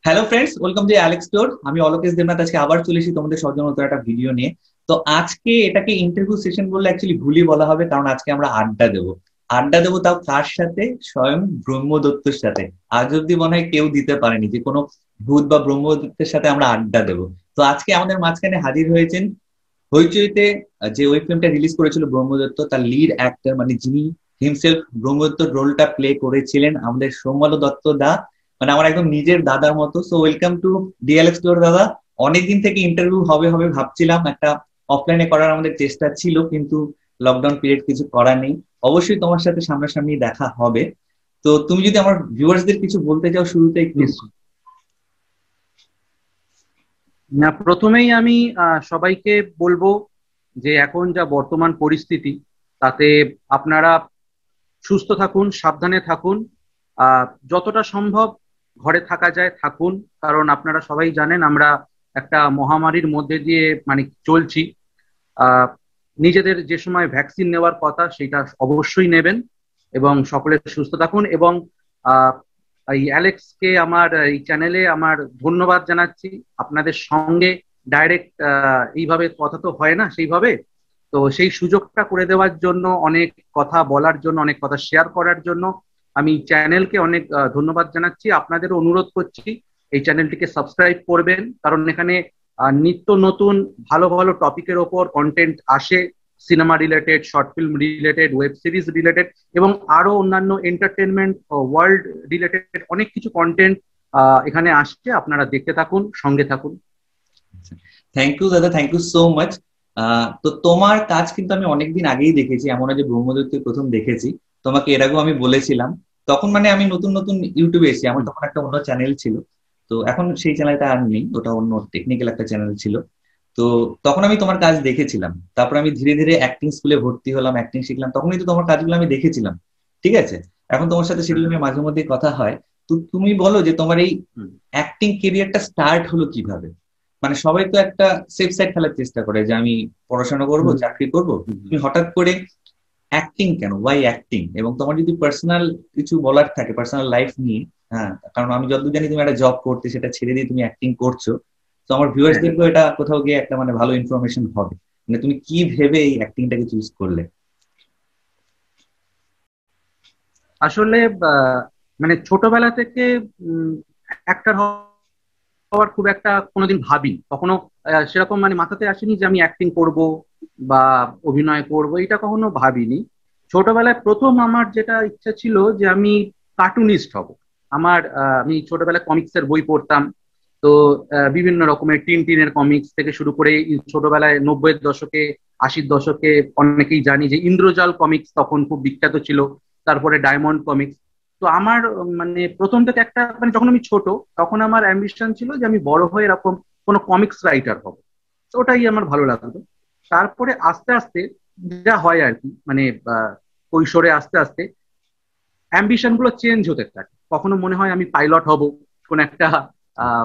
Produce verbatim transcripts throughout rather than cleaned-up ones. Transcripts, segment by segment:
Hello friends, welcome to Alex store. আমি অলোকেশ দেবনাথ আজকে আবার চলে এসেছি তোমাদের সৌজন্যতার একটা ভিডিও নিয়ে। তো আজকে এটাকে ইন্টারভিউ সেশন বললে অ্যাকচুয়ালি ভুলই বলা হবে, কারণ আজকে আমরা আড্ডা দেবো। আড্ডা দেবো তাও কার সাথে? স্বয়ং ব্রহ্মদত্তর সাথে। আজ অব্দি মনে হয় কেউ দিতে পারেনি যে কোনো ভূত বা ব্রহ্মদত্তের সাথে আমরা আড্ডা দেবো। তো আজকে আমাদের মাঝখানে হাজির হয়েছেন হইচইতে যে ওই ফিল্মটা রিলিজ করেছিল ব্রহ্মদত্ত, তার লিড অ্যাক্টর মানে যিনি হিমসেলফ ব্রহ্মদত্তর রোলটা প্লে করেছিলেন, আমাদের সৌম্য দত্ত দা। মানে আমার একদম নিজের দাদার মতো। So welcome to DLX store দাদা। অনেকদিন থেকে ইন্টারভিউ হবে হবে ভাবছিলাম, একটা অফলাইনে করার আমাদের চেষ্টা ছিল, কিন্তু লকডাউন পিরিয়ড কিছু করার নেই। অবশ্যই তোমার সাথে সামনাসামনি দেখা হবে। তো তুমি যদি আমার ভিউয়ার্সদের কিছু বলতে চাও শুরুতে একটু। নিশ্চয়ই। না, প্রথমেই আমি আহ, সবাইকে বলবো যে এখন যা বর্তমান পরিস্থিতি, তাতে আপনারা সুস্থ থাকুন, সাবধানে থাকুন। আহ যতটা সম্ভব ঘরে থাকা যায় থাকুন, কারণ আপনারা সবাই জানেন আমরা একটা মহামারীর মধ্যে দিয়ে মানে চলছি। আহ নিজেদের যে সময় ভ্যাকসিন নেওয়ার কথা সেটা অবশ্যই নেবেন এবং সকলে সুস্থ থাকুন। এবং আহ এই অ্যালেক্সকে আমার এই চ্যানেলে আমার ধন্যবাদ জানাচ্ছি। আপনাদের সঙ্গে ডাইরেক্ট এইভাবে কথা তো হয় না সেইভাবে, তো সেই সুযোগটা করে দেওয়ার জন্য, অনেক কথা বলার জন্য, অনেক কথা শেয়ার করার জন্য আমি চ্যানেলকে অনেক আহ, ধন্যবাদ জানাচ্ছি। আপনাদেরও অনুরোধ করছি এই চ্যানেলটিকে সাবস্ক্রাইব করবেন, কারণ এখানে আহ, নিত্য নতুন ভালো ভালো টপিকের ওপর কন্টেন্ট আসে। Cinema related, short film related, web series related এবং আরো অন্যান্য এন্টারটেনমেন্ট ওয়ার্ল্ড রিলেটেড অনেক কিছু কন্টেন্ট এখানে আসছে। আপনারা দেখতে থাকুন, সঙ্গে থাকুন। থ্যাংক ইউ দাদা, থ্যাংক ইউ সো মাচ। তো তোমার কাজ কিন্তু আমি অনেকদিন আগেই দেখেছি, এমন হয় যে ব্রহ্মদত্তের প্রথম দেখেছি। তোমাকে এর আগেও আমি বলেছিলাম, তখন মানে আমি নতুন নতুন ইউটিউবে এসেছি, আমার হুম। তখন একটা অন্য চ্যানেল ছিল। তো এখন সেই চ্যানেলটা আর নেই, ওটা অন্য টেকনিক্যাল একটা চ্যানেল ছিল। তো তখন আমি তোমার কাজ দেখেছিলাম, তারপর আমি ধীরে ধীরে অ্যাক্টিং স্কুলে ভর্তি হলাম, অ্যাক্টিং শিখলাম, তখনই তো তোমার কাজগুলো আমি দেখেছিলাম। ঠিক আছে, এখন তোমার সাথে সেগুলো হুম। নিয়ে মাঝে মধ্যে কথা হয়। তো তুমি বলো যে তোমার এই হুম। অ্যাক্টিং কেরিয়ারটা স্টার্ট হলো কিভাবে? মানে সবাই তো একটা সেফ সাইড ফেলার চেষ্টা করে যে আমি পড়াশোনা করব, হুম। চাকরি করব। হুম। তুমি হঠাৎ করে অ্যাক্টিং কেন? Why acting? এবং তোমার যদি পার্সোনাল কিছু বলার থাকে পার্সোনাল লাইফ নিয়ে। হ্যাঁ, কারণ আমি যতদূর জানি তুমি একটা জব করতে, সেটা ছেড়ে দিয়ে তুমি অ্যাক্টিং করছো। তো আমার হ্যাঁ, ভিউয়ার্সদেরকেও এটা কোথাও গিয়ে একটা মানে ভালো ইনফরমেশন হবে। মানে তুমি কি ভেবে এই অ্যাক্টিংটাকে চুজ করলে? আসলে আহ, মানে ছোটবেলা থেকে অ্যাক্টর হওয়ার খুব একটা কোনোদিন ভাবিনি কখনো। আহ, সেরকম মানে মাথাতে আসেনি যে আমি অ্যাক্টিং করব বা অভিনয় করব, এটা কখনো ভাবিনি। ছোটবেলায় প্রথম আমার যেটা ইচ্ছা ছিল যে আমি কার্টুনিস্ট হব। আমার আহ, আমি ছোটবেলায় কমিক্সের বই পড়তাম। তো আহ, বিভিন্ন রকমের টিন টিনের কমিক্স থেকে শুরু করে এই ছোটবেলায় নব্বইয়ের দশকে, আশির দশকে অনেকেই জানি যে ইন্দ্রজাল কমিক্স তখন খুব বিখ্যাত ছিল। তারপরে ডায়মন্ড কমিক্স। তো আমার উম, মানে প্রথম থেকে একটা মানে যখন আমি ছোট, তখন আমার অ্যাম্বিশন ছিল যে আমি বড় হয়ে এরকম কোনো কমিক্স রাইটার হব। তো ওটাই আমার ভালো লাগতো। তারপরে আস্তে আস্তে যা হয় আর কি, মানে আহ, কৈশোরে আস্তে আস্তে অ্যাম্বিশন গুলো চেঞ্জ হতে থাকে। কখনো মনে হয় আমি পাইলট হব, কোন একটা আহ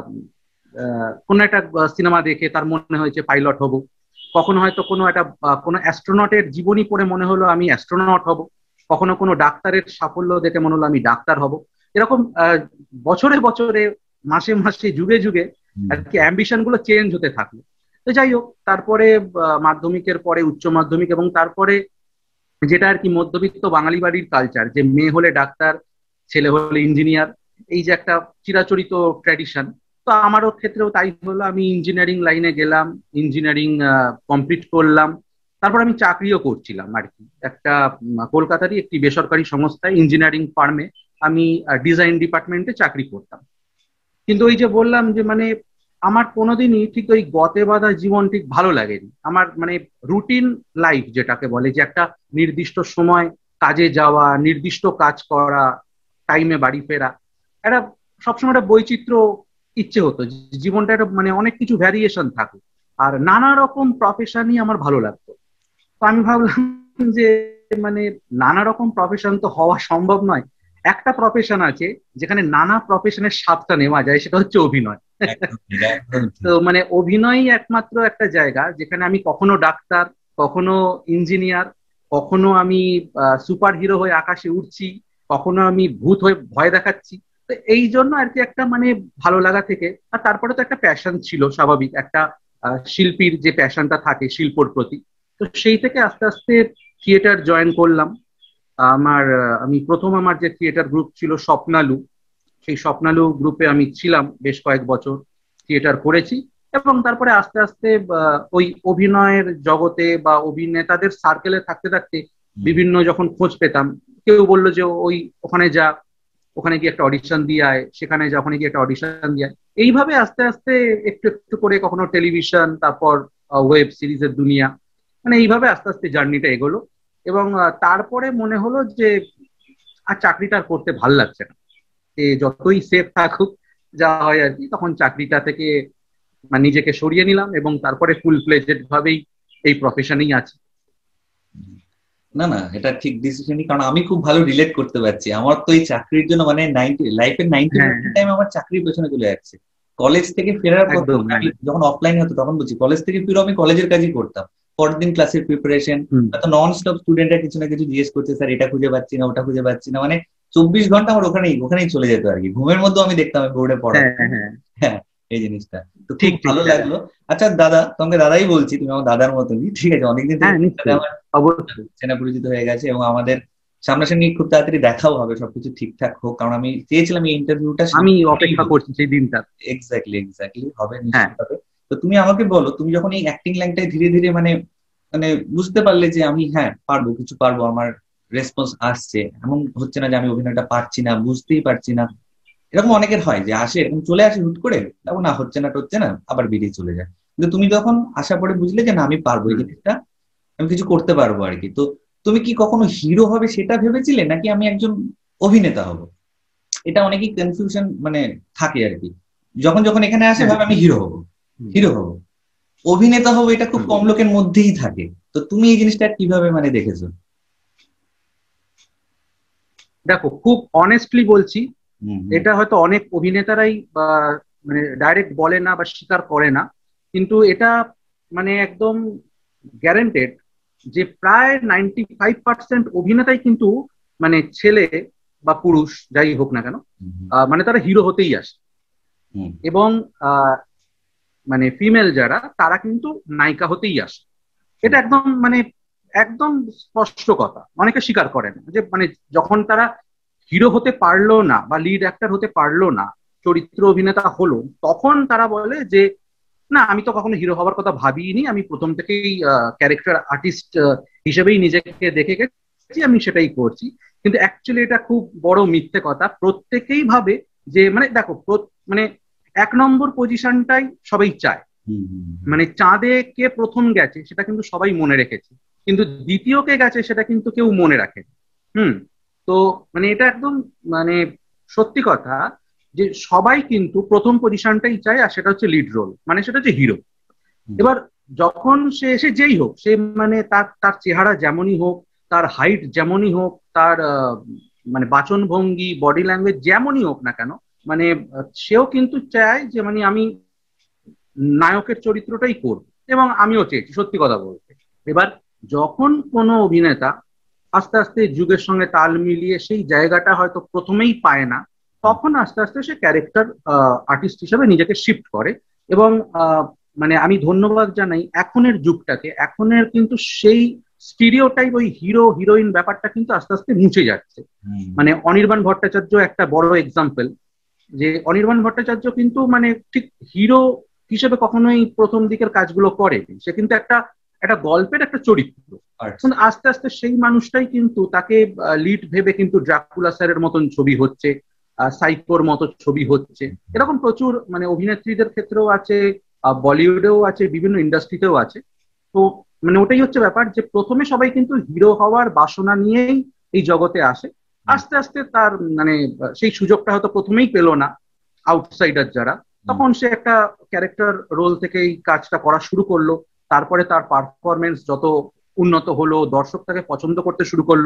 আহ, কোনো একটা সিনেমা দেখে তার মনে হয়েছে পাইলট হব। কখনো হয়তো কোনো একটা আহ, কোনো অ্যাস্ট্রোনটের জীবনী পড়ে মনে হলো আমি অ্যাস্ট্রোনট হব। কখনো কোনো ডাক্তারের সাফল্য দেখে মনে হলো আমি ডাক্তার হব। এরকম আহ, বছরে বছরে, মাসে মাসে, যুগে যুগে হুম। আর কি অ্যাম্বিশন গুলো চেঞ্জ হতে থাকলো। তো যাই হোক, তারপরে আহ, মাধ্যমিকের পরে উচ্চ মাধ্যমিক এবং তারপরে যেটা আর কি মধ্যবিত্ত বাঙালি বাড়ির কালচার, যে মেয়ে হলে ডাক্তার, ছেলে হলে ইঞ্জিনিয়ার, এই যে একটা চিরাচরিত ট্র্যাডিশন। তো আমারও ক্ষেত্রেও তাই হলো, আমি ইঞ্জিনিয়ারিং লাইনে গেলাম, ইঞ্জিনিয়ারিং কমপ্লিট করলাম। তারপর আমি চাকরিও করছিলাম আর কি একটা উম, কলকাতারই একটি বেসরকারি সংস্থায়, ইঞ্জিনিয়ারিং ফার্মে। আমি ডিজাইন ডিপার্টমেন্টে চাকরি করতাম। কিন্তু ওই যে বললাম যে মানে আমার কোনোদিনই ঠিক ওই গতে বাঁধা জীবন ঠিক ভালো লাগেনি আমার। মানে রুটিন লাইফ যেটাকে বলে, যে একটা নির্দিষ্ট সময় কাজে যাওয়া, নির্দিষ্ট কাজ করা, টাইমে বাড়ি ফেরা, একটা সবসময় একটা বৈচিত্র্য ইচ্ছে হতো, যে জীবনটা একটা মানে অনেক কিছু ভ্যারিয়েশন থাকে। আর নানা রকম প্রফেশনই আমার ভালো লাগতো। তো আমি ভাবলাম যে মানে নানা রকম প্রফেশন তো হওয়া সম্ভব নয়। একটা প্রফেশন আছে যেখানে নানা প্রফেশনের স্বাদটা নেওয়া যায়, সেটা হচ্ছে অভিনয়। একদম ঠিক, একদম তো ঠিক। মানে অভিনয়ই একমাত্র একটা জায়গা যেখানে আমি কখনো ডাক্তার, কখনো ইঞ্জিনিয়ার, কখনো আমি সুপার হিরো হয়ে আকাশে উঠছি, কখনো আমি ভূত হয়ে ভয় দেখাচ্ছি। তো তো এই জন্য আর কি একটা মানে ভালো লাগা থেকে, আর তারপরে তো একটা প্যাশন ছিল স্বাভাবিক, একটা আহ, শিল্পীর যে প্যাশনটা থাকে শিল্পর প্রতি। তো সেই থেকে আস্তে আস্তে থিয়েটার জয়েন করলাম। আমার আহ, আমি প্রথম আমার যে থিয়েটার গ্রুপ ছিল স্বপ্নালু, সেই স্বপ্নালু গ্রুপে আমি ছিলাম বেশ কয়েক বছর, থিয়েটার করেছি। এবং তারপরে আস্তে আস্তে আহ, ওই অভিনয়ের জগতে বা অভিনেতাদের সার্কেলে থাকতে থাকতে বিভিন্ন যখন খোঁজ পেতাম, কেউ বললো যে ওই ওখানে যা, ওখানে গিয়ে একটা অডিশন দিয়ে আয়, সেখানে যা, ওখানে গিয়ে একটা অডিশন দিয়ে আয়। এইভাবে আস্তে আস্তে একটু একটু করে কখনো টেলিভিশন, তারপর ওয়েব সিরিজের দুনিয়া, মানে এইভাবে আস্তে আস্তে জার্নিটা এগোলো। এবং আহ, তারপরে মনে হলো যে আর চাকরিটা আর করতে ভাল লাগছে না, যে যতই সেফ থাকুক যা হয় আর কি, তখন চাকরিটা থেকে মানে নিজেকে সরিয়ে নিলাম এবং তারপরে ফুল ফ্লেজেড ভাবেই এই প্রফেশনেই আছি। না না, এটা ঠিক ডিসিশনই, কারণ আমি খুব ভালো রিলেট করতে পারছি। আমার তো এই চাকরির জন্য মানে নাইনটি লাইফের নাইনটি হ্যাঁ পার্সেন্ট হ্যাঁ, টাইম আমার চাকরির পেছনে চলে যাচ্ছে। কলেজ থেকে ফেরার পর একদম আমি একদম। যখন অফলাইন হতো তখন বলছি, কলেজ থেকে ফিরে আমি কলেজের কাজই করতাম। পরের দিন ক্লাসের প্রিপারেশন, হুম। তো নন স্টপ স্টুডেন্টরা কিছু না কিছু জিজ্ঞেস করছে, স্যার এটা খুঁজে পাচ্ছি না, ওটা খুঁজে পাচ্ছি না, মানে চব্বিশ ঘন্টা আমার ওখানেই ওখানেই চলে যেত আর কি। ঘুমের মধ্যেও আমি দেখতাম আমি বোর্ডে পড়া। হ্যাঁ হ্যাঁ, হ্যাঁ, এই জিনিসটা তো খুব ঠিক ঠিক, ভালো হ্যাঁ লাগলো। আচ্ছা দাদা, তোমাকে দাদাই বলছি, তুমি আমার দাদার মতনই, ঠিক আছে? অনেকদিন থেকে হ্যাঁ, তোমার সাথে নিশ্চয়ই, আমার অবশ্যই। চেনা পরিচিত হয়ে গেছে, এবং আমাদের সামনাসামনি খুব তাড়াতাড়ি দেখাও হবে, সবকিছু ঠিকঠাক হোক, কারণ আমি চেয়েছিলাম এই ইন্টারভিউটা আমি সামনে অপেক্ষা হোক। করছি সেই দিনটা। এক্স্যাক্টলি এক্স্যাক্টলি, হবে হ্যাঁ। নিশ্চিত হবে। তো তুমি আমাকে বলো, তুমি যখন এই অ্যাক্টিং লাইনটায় ধীরে ধীরে মানে মানে বুঝতে পারলে যে আমি হ্যাঁ পারবো, কিছু পারবো, আমার রেসপন্স আসছে, এমন হচ্ছে না যে আমি অভিনয়টা পারছি না, বুঝতেই পারছি না, এরকম অনেকের হয় যে আসে এরকম চলে আসে হুট করে, তখন না হচ্ছে না হচ্ছে না আবার বেরিয়ে চলে যায়। কিন্তু তুমি তখন আশা পরে বুঝলে যে না আমি পারবো এই হুম। জিনিসটা, আমি কিছু করতে পারবো আর কি। তো তুমি কি কখনো হিরো হবে সেটা ভেবেছিলে, নাকি আমি একজন অভিনেতা হব? এটা অনেকেই কনফিউশন মানে থাকে আর কি। যখন যখন এখানে আসে হ্যাঁ। ভাবে আমি হিরো হব, হুম। হিরো হব, অভিনেতা হব, এটা খুব হুম। কম লোকের মধ্যেই থাকে। তো তুমি এই জিনিসটা কিভাবে মানে দেখেছো? দেখো, খুব অনেস্টলি বলছি, হুম হুম এটা হয়তো অনেক অভিনেতারাই বা মানে ডাইরেক্ট বলে না বা স্বীকার করে না, কিন্তু এটা মানে একদম গ্যারান্টেড যে প্রায় নাইনটি ফাইভ পার্সেন্ট অভিনেতাই কিন্তু মানে ছেলে বা পুরুষ যাই হোক না কেন, হুম আহ, মানে তারা হিরো হতেই আসে। হুম এবং আহ, মানে ফিমেল যারা তারা কিন্তু নায়িকা হতেই আসে। হুম এটা একদম মানে একদম স্পষ্ট কথা, অনেকে স্বীকার করে না যে মানে যখন তারা হিরো হতে পারলো না বা লিড অ্যাক্টর হতে পারলো না, চরিত্র অভিনেতা হলো, তখন তারা বলে যে না আমি তো কখনো হিরো হওয়ার কথা ভাবিনি, আমি প্রথম থেকেই ক্যারেক্টার আর্টিস্ট হিসেবেই নিজেকে দেখে গেছি, আমি সেটাই করছি। কিন্তু অ্যাকচুয়ালি এটা খুব বড় মিথ্যে কথা। প্রত্যেকেই ভাবে যে মানে দেখো প্র- মানে এক নম্বর পজিশনটাই সবাই চায়, হুম হুম মানে চাঁদে কে প্রথম গেছে সেটা কিন্তু সবাই মনে রেখেছে, কিন্তু দ্বিতীয় কে গেছে সেটা কিন্তু কেউ মনে রাখে। হুম। তো মানে এটা একদম মানে সত্যি কথা যে সবাই কিন্তু প্রথম পজিশনটাই চায়, আর সেটা হচ্ছে লিড রোল, মানে সেটা হচ্ছে হিরো। হুম এবার যখন সে সে যেই হোক, সে মানে তার তার চেহারা যেমনই হোক, তার হাইট যেমনই হোক, তার আহ, মানে বাচন ভঙ্গি, বডি ল্যাঙ্গুয়েজ যেমনই হোক না কেন, মানে আহ, সেও কিন্তু চায় যে মানে আমি নায়কের চরিত্রটাই করব। এবং আমিও চেয়েছি সত্যি কথা বলতে। এবার যখন কোনো অভিনেতা আস্তে আস্তে যুগের সঙ্গে তাল মিলিয়ে সেই জায়গাটা হয়তো প্রথমেই পায় না, হুম তখন আস্তে আস্তে সে ক্যারেক্টার আর্টিস্ট হিসেবে নিজেকে শিফট করে। এবং আহ, মানে আমি ধন্যবাদ জানাই এখনের যুগটাকে, এখনের কিন্তু সেই স্টিরিওটাইপ, ওই হিরো হিরোইন ব্যাপারটা কিন্তু আস্তে আস্তে মুছে যাচ্ছে। হুম মানে অনির্বাণ ভট্টাচার্য একটা বড় এক্সাম্পল, যে অনির্বাণ ভট্টাচার্য কিন্তু মানে ঠিক হিরো হিসেবে কখনোই প্রথম দিকের কাজগুলো করেনি, সে কিন্তু একটা একটা গল্পের একটা চরিত্র। আচ্ছা কিন্তু আস্তে আস্তে সেই মানুষটাই কিন্তু তাকে লিড ভেবে কিন্তু ড্রাকুলা স্যারের মতন ছবি হচ্ছে, সাইকোর মতো ছবি হচ্ছে। এরকম প্রচুর মানে অভিনেত্রীদের ক্ষেত্রেও আছে, বলিউডেও আছে, বিভিন্ন ইন্ডাস্ট্রিতেও আছে। তো মানে ওটাই হচ্ছে ব্যাপার, যে প্রথমে সবাই কিন্তু হিরো হওয়ার বাসনা নিয়েই এই জগতে আসে। হুম আস্তে আস্তে তার মানে আহ, সেই সুযোগটা হয়তো প্রথমেই পেলো না আউটসাইডার যারা, হুম তখন সে একটা ক্যারেক্টার রোল থেকেই কাজটা করা শুরু করলো। তারপরে তার পারফরমেন্স যত উন্নত হলো, দর্শক তাকে পছন্দ করতে শুরু করলো,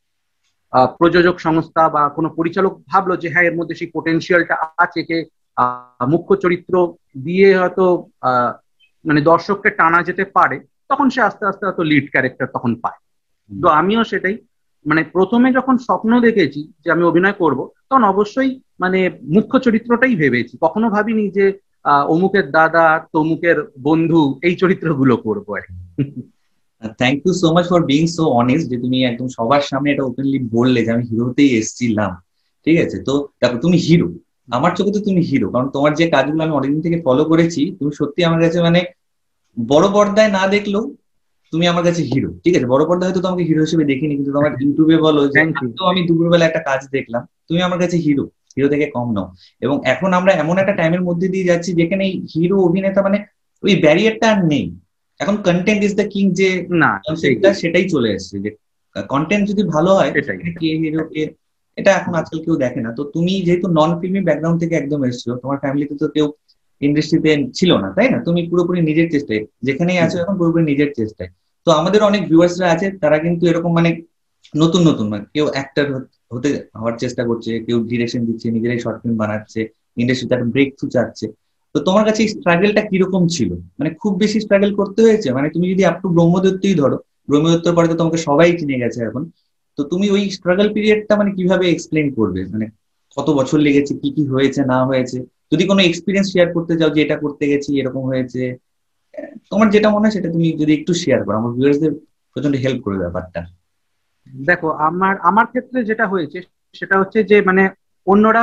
আহ, প্রযোজক সংস্থা বা কোনো পরিচালক ভাবলো যে হ্যাঁ এর মধ্যে সেই পোটেনশিয়ালটা আছে, কে আহ, মুখ্য চরিত্র দিয়ে হয়তো আহ মানে দর্শককে টানা যেতে পারে, তখন সে আস্তে আস্তে হয়তো লিড ক্যারেক্টার তখন পায়। হুম তো আমিও সেটাই, মানে প্রথমে যখন স্বপ্ন দেখেছি যে আমি অভিনয় করব, তখন অবশ্যই মানে মুখ্য চরিত্রটাই ভেবেছি, কখনো ভাবিনি যে আহ অমুকের দাদা তমুকের বন্ধু এই চরিত্রগুলো করবো আর কি। Thank you so much for being so honest, যে তুমি একদম সবার সামনে এটা ওপেনলি বললে যে আমি হিরোতেই এসেছিলাম। ঠিক আছে, তো তারপর তুমি হিরো, আমার চোখে তো তুমি হিরো, কারণ তোমার যে কাজগুলো আমি অনেকদিন থেকে ফলো করেছি, তুমি সত্যি আমার কাছে মানে বড় পর্দায় না দেখলেও তুমি আমার কাছে হিরো। ঠিক আছে, বড় পর্দায় হয়তো তোমাকে হিরো হিসেবে দেখিনি, কিন্তু তোমার ইউটিউবে বলো যে থ্যাংক ইউ। তো আমি দুপুরবেলা একটা কাজ দেখলাম, তুমি আমার কাছে হিরো, হিরো থেকে কম নাও। এবং এখন আমরা এমন একটা টাইমের মধ্যে দিয়ে যাচ্ছি যেখানে হিরো অভিনেতা মানে ওই ব্যারিয়ারটা আর নেই। এখন কন্টেন্ট ইজ দ্য কিং যে না সেই কনসেপ্টটা, সেটাই চলে এসেছে যে কন্টেন্ট যদি ভালো হয় সেটাই সেখানে কে হিরো কে, এটা এখন আজকাল কেউ দেখে না। তো তুমি যেহেতু নন ফিল্মি ব্যাকগ্রাউন্ড থেকে একদম এসেছো, তোমার ফ্যামিলিতে তো কেউ ইন্ডাস্ট্রিতে ছিল না, তাই না? তুমি পুরোপুরি নিজের চেষ্টায় যেখানেই আছো এখন, পুরোপুরি নিজের চেষ্টায়। তো আমাদের অনেক ভিউয়ার্সরা আছে, তারা কিন্তু এরকম মানে নতুন নতুন, মানে কেউ অ্যাক্টর হতে হওয়ার চেষ্টা করছে, কেউ ডিরেকশন দিচ্ছে, নিজেরাই শর্ট ফিল্ম বানাচ্ছে, ইন্ডাস্ট্রিতে একটা ব্রেক থ্রু চাচ্ছে। তো তোমার কাছে এই স্ট্রাগলটা কিরকম ছিল? মানে খুব বেশি স্ট্রাগল করতে হয়েছে? মানে তুমি যদি আপ টু ব্রহ্মদত্তই ধরো, ব্রহ্মদত্তর পরে তো তোমাকে সবাই চিনে গেছে এখন, তো তুমি ওই স্ট্রাগল পিরিয়ডটা মানে কিভাবে এক্সপ্লেন করবে? মানে কত বছর লেগেছে, কি কি হয়েছে না হয়েছে, যদি কোনো এক্সপিরিয়েন্স শেয়ার করতে চাও যে এটা করতে গেছি এরকম হয়েছে, আহ, তোমার যেটা মনে হয় সেটা তুমি যদি একটু শেয়ার করো, আমার ভিউয়ার্সদের প্রচন্ড হেল্প করবে ব্যাপারটা। দেখো, আমার আমার ক্ষেত্রে যেটা হয়েছে সেটা হচ্ছে যে মানে অন্যরা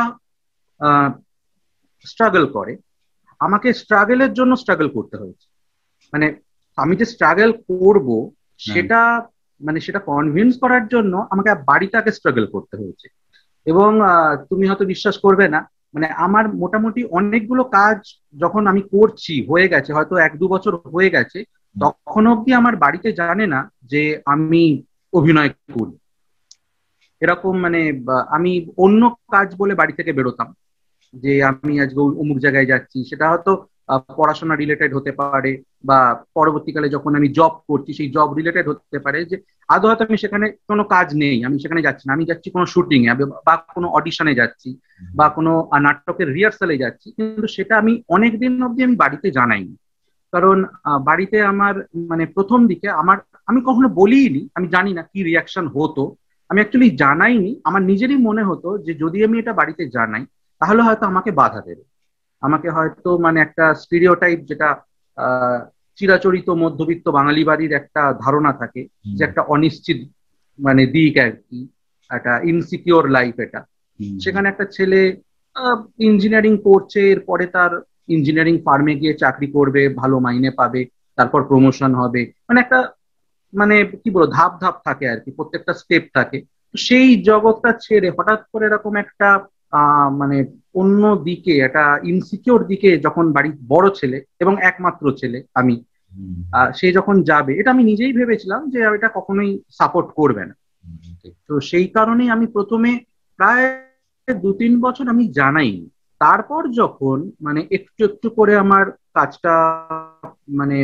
স্ট্রাগল করে, আমাকে স্ট্রাগলের জন্য স্ট্রাগল করতে হয়েছে। মানে আমি যে স্ট্রাগল করব হ্যাঁ। সেটা মানে সেটা কনভিন্স করার জন্য আমাকে বাড়িতে আগে স্ট্রাগল করতে হয়েছে। এবং আহ, তুমি হয়তো বিশ্বাস করবে না, মানে আমার মোটামুটি অনেকগুলো কাজ যখন আমি করছি হয়ে গেছে, হয়তো এক দু বছর হয়ে গেছে, তখন অব্দি আমার বাড়িতে জানে না যে আমি অভিনয় করি। এরকম মানে বা, আমি অন্য কাজ বলে বাড়ি থেকে বেরোতাম, যে আমি আজকে ও- অমুক জায়গায় যাচ্ছি, সেটা হয়তো আহ, পড়াশোনা রিলেটেড হতে পারে, বা পরবর্তীকালে যখন আমি জব করছি সেই জব রিলেটেড হতে পারে, যে আদৌ হয়তো আমি সেখানে কোনো কাজ নেই, আমি সেখানে যাচ্ছি না, আমি যাচ্ছি কোনো শুটিং এ বা কোনো অডিশনে যাচ্ছি বা কোনো আহ, নাটকের রিহার্সালে যাচ্ছি, কিন্তু সেটা আমি অনেক দিন অব্দি আমি বাড়িতে জানাইনি। কারণ আহ, বাড়িতে আমার মানে প্রথম দিকে আমার, আমি কখনো বলিনি, আমি জানি না কি রিয়াকশন হতো, আমি অ্যাকচুয়ালি জানাইনি। আমার নিজেরই মনে হতো যে যদি আমি এটা বাড়িতে জানাই তাহলে হয়তো আমাকে বাধা দেবে, আমাকে হয়তো মানে একটা স্টিরিওটাইপ, যেটা আহ চিরাচরিত মধ্যবিত্ত বাঙালি বাড়ির একটা ধারণা থাকে, যে একটা অনিশ্চিত মানে দিক আর কি, একটা ইনসিকিওর লাইফ এটা। সেখানে একটা ছেলে ইঞ্জিনিয়ারিং করছে, এরপরে তার ইঞ্জিনিয়ারিং ফার্মে গিয়ে চাকরি করবে, ভালো মাইনে পাবে, তারপর প্রমোশন হবে, মানে একটা মানে কি বলবো ধাপ ধাপ থাকে আর কি, প্রত্যেকটা স্টেপ থাকে। তো সেই জগৎটা ছেড়ে হঠাৎ করে এরকম একটা আহ মানে অন্য দিকে, একটা ইনসিকিওর দিকে যখন বাড়ির বড় ছেলে এবং একমাত্র ছেলে আমি, আহ সে যখন যাবে, এটা আমি নিজেই ভেবেছিলাম যে এটা কখনোই সাপোর্ট করবে না। তো সেই কারণেই আমি প্রথমে প্রায় দু তিন বছর আমি জানাইনি। তারপর যখন মানে একটু একটু করে আমার কাজটা মানে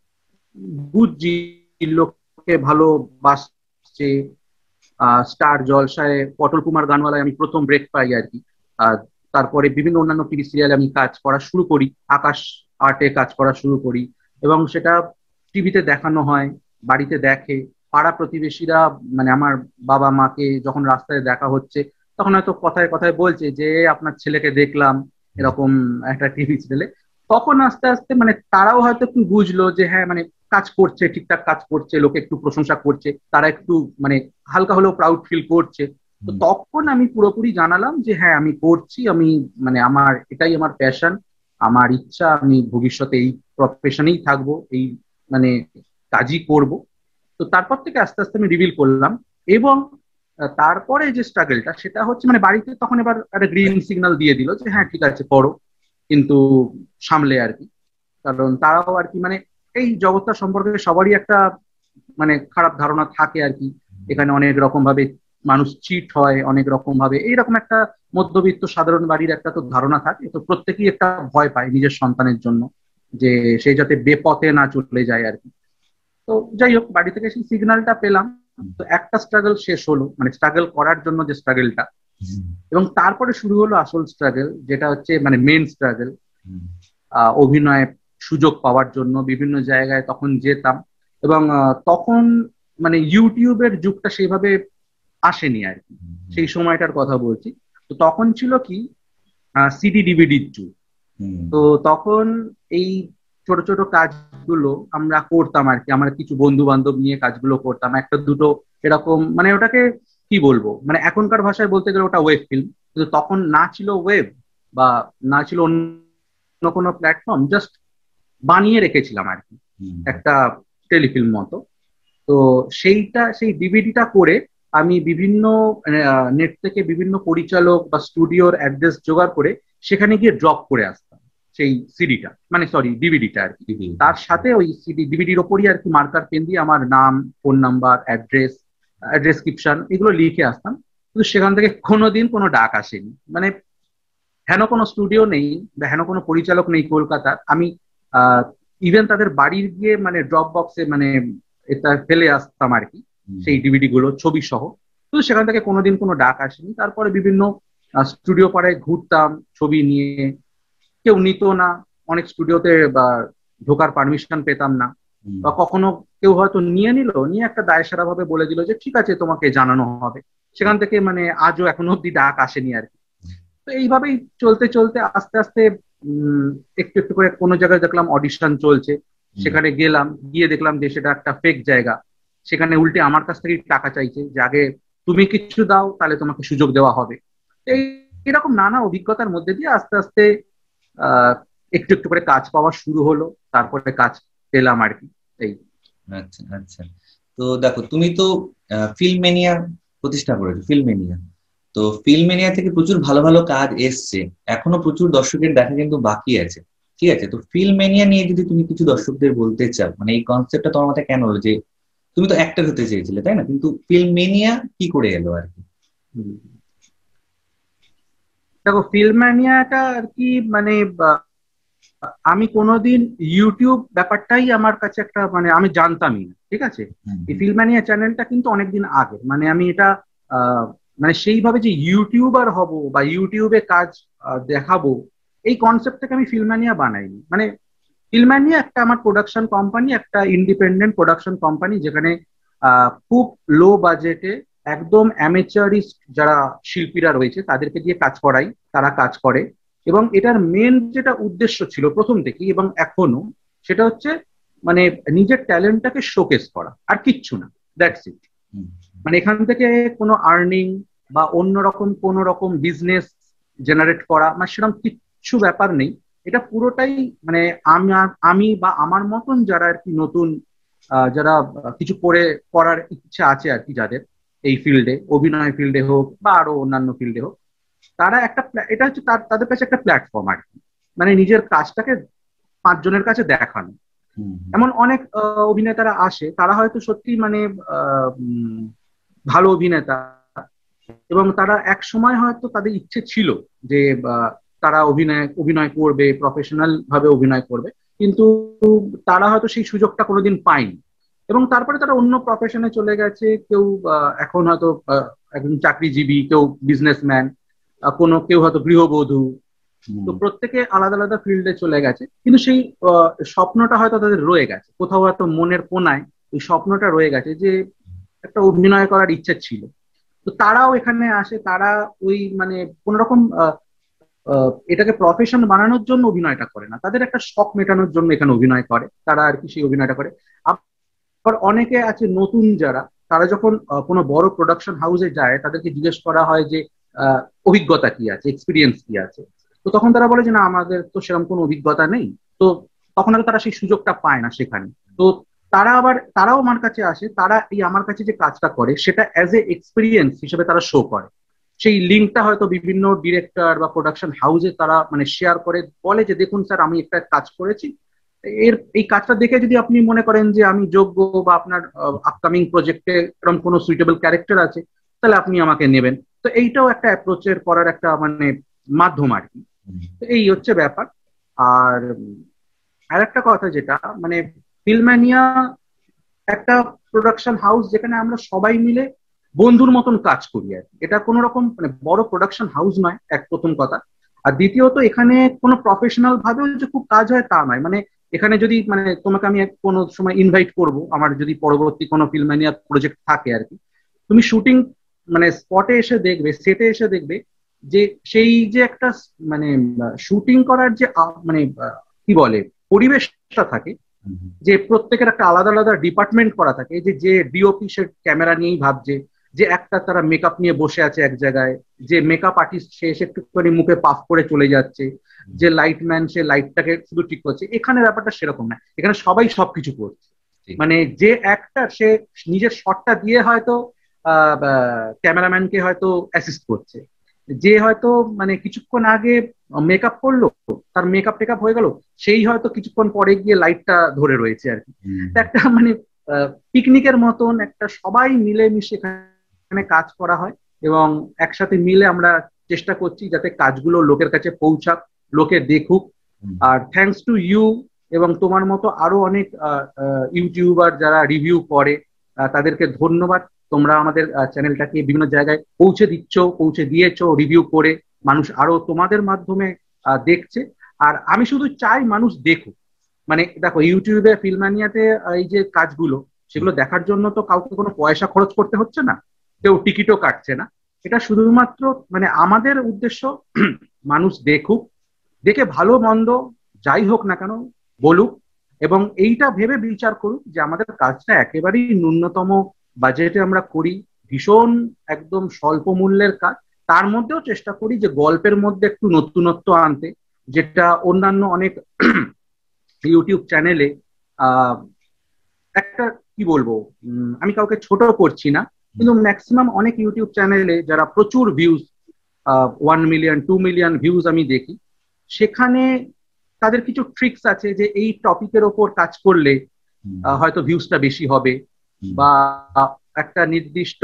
বুঝছি, লোককে ভালোবাসছে, আহ স্টার জলসায় পটল কুমার গানওয়ালায় আমি প্রথম ব্রেক পাই আর কি। আর তারপরে বিভিন্ন অন্যান্য টিভি সিরিয়ালে আমি কাজ করা শুরু করি, আকাশ আর্টে কাজ করা শুরু করি, এবং সেটা টিভিতে দেখানো হয়, বাড়িতে দেখে, পাড়া প্রতিবেশীরা, মানে আমার বাবা মাকে যখন রাস্তায় দেখা হচ্ছে তখন হয়তো কথায় কথায় বলছে যে আপনার ছেলেকে দেখলাম এরকম একটা টিভি সিরিয়ালে। তখন আস্তে আস্তে মানে তারাও হয়তো একটু বুঝলো যে হ্যাঁ মানে কাজ করছে, ঠিকঠাক কাজ করছে, লোকে একটু প্রশংসা করছে, তারা একটু মানে হালকা হলেও প্রাউড ফিল করছে। তো তখন আমি পুরোপুরি জানালাম যে হ্যাঁ আমি করছি, আমি মানে আমার এটাই আমার প্যাশন, আমার ইচ্ছা, আমি ভবিষ্যতে এই প্রফেশনেই থাকবো, এই মানে কাজই করব। তো তারপর থেকে আস্তে আস্তে আমি রিভিল করলাম। এবং আহ, তারপরে যে স্ট্রাগলটা সেটা হচ্ছে মানে বাড়িতে তখন এবার একটা গ্রিন সিগন্যাল দিয়ে দিল যে হ্যাঁ ঠিক আছে করো, কিন্তু সামলে আর কি। কারণ তারাও আর কি মানে এই জগৎটা সম্পর্কে সবারই একটা মানে খারাপ ধারণা থাকে আর কি, এখানে অনেক রকম ভাবে মানুষ চিট হয়, অনেক রকম ভাবে এইরকম একটা মধ্যবিত্ত সাধারণ বাড়ির একটা তো ধারণা থাকে, তো প্রত্যেকেই একটা ভয় পায় নিজের সন্তানের জন্য, যে সে যাতে বেপথে না চলে যায় আর কি। তো যাই হোক, বাড়ি থেকে সেই সিগন্যালটা পেলাম। তো একটা স্ট্রাগল শেষ হলো, মানে স্ট্রাগল করার জন্য যে স্ট্রাগলটা, এবং তারপরে শুরু হলো আসল স্ট্রাগল, যেটা হচ্ছে মানে মেন স্ট্রাগল। আহ অভিনয় সুযোগ পাওয়ার জন্য বিভিন্ন জায়গায় তখন যেতাম, এবং আহ, তখন মানে ইউটিউবের যুগটা সেইভাবে আসেনি আর কি, সেই সময়টার কথা বলছি। তো তখন ছিল কি, সিডি ডিভিডির যুগ। তো তখন এই ছোট ছোট কাজগুলো আমরা করতাম আর কি, আমরা কিছু বন্ধু বান্ধব নিয়ে কাজগুলো করতাম, একটা দুটো এরকম, মানে ওটাকে কি বলবো, মানে এখনকার ভাষায় বলতে গেলে ওটা ওয়েব ফিল্ম, কিন্তু তখন না ছিল ওয়েব বা না ছিল অন্য কোনো প্ল্যাটফর্ম, জাস্ট বানিয়ে রেখেছিলাম আর কি একটা টেলিফিল্ম মতো। তো সেইটা সেই ডিভিডিটা করে আমি বিভিন্ন নেট থেকে বিভিন্ন পরিচালক বা স্টুডিওর অ্যাড্রেস জোগাড় করে সেখানে গিয়ে ড্রপ করে আসতাম সেই সিডিটা, মানে সরি ডিভিডিটা আর কি। তার সাথে ওই সিডি ডিভিডির ওপরই আর কি মার্কার পেন দিয়ে আমার নাম, ফোন নাম্বার, অ্যাড্রেস, ডেসক্রিপশন এগুলো লিখে আসতাম। কিন্তু সেখান থেকে কোনোদিন কোনো ডাক আসেনি, মানে হেন কোনো স্টুডিও নেই বা হেন কোনো পরিচালক নেই কলকাতার। আমি আহ ইভেন তাদের বাড়ির গিয়ে মানে ড্রপ বক্সে মানে এটা ফেলে আসতাম আর কি সেই ডিভিডি গুলো ছবি সহ, কিন্তু সেখান থেকে কোনোদিন কোনো ডাক আসেনি। তারপরে বিভিন্ন স্টুডিও পাড়ায় ঘুরতাম ছবি নিয়ে, কেউ নিত না, অনেক স্টুডিওতে বা ঢোকার পারমিশন পেতাম না, বা কখনো কেউ হয়তো নিয়ে নিল, নিয়ে একটা দায়সারা ভাবে বলে দিল যে ঠিক আছে তোমাকে জানানো হবে, সেখান থেকে মানে আজও এখনো অব্দি ডাক আসেনি আর কি। তো এইভাবেই চলতে চলতে আস্তে আস্তে উম একটু একটু করে কোনো জায়গায় দেখলাম অডিশন চলছে, সেখানে গেলাম, গিয়ে দেখলাম যে সেটা একটা ফেক জায়গা, সেখানে উল্টে আমার কাছ থেকে টাকা চাইছে যে আগে তুমি কিছু দাও তাহলে তোমাকে সুযোগ দেওয়া হবে। এই এরকম নানা অভিজ্ঞতার মধ্যে দিয়ে আস্তে আস্তে আহ একটু একটু করে কাজ পাওয়া শুরু হলো, তারপরে কাজ পেলাম আর কি। এই আচ্ছা আচ্ছা। তো দেখো তুমি তো ফিল্মেনিয়া প্রতিষ্ঠা করেছো, ফিল্মেনিয়া, তো ফিল্মেনিয়া থেকে প্রচুর ভালো ভালো কাজ এসছে, এখনো প্রচুর দর্শকের দেখা কিন্তু বাকি আছে, ঠিক আছে? তো ফিল্মেনিয়া নিয়ে যদি তুমি কিছু দর্শকদের বলতে চাও, মানে এই কনসেপ্টটা তোমার মাথায় কেন হলো, যে তুমি তো অ্যাক্টর হতে চেয়েছিলে তাই না, কিন্তু ফিল্মেনিয়া কি করে এলো আর কি? দেখো ফিল্মেনিয়াটা আর কি মানে আমি কোনোদিন ইউটিউব ব্যাপারটাই আমার কাছে একটা মানে আমি জানতামই না, ঠিক আছে? এই ফিল্মেনিয়া চ্যানেলটা কিন্তু অনেকদিন আগে, মানে আমি এটা আহ মানে সেইভাবে যে ইউটিউবার হব বা ইউটিউবে কাজ দেখাবো এই কনসেপ্ট থেকে আমি ফিল্মেনিয়া বানাইনি। মানে ফিল্মেনিয়া একটা আমার প্রোডাকশন কোম্পানি, একটা ইন্ডিপেন্ডেন্ট প্রোডাকশন কোম্পানি, যেখানে আহ খুব লো বাজেটে একদম অ্যামেচারিস্ট যারা শিল্পীরা রয়েছে তাদেরকে দিয়ে কাজ করাই, তারা কাজ করে। এবং এটার মেন যেটা উদ্দেশ্য ছিল প্রথম থেকেই এবং এখনো, সেটা হচ্ছে মানে নিজের ট্যালেন্টটাকে শোকেস করা, আর কিচ্ছু না, দ্যাটস ইট। মানে এখান থেকে কোনো আর্নিং বা অন্যরকম কোনো রকম বিজনেস জেনারেট করা মানে সেরকম কিচ্ছু ব্যাপার নেই। এটা পুরোটাই মানে আমার আমি বা আমার মতন যারা আর কি নতুন যারা কিছু করে করার ইচ্ছা আছে আর কি, যাদের এই ফিল্ডে অভিনয় ফিল্ডে হোক বা আরো অন্যান্য ফিল্ডে হোক, তারা একটা এটা হচ্ছে তাদের কাছে একটা প্ল্যাটফর্ম আর কি, মানে নিজের কাজটাকে পাঁচজনের কাছে দেখানো। এমন অনেক অভিনেতারা আসে, তারা হয়তো সত্যি মানে ভালো অভিনেতা এবং তারা এক সময় হয়তো তাদের ইচ্ছে ছিল যে তারা অভিনয় অভিনয় করবে, প্রফেশনাল ভাবে অভিনয় করবে, কিন্তু তারা হয়তো সেই সুযোগটা কোনোদিন পায়নি এবং তারপরে তারা অন্য প্রফেশনে চলে গেছে। কেউ এখন হয়তো একজন চাকরিজীবী, কেউ বিজনেসম্যান, কোনো কেউ হয়তো গৃহবধূ, তো প্রত্যেকে আলাদা আলাদা ফিল্ডে চলে গেছে, কিন্তু সেই স্বপ্নটা হয়তো তাদের রয়ে গেছে কোথাও, হয়তো মনের কোনায় এই স্বপ্নটা রয়ে গেছে যে একটা অভিনয় করার ইচ্ছা ছিল। তো তারাও এখানে আসে, তারা ওই মানে কোন রকম এটাকে প্রফেশন বানানোর জন্য অভিনয়টা করে না, তাদের একটা শখ মেটানোর জন্য এখানে অভিনয় করে, তারা আর কি সেই অভিনয়টা করে। আবার অনেকে আছে নতুন যারা, তারা যখন কোনো বড় প্রোডাকশন হাউসে যায় তাদেরকে জিজ্ঞেস করা হয় যে অভিজ্ঞতা কি আছে, এক্সপিরিয়েন্স কি আছে, তো তখন তারা বলে যে না আমাদের তো সেরকম কোনো অভিজ্ঞতা নেই। তো তখন আর তারা সেই সুযোগটা পায় না সেখানে। তো তারা আবার তারাও আমার কাছে আসে, তারা এই আমার কাছে যে কাজটা করে সেটা অ্যাজ এ এক্সপিরিয়েন্স হিসেবে তারা শো করে। সেই লিঙ্কটা হয়তো বিভিন্ন ডিরেক্টর বা প্রোডাকশন হাউসে তারা মানে শেয়ার করে, বলে যে দেখুন স্যার আমি একটা কাজ করেছি, এর এই কাজটা দেখে যদি আপনি মনে করেন যে আমি যোগ্য বা আপনার আপকামিং প্রজেক্টে এরকম কোনো সুইটেবল ক্যারেক্টার আছে তাহলে আপনি আমাকে নেবেন। তো এইটাও একটা অ্যাপ্রোচের করার একটা মানে মাধ্যম আর কি। এই হচ্ছে ব্যাপার। আর আর একটা কথা যেটা মানে ফিল্মেনিয়া একটা প্রোডাকশন হাউস যেখানে আমরা সবাই মিলে বন্ধুর মতন কাজ করি আর এটা কোনো রকম মানে বড় প্রোডাকশন হাউস নয়, এক প্রথম কথা। আর দ্বিতীয়ত এখানে কোনো প্রফেশনাল ভাবেও যে খুব কাজ হয় তা নয়। মানে এখানে যদি মানে তোমাকে আমি কোনো সময় ইনভাইট করব, আমার যদি পরবর্তী কোনো ফিল্মেনিয়া প্রজেক্ট থাকে আর কি, তুমি শুটিং মানে স্পটে এসে দেখবে, সেটে এসে দেখবে যে সেই যে একটা মানে শুটিং করার যে মানে কি বলে পরিবেশটা থাকে, যে প্রত্যেকের একটা আলাদা আলাদা ডিপার্টমেন্ট করা থাকে, যে যে ডিওপি সে ক্যামেরা নিয়েই ভাবছে, যে একটা তারা মেকআপ নিয়ে বসে আছে এক জায়গায়, যে মেকআপ আর্টিস্ট সে এসে একটুখানি মুখে পাফ করে চলে যাচ্ছে, যে লাইটম্যান সে লাইটটাকে শুধু ঠিক করছে। এখানে ব্যাপারটা সেরকম না, এখানে সবাই সবকিছু করছে। মানে যে অ্যাক্টর সে নিজের শটটা দিয়ে হয়তো ক্যামেরাম্যানকে হয়তো অ্যাসিস্ট করছে, যে হয়তো মানে কিছুক্ষণ আগে মেকআপ করলো, তার মেকআপ টেকআপ হয়ে গেল, সেই হয়তো কিছুক্ষণ পরে গিয়ে লাইটটা ধরে রয়েছে আর কি। একটা মানে পিকনিকের মতন একটা সবাই মিলে মিশে এখানে কাজ করা হয়, এবং একসাথে মিলে আমরা চেষ্টা করছি যাতে কাজগুলো লোকের কাছে পৌঁছাক, লোকে দেখুক। আর থ্যাঙ্কস টু ইউ এবং তোমার মতো আরো অনেক ইউটিউবার যারা রিভিউ করে, তাদেরকে ধন্যবাদ। তোমরা আমাদের চ্যানেলটাকে বিভিন্ন জায়গায় পৌঁছে দিচ্ছ, পৌঁছে দিয়েছো রিভিউ করে, মানুষ আরো তোমাদের মাধ্যমে দেখছে। আর আমি শুধু চাই মানুষ দেখুক। মানে দেখো, ইউটিউবে ফিল্মানিয়াতে এই যে কাজগুলো, সেগুলো দেখার জন্য তো কাউকে কোনো পয়সা খরচ করতে হচ্ছে না, কেউ টিকিটও কাটছে না। এটা শুধুমাত্র মানে আমাদের উদ্দেশ্য মানুষ দেখুক, দেখে ভালো মন্দ যাই হোক না কেন বলুক, এবং এইটা ভেবে বিচার করুক যে আমাদের কাজটা একেবারেই ন্যূনতম বাজেটে আমরা করি, ভীষণ একদম স্বল্প মূল্যের কাজ। তার মধ্যেও চেষ্টা করি যে গল্পের মধ্যে একটু নতুনত্ব আনতে, যেটা অন্যান্য অনেক ইউটিউব চ্যানেলে আহ একটা কি বলবো, আমি কাউকে ছোট করছি না, কিন্তু ম্যাক্সিমাম অনেক ইউটিউব চ্যানেলে যারা প্রচুর views, one million two million views আমি দেখি, সেখানে তাদের কিছু ট্রিক্স আছে যে এই টপিকের ওপর কাজ করলে হয়তো ভিউজটা বেশি হবে, বা একটা নির্দিষ্ট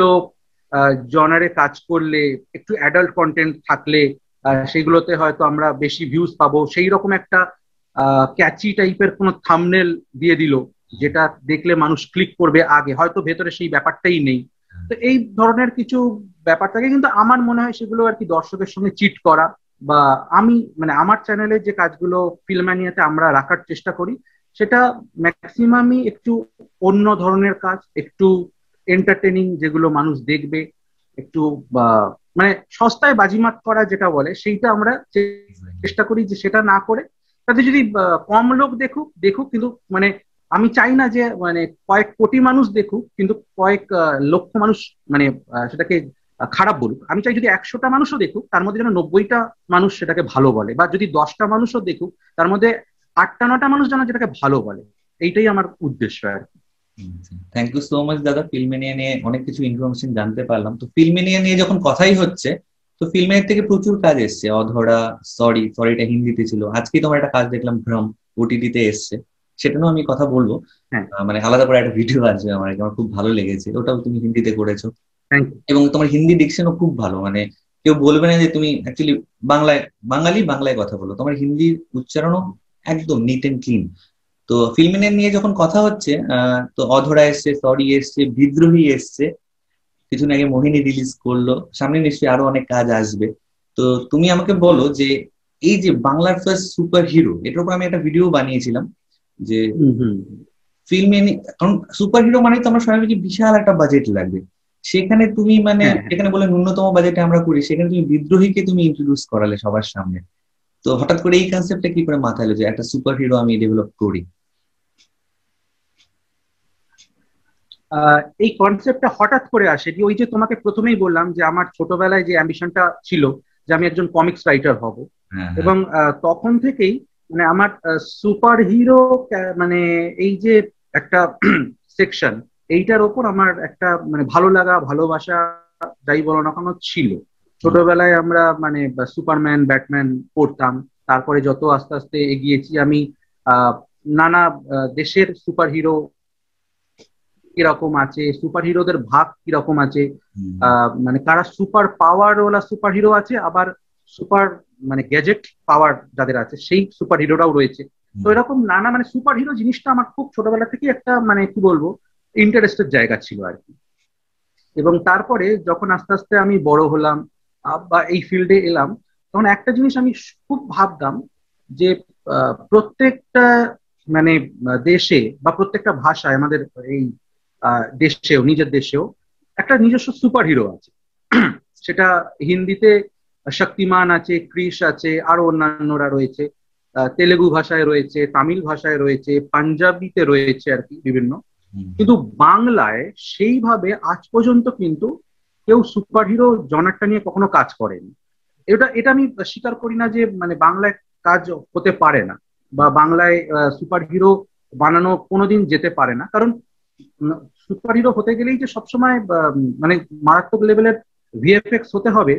জনারে কাজ করলে, একটু অ্যাডাল্ট কন্টেন্ট থাকলে সেগুলোতে হয়তো আমরা বেশি ভিউজ পাবো। সেই রকম একটা ক্যাচি টাইপের কোনো থাম্বনেল দিয়ে দিল, যেটা দেখলে মানুষ ক্লিক করবে আগে, হয়তো ভেতরে সেই ব্যাপারটাই নেই। তো এই ধরনের কিছু ব্যাপার থাকে, কিন্তু আমার মনে হয় সেগুলো আর কি দর্শকের সঙ্গে চিট করা। বা আমি মানে আমার চ্যানেলে যে কাজগুলো ফিল্মানিয়াতে আমরা রাখার চেষ্টা করি, সেটা ম্যাক্সিমামই একটু অন্য ধরনের কাজ, একটু এন্টারটেনিং, যেগুলো মানুষ দেখবে, একটু মানে সস্তায় বাজিমাত করা যেটা বলে, সেইটা আমরা চেষ্টা করি যে সেটা না করে, তাতে যদি কম লোক দেখুক দেখুক, কিন্তু মানে আমি চাই না যে মানে কয়েক কোটি মানুষ দেখুক কিন্তু কয়েক লক্ষ মানুষ মানে সেটাকে খারাপ বলুক। আমি চাই যদি একশোটা মানুষও দেখুক, তার মধ্যে যেন নব্বইটা মানুষ সেটাকে ভালো বলে, বা যদি দশটা মানুষও দেখুক, তার মধ্যে আটটা নটা মানুষ যেন যেটাকে ভালো বলে। এইটাই আমার উদ্দেশ্য আর কি। থ্যাংক ইউ সো মাচ দাদা, ফিল্মেনিয়া নিয়ে অনেক কিছু ইনফরমেশন জানতে পারলাম। তো ফিল্মেনিয়া নিয়ে যখন কথাই হচ্ছে, তো ফিল্মেনিয়া থেকে প্রচুর কাজ এসছে, অধরা, সরি সরিটা হিন্দিতে ছিল, আজকে তোমার একটা কাজ দেখলাম ভ্রম, ওটিটিতে এসছে, সেটা নিয়েও আমি কথা বলবো। মানে আলাদা করে একটা ভিডিও আসবে আমার, আমার খুব ভালো লেগেছে, ওটাও তুমি হিন্দিতে করেছো, এবং তোমার হিন্দি ডিকশনও খুব ভালো। মানে কেউ বলবে না যে তুমি অ্যাকচুয়ালি বাংলায় বাঙালি বাংলায় কথা বলো, তোমার হিন্দি উচ্চারণও একদম নিট এন্ড ক্লিন। তো ফিল্মেনিয়া নিয়ে যখন কথা হচ্ছে, আহ তো অধরা এসছে, সরি এসছে, বিদ্রোহী এসছে, কিছুদিন আগে মোহিনী রিলিজ করলো, সামনে নিশ্চয়ই আরো অনেক কাজ আসবে। তো তুমি আমাকে বলো যে এই যে বাংলার ফার্স্ট সুপার হিরো, এটার উপর আমি একটা ভিডিও বানিয়েছিলাম যে ফিল্মে, কারণ সুপার হিরো মানে তো আমরা সবাই বলছি বিশাল একটা বাজেট লাগবে, সেখানে তুমি মানে এখানে বলে ন্যূনতম বাজেটে আমরা করি, সেখানে তুমি বিদ্রোহীকে তুমি ইন্ট্রোডিউস করালে সবার সামনে। তো হঠাৎ করে এই কনসেপ্টটা কি করে মাথায় এলো যে একটা সুপার হিরো আমি ডেভেলপ করি? এই কনসেপ্টটা হঠাৎ করে আসে কি, ওই যে তোমাকে প্রথমেই বললাম যে আমার ছোটবেলায় যে অ্যাম্বিশনটা ছিল যে আমি একজন কমিক্স রাইটার হব, এবং তখন থেকেই মানে আমার সুপার হিরো মানে এই যে একটা সেকশন, এইটার ওপর আমার একটা মানে ভালো লাগা, ভালোবাসা যাই বলো না কেন ছিল। ছোটবেলায় আমরা মানে সুপারম্যান, ব্যাটম্যান পড়তাম, তারপরে যত আস্তে আস্তে এগিয়েছি আমি আহ নানা দেশের সুপার হিরো কিরকম আছে, সুপার হিরোদের ভাগ কিরকম আছে, আহ মানে কারা সুপার পাওয়ার ওলা সুপার হিরো আছে, আবার সুপার মানে গ্যাজেট পাওয়ার যাদের আছে সেই সুপার হিরোরাও রয়েছে। তো এরকম নানা মানে সুপার হিরো জিনিসটা আমার খুব ছোটবেলা থেকে একটা মানে কি বলবো ইন্টারেস্টের জায়গা ছিল আর কি। এবং তারপরে যখন আস্তে আস্তে আমি বড় হলাম বা এই ফিল্ডে এলাম, তখন একটা জিনিস আমি খুব ভাবতাম যে প্রত্যেকটা মানে দেশে বা প্রত্যেকটা ভাষায়, আমাদের এই দেশেও নিজের দেশেও একটা নিজস্ব সুপার হিরো আছে। সেটা হিন্দিতে শক্তিমান আছে, ক্রিশ আছে, আরো অন্যান্যরা রয়েছে। তেলেগু ভাষায় রয়েছে, তামিল ভাষায় রয়েছে, পাঞ্জাবিতে রয়েছে আর কি বিভিন্ন। কিন্তু বাংলায় সেইভাবে আজ পর্যন্ত কিন্তু কেউ সুপার হিরো জনারটা নিয়ে কখনো কাজ করেনি। এটা এটা আমি স্বীকার করি না যে মানে বাংলায় কাজ হতে পারে না বা বাংলায় সুপার হিরো বানানো কোনোদিন যেতে পারে না। কারণ সুপার হিরো হতে গেলেই যে সবসময় মানে মারাত্মক লেভেলের ভিএফএক্স হতে হবে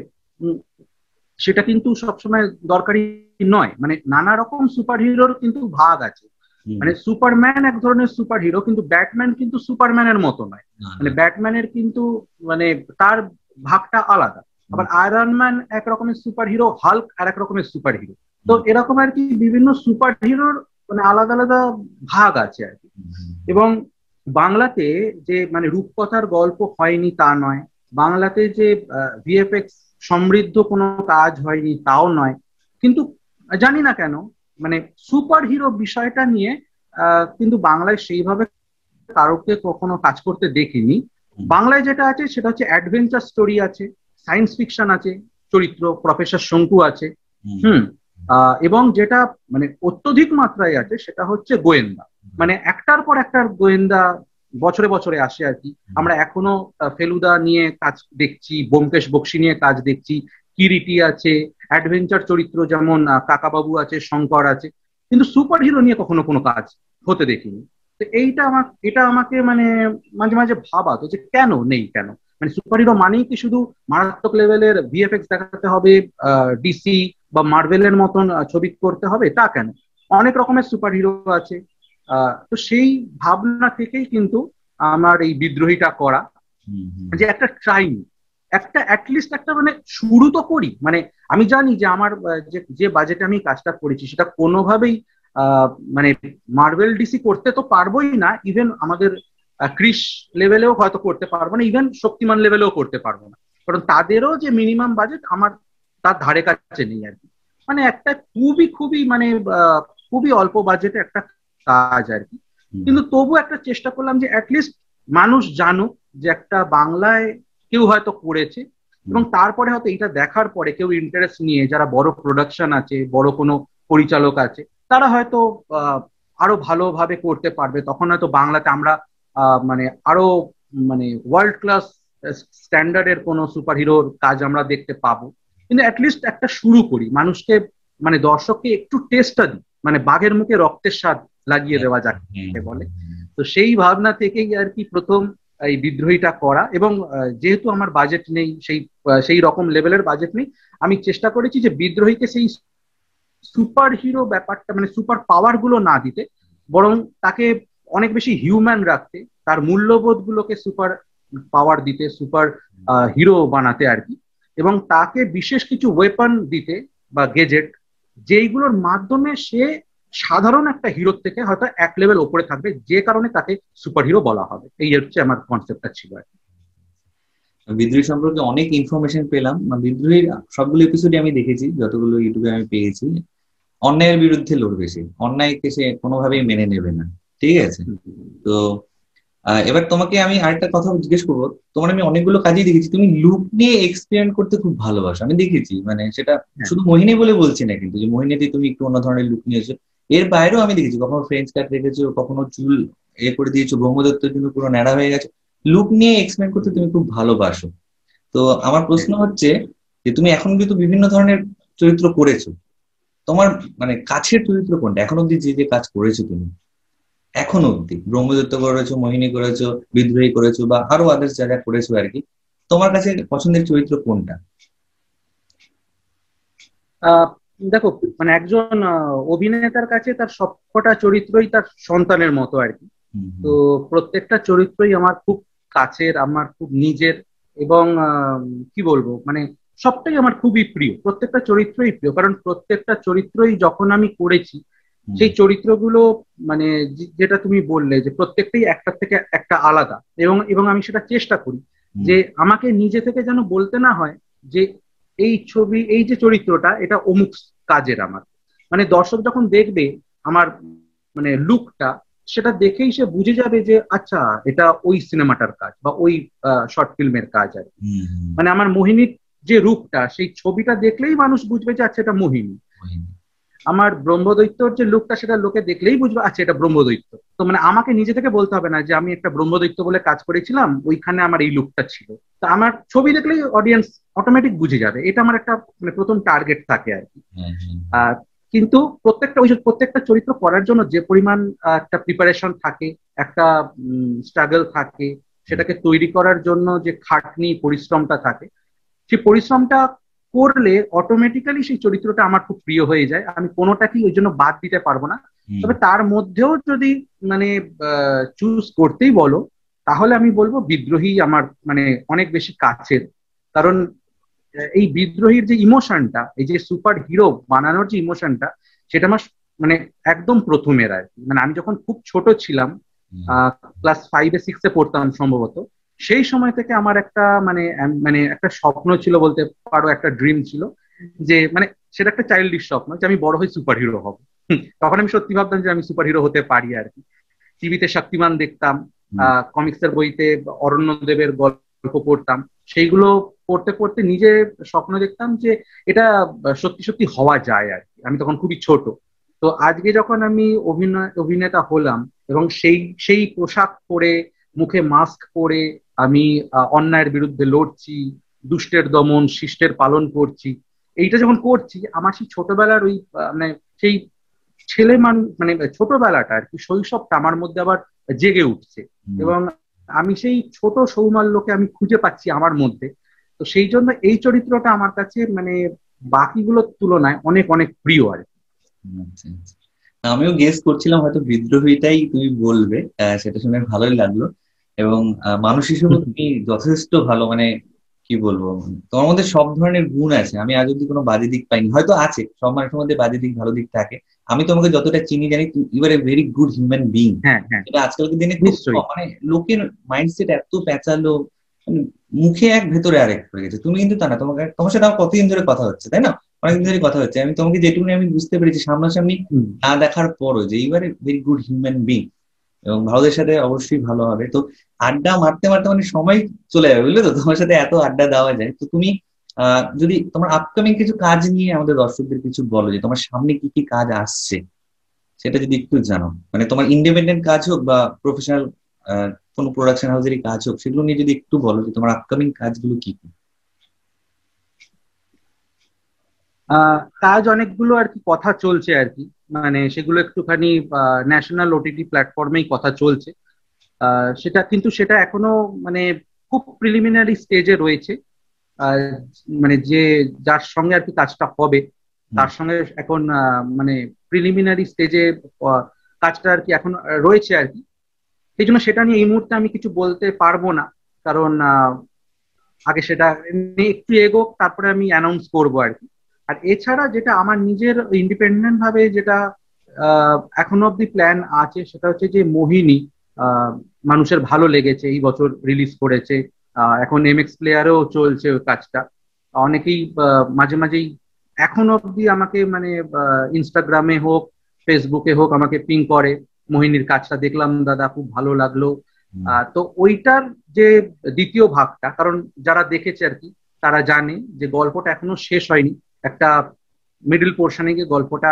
সেটা কিন্তু সবসময় দরকারি নয়। মানে নানা রকম সুপার হিরোর কিন্তু ভাগ আছে। মানে সুপারম্যান এক ধরনের সুপার হিরো, কিন্তু ব্যাটম্যান কিন্তু সুপারম্যানের মতো নয়। মানে ব্যাটম্যানের কিন্তু মানে তার ভাগটা আলাদা। আবার আয়রন ম্যান এক রকমের সুপার হিরো, হাল্ক আর এক রকমের সুপার হিরো। তো এরকম আর কি বিভিন্ন সুপার হিরোর মানে আলাদা আলাদা ভাগ আছে আর কি। এবং বাংলাতে যে মানে রূপকথার গল্প হয়নি তা নয়, বাংলাতে যে ভিএফএক্স সমৃদ্ধ কোনো কাজ হয়নি তাও নয়, কিন্তু জানি না কেন মানে সুপার হিরো বিষয়টা নিয়ে আহ কিন্তু বাংলায় সেইভাবে কারোকে কখনো কাজ করতে দেখিনি। বাংলায় যেটা আছে সেটা হচ্ছে অ্যাডভেঞ্চার স্টোরি আছে, সায়েন্স ফিকশন আছে, চরিত্র প্রফেসর শঙ্কু আছে, হুম আহ এবং যেটা মানে অত্যধিক মাত্রায় আছে সেটা হচ্ছে গোয়েন্দা। মানে একটার পর একটার গোয়েন্দা বছরে বছরে আসে আর কি। আমরা এখনো ফেলুদা নিয়ে কাজ দেখছি, ব্যোমকেশ বক্সী নিয়ে কাজ দেখছি, কিরিটি আছে, অ্যাডভেঞ্চার চরিত্র যেমন কাকাবাবু আছে, শঙ্কর আছে, কিন্তু সুপার হিরো নিয়ে কখনো কোনো কাজ হতে দেখিনি। তো এইটা আমার এটা আমাকে মানে মাঝে মাঝে ভাবাতো যে কেন নেই, কেন মানে সুপার হিরো মানেই কি শুধু মারাত্মক লেভেলের ভিএফএক্স দেখাতে হবে, ডিসি বা মার্ভেলের মতন ছবি করতে হবে, তা কেন? অনেক রকমের সুপার হিরো আছে। আহ তো সেই ভাবনা থেকেই কিন্তু আমার এই বিদ্রোহীটা করা, যে একটা ট্রাইং, একটা অ্যাটলিস্ট একটা মানে শুরু তো করি। মানে আমি জানি যে আমার যে যে বাজেটে আমি কাজটা করেছি সেটা কোনোভাবেই আহ মানে মার্ভেল ডিসি করতে তো পারবোই না, ইভেন আমাদের ক্রিশ লেভেলেও হয়তো করতে পারবো না, ইভেন শক্তিমান লেভেলেও করতে পারবো না, কারণ তাদেরও যে মিনিমাম বাজেট আমার তার ধারে কাছে নেই আর কি। মানে একটা খুবই খুবই মানে খুবই অল্প বাজেটে একটা কাজ আর কি। কিন্তু তবু একটা চেষ্টা করলাম যে অ্যাটলিস্ট মানুষ জানুক যে একটা বাংলায় কেউ হয়তো করেছে, এবং তারপরে হয়তো এটা দেখার পরে কেউ ইন্টারেস্ট নিয়ে, যারা বড় প্রোডাকশন আছে, বড় কোনো পরিচালক আছে, তারা হয়তো আহ আরো ভালোভাবে করতে পারবে। তখন হয়তো বাংলাতে আমরা আহ মানে আরো মানে ওয়ার্ল্ড ক্লাস স্ট্যান্ডার্ডের কোনো সুপার হিরোর কাজ আমরা দেখতে পাবো। কিন্তু অ্যাটলিস্ট একটা শুরু করি, মানুষকে মানে দর্শককে একটু টেস্টটা দিই, মানে বাঘের মুখে রক্তের স্বাদ লাগিয়ে দেওয়া যাকে বলে। তো সেই ভাবনা থেকেই আর কি প্রথম এই বিদ্রোহীটা করা। এবং যেহেতু আমার বাজেট নেই, সেই সেই রকম লেভেলের বাজেট নেই, আমি চেষ্টা করেছি যে বিদ্রোহীকে সেই সুপার হিরো ব্যাপারটা মানে সুপার পাওয়ার গুলো না দিতে, বরং তাকে অনেক বেশি হিউম্যান রাখতে, তার মূল্যবোধ গুলোকে সুপার পাওয়ার দিতে, সুপার হিরো বানাতে আর কি। এবং তাকে বিশেষ কিছু ওয়েপন দিতে বা গেজেট, যেইগুলোর মাধ্যমে সে সাধারণ একটা হিরোর থেকে হয়তো এক লেভেল ওপরে থাকবে, যে কারণে তাকে সুপার হিরো বলা হবে। এই হচ্ছে আমার কনসেপ্টটা ছিল আর কি। বিদ্রোহী সম্পর্কে অনেক ইনফরমেশন পেলাম। বিদ্রোহীর সবগুলো এপিসোডই আমি দেখেছি, যতগুলো ইউটিউবে আমি পেয়েছি। অন্যায়ের বিরুদ্ধে লড়বে সে, অন্যায়কে সে কোনোভাবেই মেনে নেবে না, ঠিক আছে? তো এবার তোমাকে আমি আরেকটা কথা জিজ্ঞেস করবো। তোমার আমি অনেকগুলো কাজই দেখেছি, তুমি লুক নিয়ে এক্সপেরিমেন্ট করতে খুব ভালোবাসো, আমি দেখেছি। মানে সেটা শুধু মোহিনী বলে বলছি না, কিন্তু যে মোহিনীতে তুমি একটু অন্য ধরনের লুক নিয়েছো, এর বাইরেও আমি দেখেছি কখনো ফ্রেঞ্চ কাট রেখেছো, কখনো চুল এ করে দিয়েছো, ব্রহ্মদত্তের জন্য পুরো ন্যাড়া হয়ে গেছে। লুক নিয়ে এক্সপেরিমেন্ট করতে তুমি খুব ভালোবাসো। তো আমার প্রশ্ন হচ্ছে যে তুমি এখন কিন্তু বিভিন্ন ধরনের চরিত্র করেছো, তোমার মানে কাছের চরিত্র কোনটা এখন অব্দি? যে যে কাজ করেছো তুমি এখন অব্দি, ব্রহ্মদত্ত করেছো, মোহিনী করেছো, বিদ্রোহী করেছো, বা আরো আদার্স যা যা করেছো আর কি, তোমার কাছে পছন্দের চরিত্র কোনটা? আহ দেখো, মানে একজন অভিনেতার কাছে তার সবকটা চরিত্রই তার সন্তানের মতো আর কি। তো প্রত্যেকটা চরিত্রই আমার খুব কাছের, আমার খুব নিজের, এবং কি বলবো মানে সবটাই আমার খুবই প্রিয়। প্রত্যেকটা চরিত্রই প্রিয়, কারণ প্রত্যেকটা চরিত্রই যখন আমি করেছি সেই চরিত্রগুলো মানে যেটা তুমি বললে যে প্রত্যেকটাই একটা থেকে একটা আলাদা, এবং এবং আমি সেটা চেষ্টা করি যে আমাকে নিজে থেকে যেন বলতে না হয় যে এই ছবি, এই যে চরিত্রটা এটা অমুক কাজের। আমার মানে দর্শক যখন দেখবে আমার মানে লুকটা, সেটা দেখেই সে বুঝে যাবে যে আচ্ছা এটা ওই সিনেমাটার কাজ বা ওই শর্ট ফিল্মের কাজ আর। মানে আমার মোহিনীর যে রূপটা, সেই ছবিটা দেখলেই মানুষ বুঝবে যে আচ্ছা এটা মোহিনী। আমার ব্রহ্মদৈত্যর যে লুকটা, সেটা লোকে দেখলেই বুঝবে আচ্ছা এটা ব্রহ্মদৈত্য। তো মানে আমাকে নিজে থেকে বলতে হবে না যে আমি একটা ব্রহ্মদৈত্য বলে কাজ করেছিলাম, ওইখানে আমার এই লুকটা ছিল। তো আমার ছবি দেখলেই অডিয়েন্স অটোমেটিক বুঝে যাবে, এটা আমার একটা মানে প্রথম টার্গেট থাকে আর কি। আর কিন্তু প্রত্যেকটা ওই প্রত্যেকটা চরিত্র করার জন্য যে পরিমাণ একটা প্রিপারেশন থাকে, একটা স্ট্রাগল থাকে, সেটাকে তৈরি করার জন্য যে খাটনি পরিশ্রমটা থাকে, সেই পরিশ্রমটা করলে অটোমেটিক্যালি সেই চরিত্রটা আমার খুব প্রিয় হয়ে যায়। আমি কোনোটাকেই ওই জন্য বাদ দিতে পারবো না। তবে তার মধ্যেও যদি মানে চুজ করতেই বলো, তাহলে আমি বলবো বিদ্রোহী আমার মানে অনেক বেশি কাছের। কারণ এই বিদ্রোহীর যে ইমোশনটা, এই যে সুপার হিরো বানানোর যে ইমোশনটা, সেটা আমার মানে একদম প্রথমের আর কি। মানে আমি যখন খুব ছোট ছিলাম, ক্লাস ফাইভে সিক্সে পড়তাম সম্ভবত, সেই সময় থেকে আমার একটা মানে মানে একটা স্বপ্ন ছিল বলতে পারো, একটা ড্রিম ছিল যে মানে সেটা একটা চাইল্ডিশ স্বপ্ন যে আমি বড় হয়ে সুপার হিরো হব। তখন আমি সত্যি ভাবতাম যে আমি সুপার হিরো হতে পারি আর কি। টিভিতে শক্তিমান দেখতাম, আহ কমিক্সের বইতে অরণ্যদেবের গল্প পড়তাম, সেইগুলো পড়তে পড়তে নিজে স্বপ্ন দেখতাম যে এটা সত্যি সত্যি হওয়া যায় আর কি। আমি তখন খুবই ছোট। তো আজকে যখন আমি অভিনয় অভিনেতা হলাম এবং সেই সেই পোশাক পরে, মুখে মাস্ক পরে আমি অন্যায়ের বিরুদ্ধে লড়ছি, দুষ্টের দমন শিষ্টের পালন করছি, এইটা যখন করছি, আমার সেই ছোটবেলার ওই মানে সেই ছেলে মান মানে ছোটবেলাটা আর কি, শৈশবটা আমার মধ্যে আবার জেগে উঠছে এবং আমি সেই ছোট সৌমাল্যকে আমি খুঁজে পাচ্ছি আমার মধ্যে। তো সেই জন্য এই চরিত্রটা আমার কাছে মানে বাকিগুলোর তুলনায় অনেক অনেক প্রিয় আর কি। আমিও গেস করছিলাম হয়তো বিদ্রোহীটাই তুমি বলবে, সেটা শুনে ভালোই লাগলো। এবং মানুষ হিসেবে তুমি যথেষ্ট ভালো, মানে কি বলবো, তোমার মধ্যে সব ধরনের গুণ আছে। আমি আজ অব্দি কোনো বাজে দিক পাইনি, হয়তো আছে, সব মানুষের মধ্যে বাজে দিক ভালো দিক থাকে। আমি তোমাকে যতটা চিনি জানি you are a very good human being. এটা আজকালকার দিনে মানে লোকের মাইন্ডসেট এত প্যাঁচালো, মুখে এক ভেতরে আরেক হয়ে গেছে। তুমি কিন্তু তা না, তোমাকে তোমার সাথে আমার কতদিন ধরে কথা হচ্ছে, তাই না? অনেকদিন ধরে কথা হচ্ছে। আমি তোমাকে যেটুকু আমি বুঝতে পেরেছি সামনাসামনি না দেখার পরও, যে you are a very good human being এবং ভারতের সাথে অবশ্যই ভালো হবে। তো আড্ডা মারতে মারতে মানে সময় চলে যাবে, বুঝলে তো, তোমার সাথে এত আড্ডা দেওয়া যায়। তো তুমি আহ যদি তোমার আপকামিং কিছু কাজ নিয়ে আমাদের দর্শকদের কিছু বলো, যে তোমার সামনে কি কি কাজ আসছে সেটা যদি একটু জানো, মানে তোমার ইন্ডিপেন্ডেন্ট কাজ হোক বা প্রফেশনাল কোনো প্রোডাকশন হাউসেরই কাজ হোক, সেগুলো নিয়ে যদি একটু বলো যে তোমার আপকামিং কাজগুলো কি কি। কাজ অনেকগুলো আর কি, কথা চলছে আর কি, মানে সেগুলো একটুখানি ন্যাশনাল ওটিটি প্ল্যাটফর্মেই কথা চলছে। সেটা কিন্তু সেটা এখনো মানে খুব প্রিলিমিনারি স্টেজে রয়েছে। আর মানে যে যার সঙ্গে আর কি কাজটা হবে, তার সঙ্গে এখন মানে প্রিলিমিনারি স্টেজে কাজটা আর কি এখন রয়েছে আর কি। সেই জন্য সেটা নিয়ে এই মুহূর্তে আমি কিছু বলতে পারবো না, কারণ আগে সেটা একটু এগোক, তারপরে আমি অ্যানাউন্স করবো আর কি। আর এছাড়া যেটা আমার নিজের ইন্ডিপেন্ডেন্ট ভাবে যেটা এখনো অব্দি প্ল্যান আছে, সেটা হচ্ছে যে মোহিনী মানুষের ভালো লেগেছে, এই বছর রিলিজ করেছে, এখন এমএক্স প্লেয়ারেও চলছে ওই কাজটা। অনেকেই মাঝে মাঝেই এখন অব্দি আমাকে মানে ইনস্টাগ্রামে হোক ফেসবুকে হোক আমাকে পিং করে, মোহিনীর কাজটা দেখলাম দাদা, খুব ভালো লাগলো। তো ওইটার যে দ্বিতীয় ভাগটা, কারণ যারা দেখেছে আর কি তারা জানে যে গল্পটা এখনো শেষ হয়নি, একটা মিডল পোর্শনে গিয়ে গল্পটা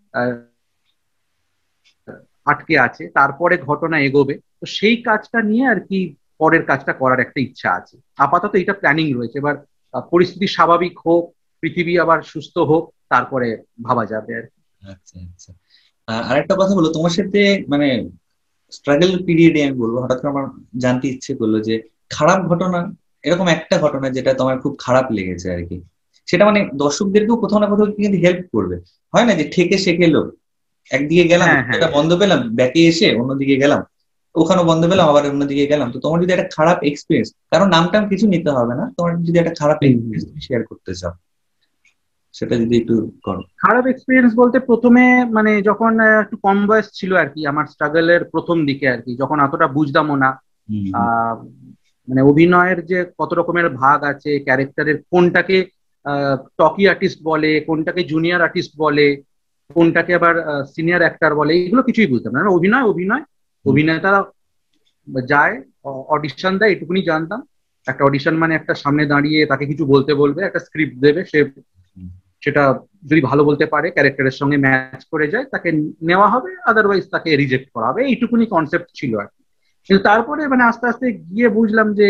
আটকে আছে, তারপরে ঘটনা এগোবে। তো সেই কাজটা নিয়ে আর কি পরের কাজটা করার একটা ইচ্ছা আছে। আপাতত এটা প্ল্যানিং রয়েছে, এবার পরিস্থিতি স্বাভাবিক হোক, পৃথিবী আবার সুস্থ হোক, তারপরে ভাবা যাবে আর কি। আচ্ছা আচ্ছা, আরেকটা কথা বলো, তোমার সাথে মানে স্ট্রাগল পিরিয়ডে আমি বলবো, হঠাৎ করে আমার জানতে ইচ্ছে করলো যে খারাপ ঘটনা, এরকম একটা ঘটনা যেটা তোমার খুব খারাপ লেগেছে আর কি, সেটা মানে দর্শকদেরকেও কোথাও না কোথাও কিন্তু হেল্প করবে। হয় না যে ঠেকে শেখে লোক, একদিকে গেলাম এটা বন্ধ পেলাম, ব্যাকে এসে অন্যদিকে গেলাম, ওখানেও বন্ধ পেলাম, আবার অন্যদিকে গেলাম। তো তোমার যদি একটা খারাপ এক্সপিরিয়েন্স, কারণ নামটাম কিছু নিতে হবে না, তোমার যদি একটা খারাপ এক্সপিরিয়েন্স তুমি শেয়ার করতে চাও, সেটা যদি একটু করো। খারাপ এক্সপিরিয়েন্স বলতে প্রথমে মানে যখন একটু কম বয়স ছিল আর কি, আমার স্ট্রাগলের প্রথম দিকে আর কি, যখন অতটা বুঝতামও না মানে অভিনয়ের যে কত রকমের ভাগ আছে, ক্যারেক্টারের কোনটাকে টকি আর্টিস্ট বলে, কোনটাকে জুনিয়র আর্টিস্ট বলে, কোনটাকে আবার সিনিয়র অ্যাক্টর বলে, এগুলো কিছুই বুঝতাম না। অভিনয় অভিনয় অভিনেতা যায়, অডিশন দেয়, এটুকুনি জানতাম। একটা অডিশন মানে একটা সামনে দাঁড়িয়ে তাকে কিছু বলতে বলবে, একটা স্ক্রিপ্ট দেবে, সে সেটা যদি ভালো বলতে পারে, ক্যারেক্টারের সঙ্গে ম্যাচ করে যায়, তাকে নেওয়া হবে, আদারওয়াইজ তাকে রিজেক্ট করা হবে। এইটুকুনি কনসেপ্ট ছিল আর কি। কিন্তু তারপরে মানে আস্তে আস্তে গিয়ে বুঝলাম যে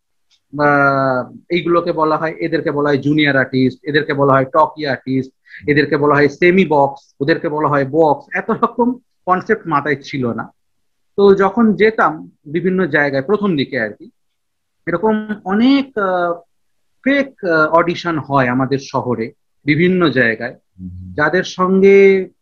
এইগুলোকে বলা হয়, এদেরকে বলা হয় জুনিয়র আর্টিস্ট, এদেরকে বলা হয় টকি আর্টিস্ট, এদেরকে বলা হয় সেমি বক্স, ওদেরকে বলা হয় বক্স। এত রকম কনসেপ্ট মাথায় ছিল না। তো যখন যেতাম বিভিন্ন জায়গায় প্রথম দিকে আর কি, এরকম অনেক ফেক অডিশন হয় আমাদের শহরে বিভিন্ন জায়গায়, যাদের সঙ্গে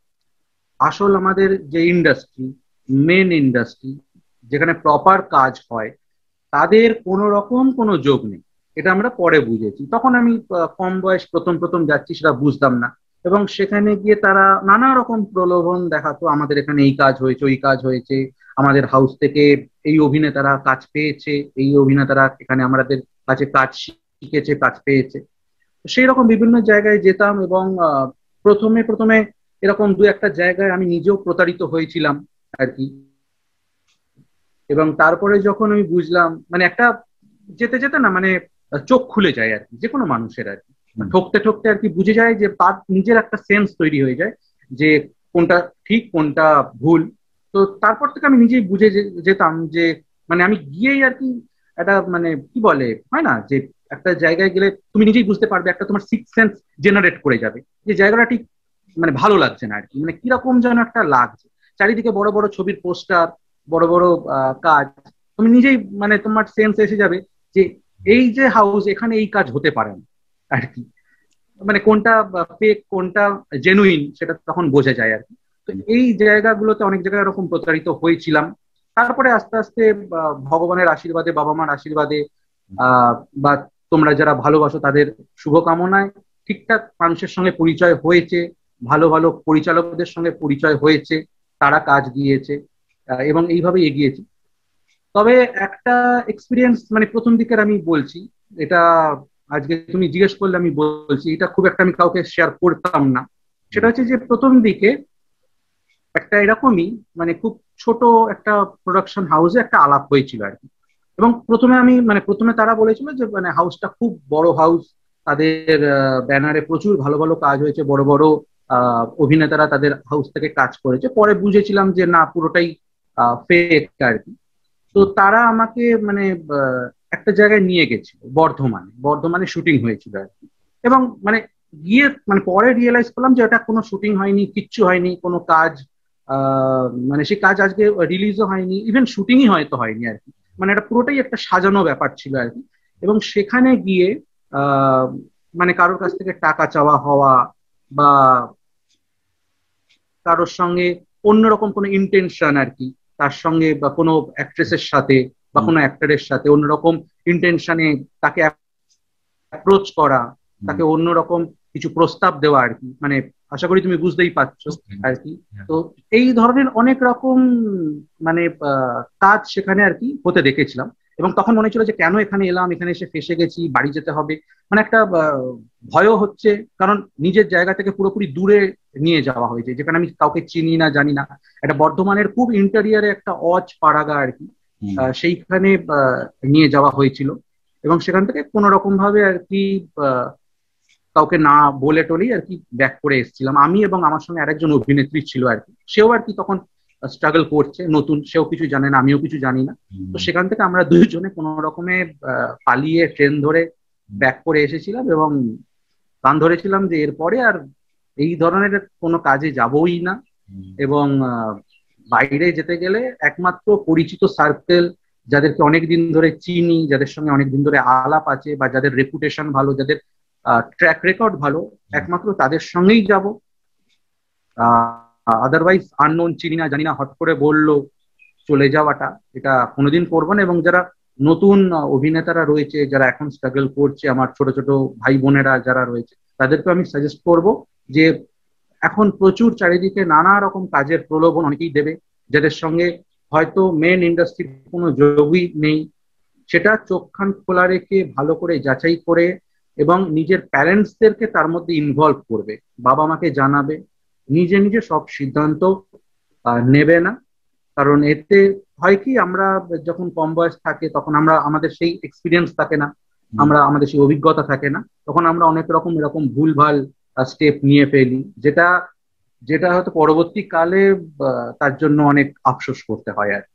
আসল আমাদের যে ইন্ডাস্ট্রি, মেন ইন্ডাস্ট্রি যেখানে প্রপার কাজ হয়, তাদের কোনো রকম কোনো যোগ নেই। এটা আমরা পরে বুঝেছি। তখন আমি কম বয়স, প্রথম প্রথম যাচ্ছি, সেটা বুঝতাম না। এবং সেখানে গিয়ে তারা নানা রকম প্রলোভন দেখাতো, আমাদের এখানে এই কাজ হয়েছে, ওই কাজ হয়েছে, আমাদের হাউস থেকে এই অভিনেতারা কাজ পেয়েছে, এই অভিনেতারা এখানে আমাদের কাছে কাজ শিখেছে, কাজ পেয়েছে। সেই রকম বিভিন্ন জায়গায় যেতাম এবং প্রথমে প্রথমে এরকম দু একটা জায়গায় আমি নিজেও প্রতারিত হয়েছিলাম আর কি। এবং তারপরে যখন আমি বুঝলাম, মানে একটা যেতে যেতে না মানে চোখ খুলে যায় আর কি, যে কোনো মানুষের আর কি, ঠকতে ঠকতে আর কি বুঝে যায়, যে তার নিজের একটা সেন্স তৈরি হয়ে যায় যে কোনটা ঠিক কোনটা ভুল। তো তারপর থেকে আমি নিজেই বুঝে যেতাম যে মানে আমি গিয়েই আর কি একটা মানে কি বলে হয় না, যে একটা জায়গায় গেলে তুমি নিজেই বুঝতে পারবে, একটা তোমার সিক্স সেন্স জেনারেট করে যাবে যে জায়গাটা ঠিক মানে ভালো লাগছে না আর কি, মানে কিরকম যেন একটা লাগছে। চারিদিকে বড় বড় ছবির পোস্টার, বড় বড় কাজ, তুমি নিজেই মানে তোমার সেন্স এসে যাবে যে এই যে হাউস, এখানে এই কাজ হতে পারে না আর কি। মানে কোনটা ফেক কোনটা জেনুইন সেটা তখন বোঝা যায় আর কি। তো এই জায়গাগুলোতে অনেক জায়গায় এরকম প্রতারিত হয়েছিলাম। তারপরে আস্তে আস্তে ভগবানের আশীর্বাদে, বাবা মার আশীর্বাদে, আহ বা তোমরা যারা ভালোবাসো তাদের শুভকামনায় ঠিকঠাক মানুষের সঙ্গে পরিচয় হয়েছে, ভালো ভালো পরিচালকদের সঙ্গে পরিচয় হয়েছে, তারা কাজ দিয়েছে এবং এইভাবে এগিয়েছি। তবে একটা এক্সপিরিয়েন্স মানে প্রথম দিকের আমি বলছি, এটা আজকে তুমি জিজ্ঞেস করলে আমি বলছি, এটা খুব একটা আমি কাউকে শেয়ার করতাম না। সেটা হচ্ছে যে প্রথম দিকে একটা এরকমই মানে খুব ছোট একটা প্রোডাকশন হাউসে একটা আলাপ হয়েছিল আর কি। এবং প্রথমে আমি মানে প্রথমে তারা বলেছিল যে মানে হাউসটা খুব বড় হাউস, তাদের ব্যানারে প্রচুর ভালো ভালো কাজ হয়েছে, বড় বড় আহ অভিনেতারা তাদের হাউস থেকে কাজ করেছে। পরে বুঝেছিলাম যে না, পুরোটাই ফেক আর কি। তো তারা আমাকে মানে একটা জায়গায় নিয়ে গেছিল, বর্ধমানে বর্ধমানে শুটিং হয়েছিল আর কি। এবং মানে গিয়ে মানে পরে রিয়েলাইজ করলাম যে ওটা কোনো শুটিং হয়নি, কিচ্ছু হয়নি, কোনো কাজ আহ মানে সেই কাজ আজকে রিলিজও হয়নি, ইভেন শুটিংই হয়তো হয়নি আর কি। মানে এটা পুরোটাই একটা সাজানো ব্যাপার ছিল আর কি। এবং সেখানে গিয়ে আহ মানে কারোর কাছ থেকে টাকা চাওয়া হওয়া, বা কারোর সঙ্গে অন্যরকম কোনো ইন্টেনশন আর কি, তার সঙ্গে বা কোনো অ্যাক্ট্রেসের সাথে বা কোনো অ্যাক্টরের সাথে অন্যরকম ইন্টেনশনে তাকে অ্যাপ্রোচ করা, তাকে অন্যরকম কিছু প্রস্তাব দেওয়া আর কি। মানে আশা করি তুমি বুঝতেই পারছো আর কি। তো এই ধরনের অনেক রকম মানে কাজ সেখানে আর কি হতে দেখেছিলাম। এবং তখন মনে ছিল যে কেন এখানে এলাম, এখানে এসে ফেসে গেছি, বাড়ি যেতে হবে। মানে একটা ভয়ও হচ্ছে, কারণ নিজের জায়গা থেকে পুরোপুরি দূরে নিয়ে যাওয়া হয়েছে, যেখানে আমি কাউকে চিনি না, জানি না। একটা বর্ধমানের খুব ইন্টেরিয়ারে একটা অজ পাড়াগা আর কি, সেইখানে নিয়ে যাওয়া হয়েছিল। এবং সেখান থেকে কোনো রকম ভাবে আর কি কাউকে না বলে টলেই আর কি ব্যাক করে এসেছিলাম আমি, এবং আমার সঙ্গে আরেকজন অভিনেত্রী ছিল আর কি। সেও আর কি তখন স্ট্রাগল করছে, নতুন, সেও কিছু জানে না, আমিও কিছু জানি না। তো সেখান থেকে আমরা দুইজনে কোনো রকমে পালিয়ে ট্রেন ধরে ব্যাক করে এসেছিলাম এবং গান ধরেছিলাম যে এরপরে আর এই ধরনের কোনো কাজে যাবই না। এবং বাইরে যেতে গেলে একমাত্র পরিচিত সার্কেল, যাদেরকে অনেকদিন ধরে চিনি, যাদের সঙ্গে অনেকদিন ধরে আলাপ আছে, বা যাদের রেপুটেশন ভালো, যাদের ট্র্যাক রেকর্ড ভালো, একমাত্র তাদের সঙ্গেই যাব। আদারওয়াইজ আননোন, চিনি না জানি না, হট করে বললো চলে যাওয়াটা, এটা কোনোদিন করবো না। এবং যারা নতুন অভিনেতারা রয়েছে, যারা এখন স্ট্রাগল করছে, আমার ছোট ছোট ভাই বোনেরা যারা রয়েছে, তাদেরকে আমি সাজেস্ট করব যে এখন প্রচুর চারিদিকে নানা রকম কাজের প্রলোভন অনেকেই দেবে, যাদের সঙ্গে হয়তো মেন ইন্ডাস্ট্রির কোনো যোগই নেই। সেটা চোখ কান খোলা রেখে ভালো করে যাচাই করে এবং নিজের প্যারেন্টসদেরকে তার মধ্যে ইনভলভ করবে, বাবা মাকে জানাবে, নিজে নিজে সব সিদ্ধান্ত নেবে না। কারণ এতে হয় কি, আমরা যখন কম বয়স থাকে তখন আমরা আমাদের সেই এক্সপিরিয়েন্স থাকে না, আমরা আমাদের সেই অভিজ্ঞতা থাকে না, তখন আমরা অনেক রকম এরকম ভুলভাল স্টেপ নিয়ে ফেলি, যেটা যেটা হয়তো পরবর্তীকালে তার জন্য অনেক আফসোস করতে হয় আর।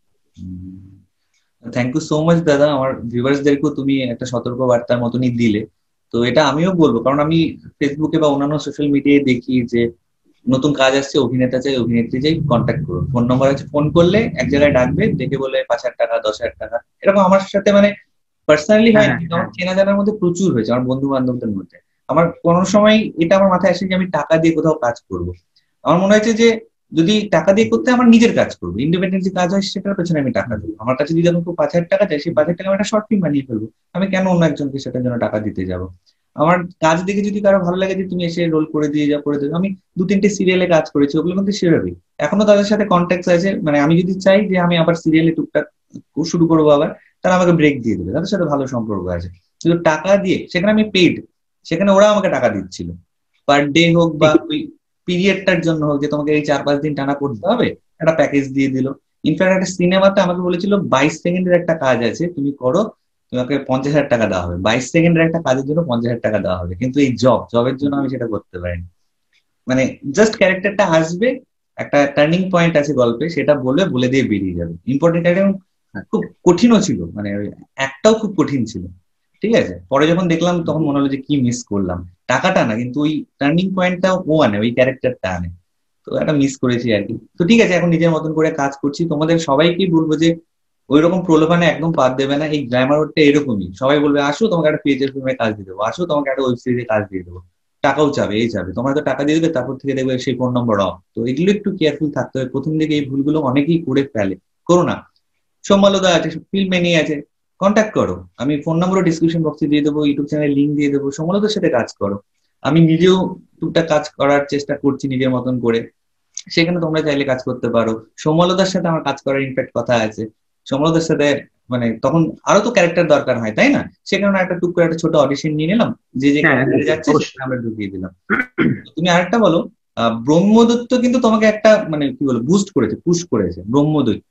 থ্যাংক ইউ সো মাচ দাদা, আমার ভিউয়ার্সদেরকেও তুমি একটা সতর্ক বার্তার মতনই দিলে। তো এটা আমিও বলবো, কারণ আমি ফেসবুকে বা অন্যান্য সোশ্যাল মিডিয়ায় দেখি যে নতুন কাজ আসছে, অভিনেতা চাই, অভিনেত্রী চাই, কন্ট্যাক্ট করুন, ফোন নম্বর আছে, ফোন করলে এক জায়গায় ডাকবে, ডেকে বলে পাঁচ হাজার টাকা, দশ হাজার টাকা, এরকম আমার সাথে মানে পার্সোনালি হয়, কিন্তু আমার চেনা জানার মধ্যে প্রচুর হয়েছে, আমার বন্ধু বান্ধবদের মধ্যে। আমার কোনো সময় এটা আমার মাথায় আসে যে আমি টাকা দিয়ে কোথাও কাজ করব। আমার মনে হয়েছে যে যদি টাকা দিয়ে করতে আমার নিজের কাজ করবো, ইন্ডিপেন্ডেন্ট যে কাজ হয় সেটার পেছনে আমি টাকা দেবো। আমার কাছে যদি এখন পাঁচ হাজার টাকা চাই, সেই পাঁচ হাজার টাকা আমি একটা শর্ট ফিল্ম বানিয়ে ফেলবো, আমি কেন অন্য একজনকে সেটার জন্য টাকা দিতে যাবো? আমার কাজ দেখে যদি কারো ভালো লাগে যে তুমি এসে রোল করে দিয়ে যা করে দেবে, আমি দু তিনটে সিরিয়ালে কাজ করেছি, ওগুলো কিন্তু সেভাবেই এখনো তাদের সাথে কন্ট্যাক্ট আছে। মানে আমি যদি চাই যে আমি আবার সিরিয়ালে টুকটাক শুরু করবো আবার, তারা আমাকে ব্রেক দিয়ে দেবে, তাদের সাথে ভালো সম্পর্ক আছে। কিন্তু টাকা দিয়ে, সেখানে আমি পেইড, সেখানে ওরা আমাকে টাকা দিচ্ছিল, পার ডে হোক বা ওই পিরিয়ডটার জন্য হোক, যে তোমাকে এই চার পাঁচ দিন টানা করতে হবে, একটা প্যাকেজ দিয়ে দিল। ইনফ্যাক্ট একটা সিনেমাতে আমাকে বলেছিল বাইশ সেকেন্ডের একটা কাজ আছে, তুমি করো, তোমাকে পঞ্চাশ হাজার টাকা দেওয়া হবে। বাইশ সেকেন্ডের একটা কাজের জন্য পঞ্চাশ হাজার টাকা দেওয়া হবে, কিন্তু এই জব জবের জন্য আমি সেটা করতে পারিনি। মানে জাস্ট ক্যারেক্টারটা আসবে, একটা টার্নিং পয়েন্ট আছে গল্পে, সেটা বলে বলে দিয়ে বেরিয়ে যাবে। ইম্পর্টেন্ট ক্যারেক্টার, খুব কঠিনও ছিল, মানে একটাও খুব কঠিন ছিল। ঠিক আছে, পরে যখন দেখলাম তখন মনে হলো যে কি মিস করলাম, টাকাটা না, কিন্তু ওই টার্নিং পয়েন্টটা ও আনে, ওই ক্যারেক্টারটা আনে। তো একটা মিস করেছি আর কি। তো ঠিক আছে, এখন নিজের মতন করে কাজ করছি। তোমাদের সবাইকেই বলবো যে ওই রকম প্রলোভনে একদম বাদ দেবে না। এই গ্ল্যামারটা এরকমই, সবাই বলবে আসো তোমাকে একটা পেজের ফিল্মে কাজ দিয়ে দেবো, আসো তোমাকে একটা ওয়েব সিরিজে কাজ দিয়ে দেবো, টাকাও চাবে, এই চাবে, তোমার তো টাকা দিয়ে দেবে, তারপর থেকে দেখবে সেই ফোন নম্বর অফ। তো এগুলো একটু কেয়ারফুল থাকতে হবে। প্রথম দিকে এই ভুলগুলো অনেকেই করে ফেলে, করো না। সোমবালদা আছে, ফিল্ম মেনি আছে, কন্ট্যাক্ট করো, আমি ফোন নম্বরও ডিসক্রিপশন বক্সে দিয়ে দেবো, ইউটিউব চ্যানেল লিঙ্ক দিয়ে দেবো, সোমবালদার সাথে কাজ করো। আমি নিজেও টুকটাক কাজ করার চেষ্টা করছি নিজের মতন করে, সেখানে তোমরা চাইলে কাজ করতে পারো। সোমবালদার সাথে আমার কাজ করার ইনফ্যাক্ট কথা আছে। সোমবালদার সাথে মানে তখন আরো তো ক্যারেক্টার দরকার হয়, তাই না? সেখানে একটা টুক করে একটা ছোট অডিশন নিয়ে নিলাম, যে যে ক্যারেক্টারে যাচ্ছে সেখানে আমরা ঢুকিয়ে দিলাম। তুমি আরেকটা বলো, আহ ব্রহ্মদত্ত কিন্তু তোমাকে একটা মানে কি বলো বুস্ট করেছে, পুশ করেছে ব্রহ্মদৈত্য।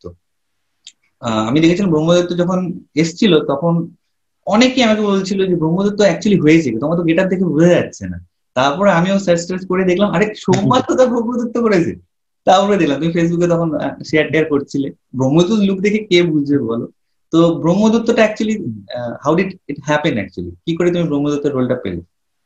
আমি দেখেছিলাম ব্রহ্মদত্ত যখন এসছিল তখন অনেকেই আমাকে বলছিল যে ব্রহ্মদত্ত অ্যাকচুয়ালি হয়েছে, তোমার তো গেটার দেখে বোঝা যাচ্ছে না। তারপরে আমিও সার্চ টার্চ করে দেখলাম, আরে সোমবার তো তা ব্রহ্মদত্ত করেছে। তারপরে দেখলাম তুমি ফেসবুকে তখন শেয়ার টেয়ার করছিলে, ব্রহ্মদত্ত লুক দেখে কে বুঝবে বলো? তো ব্রহ্মদত্তটা actually how did it happen, actually কি করে তুমি ব্রহ্মদত্তের রোলটা পেলে?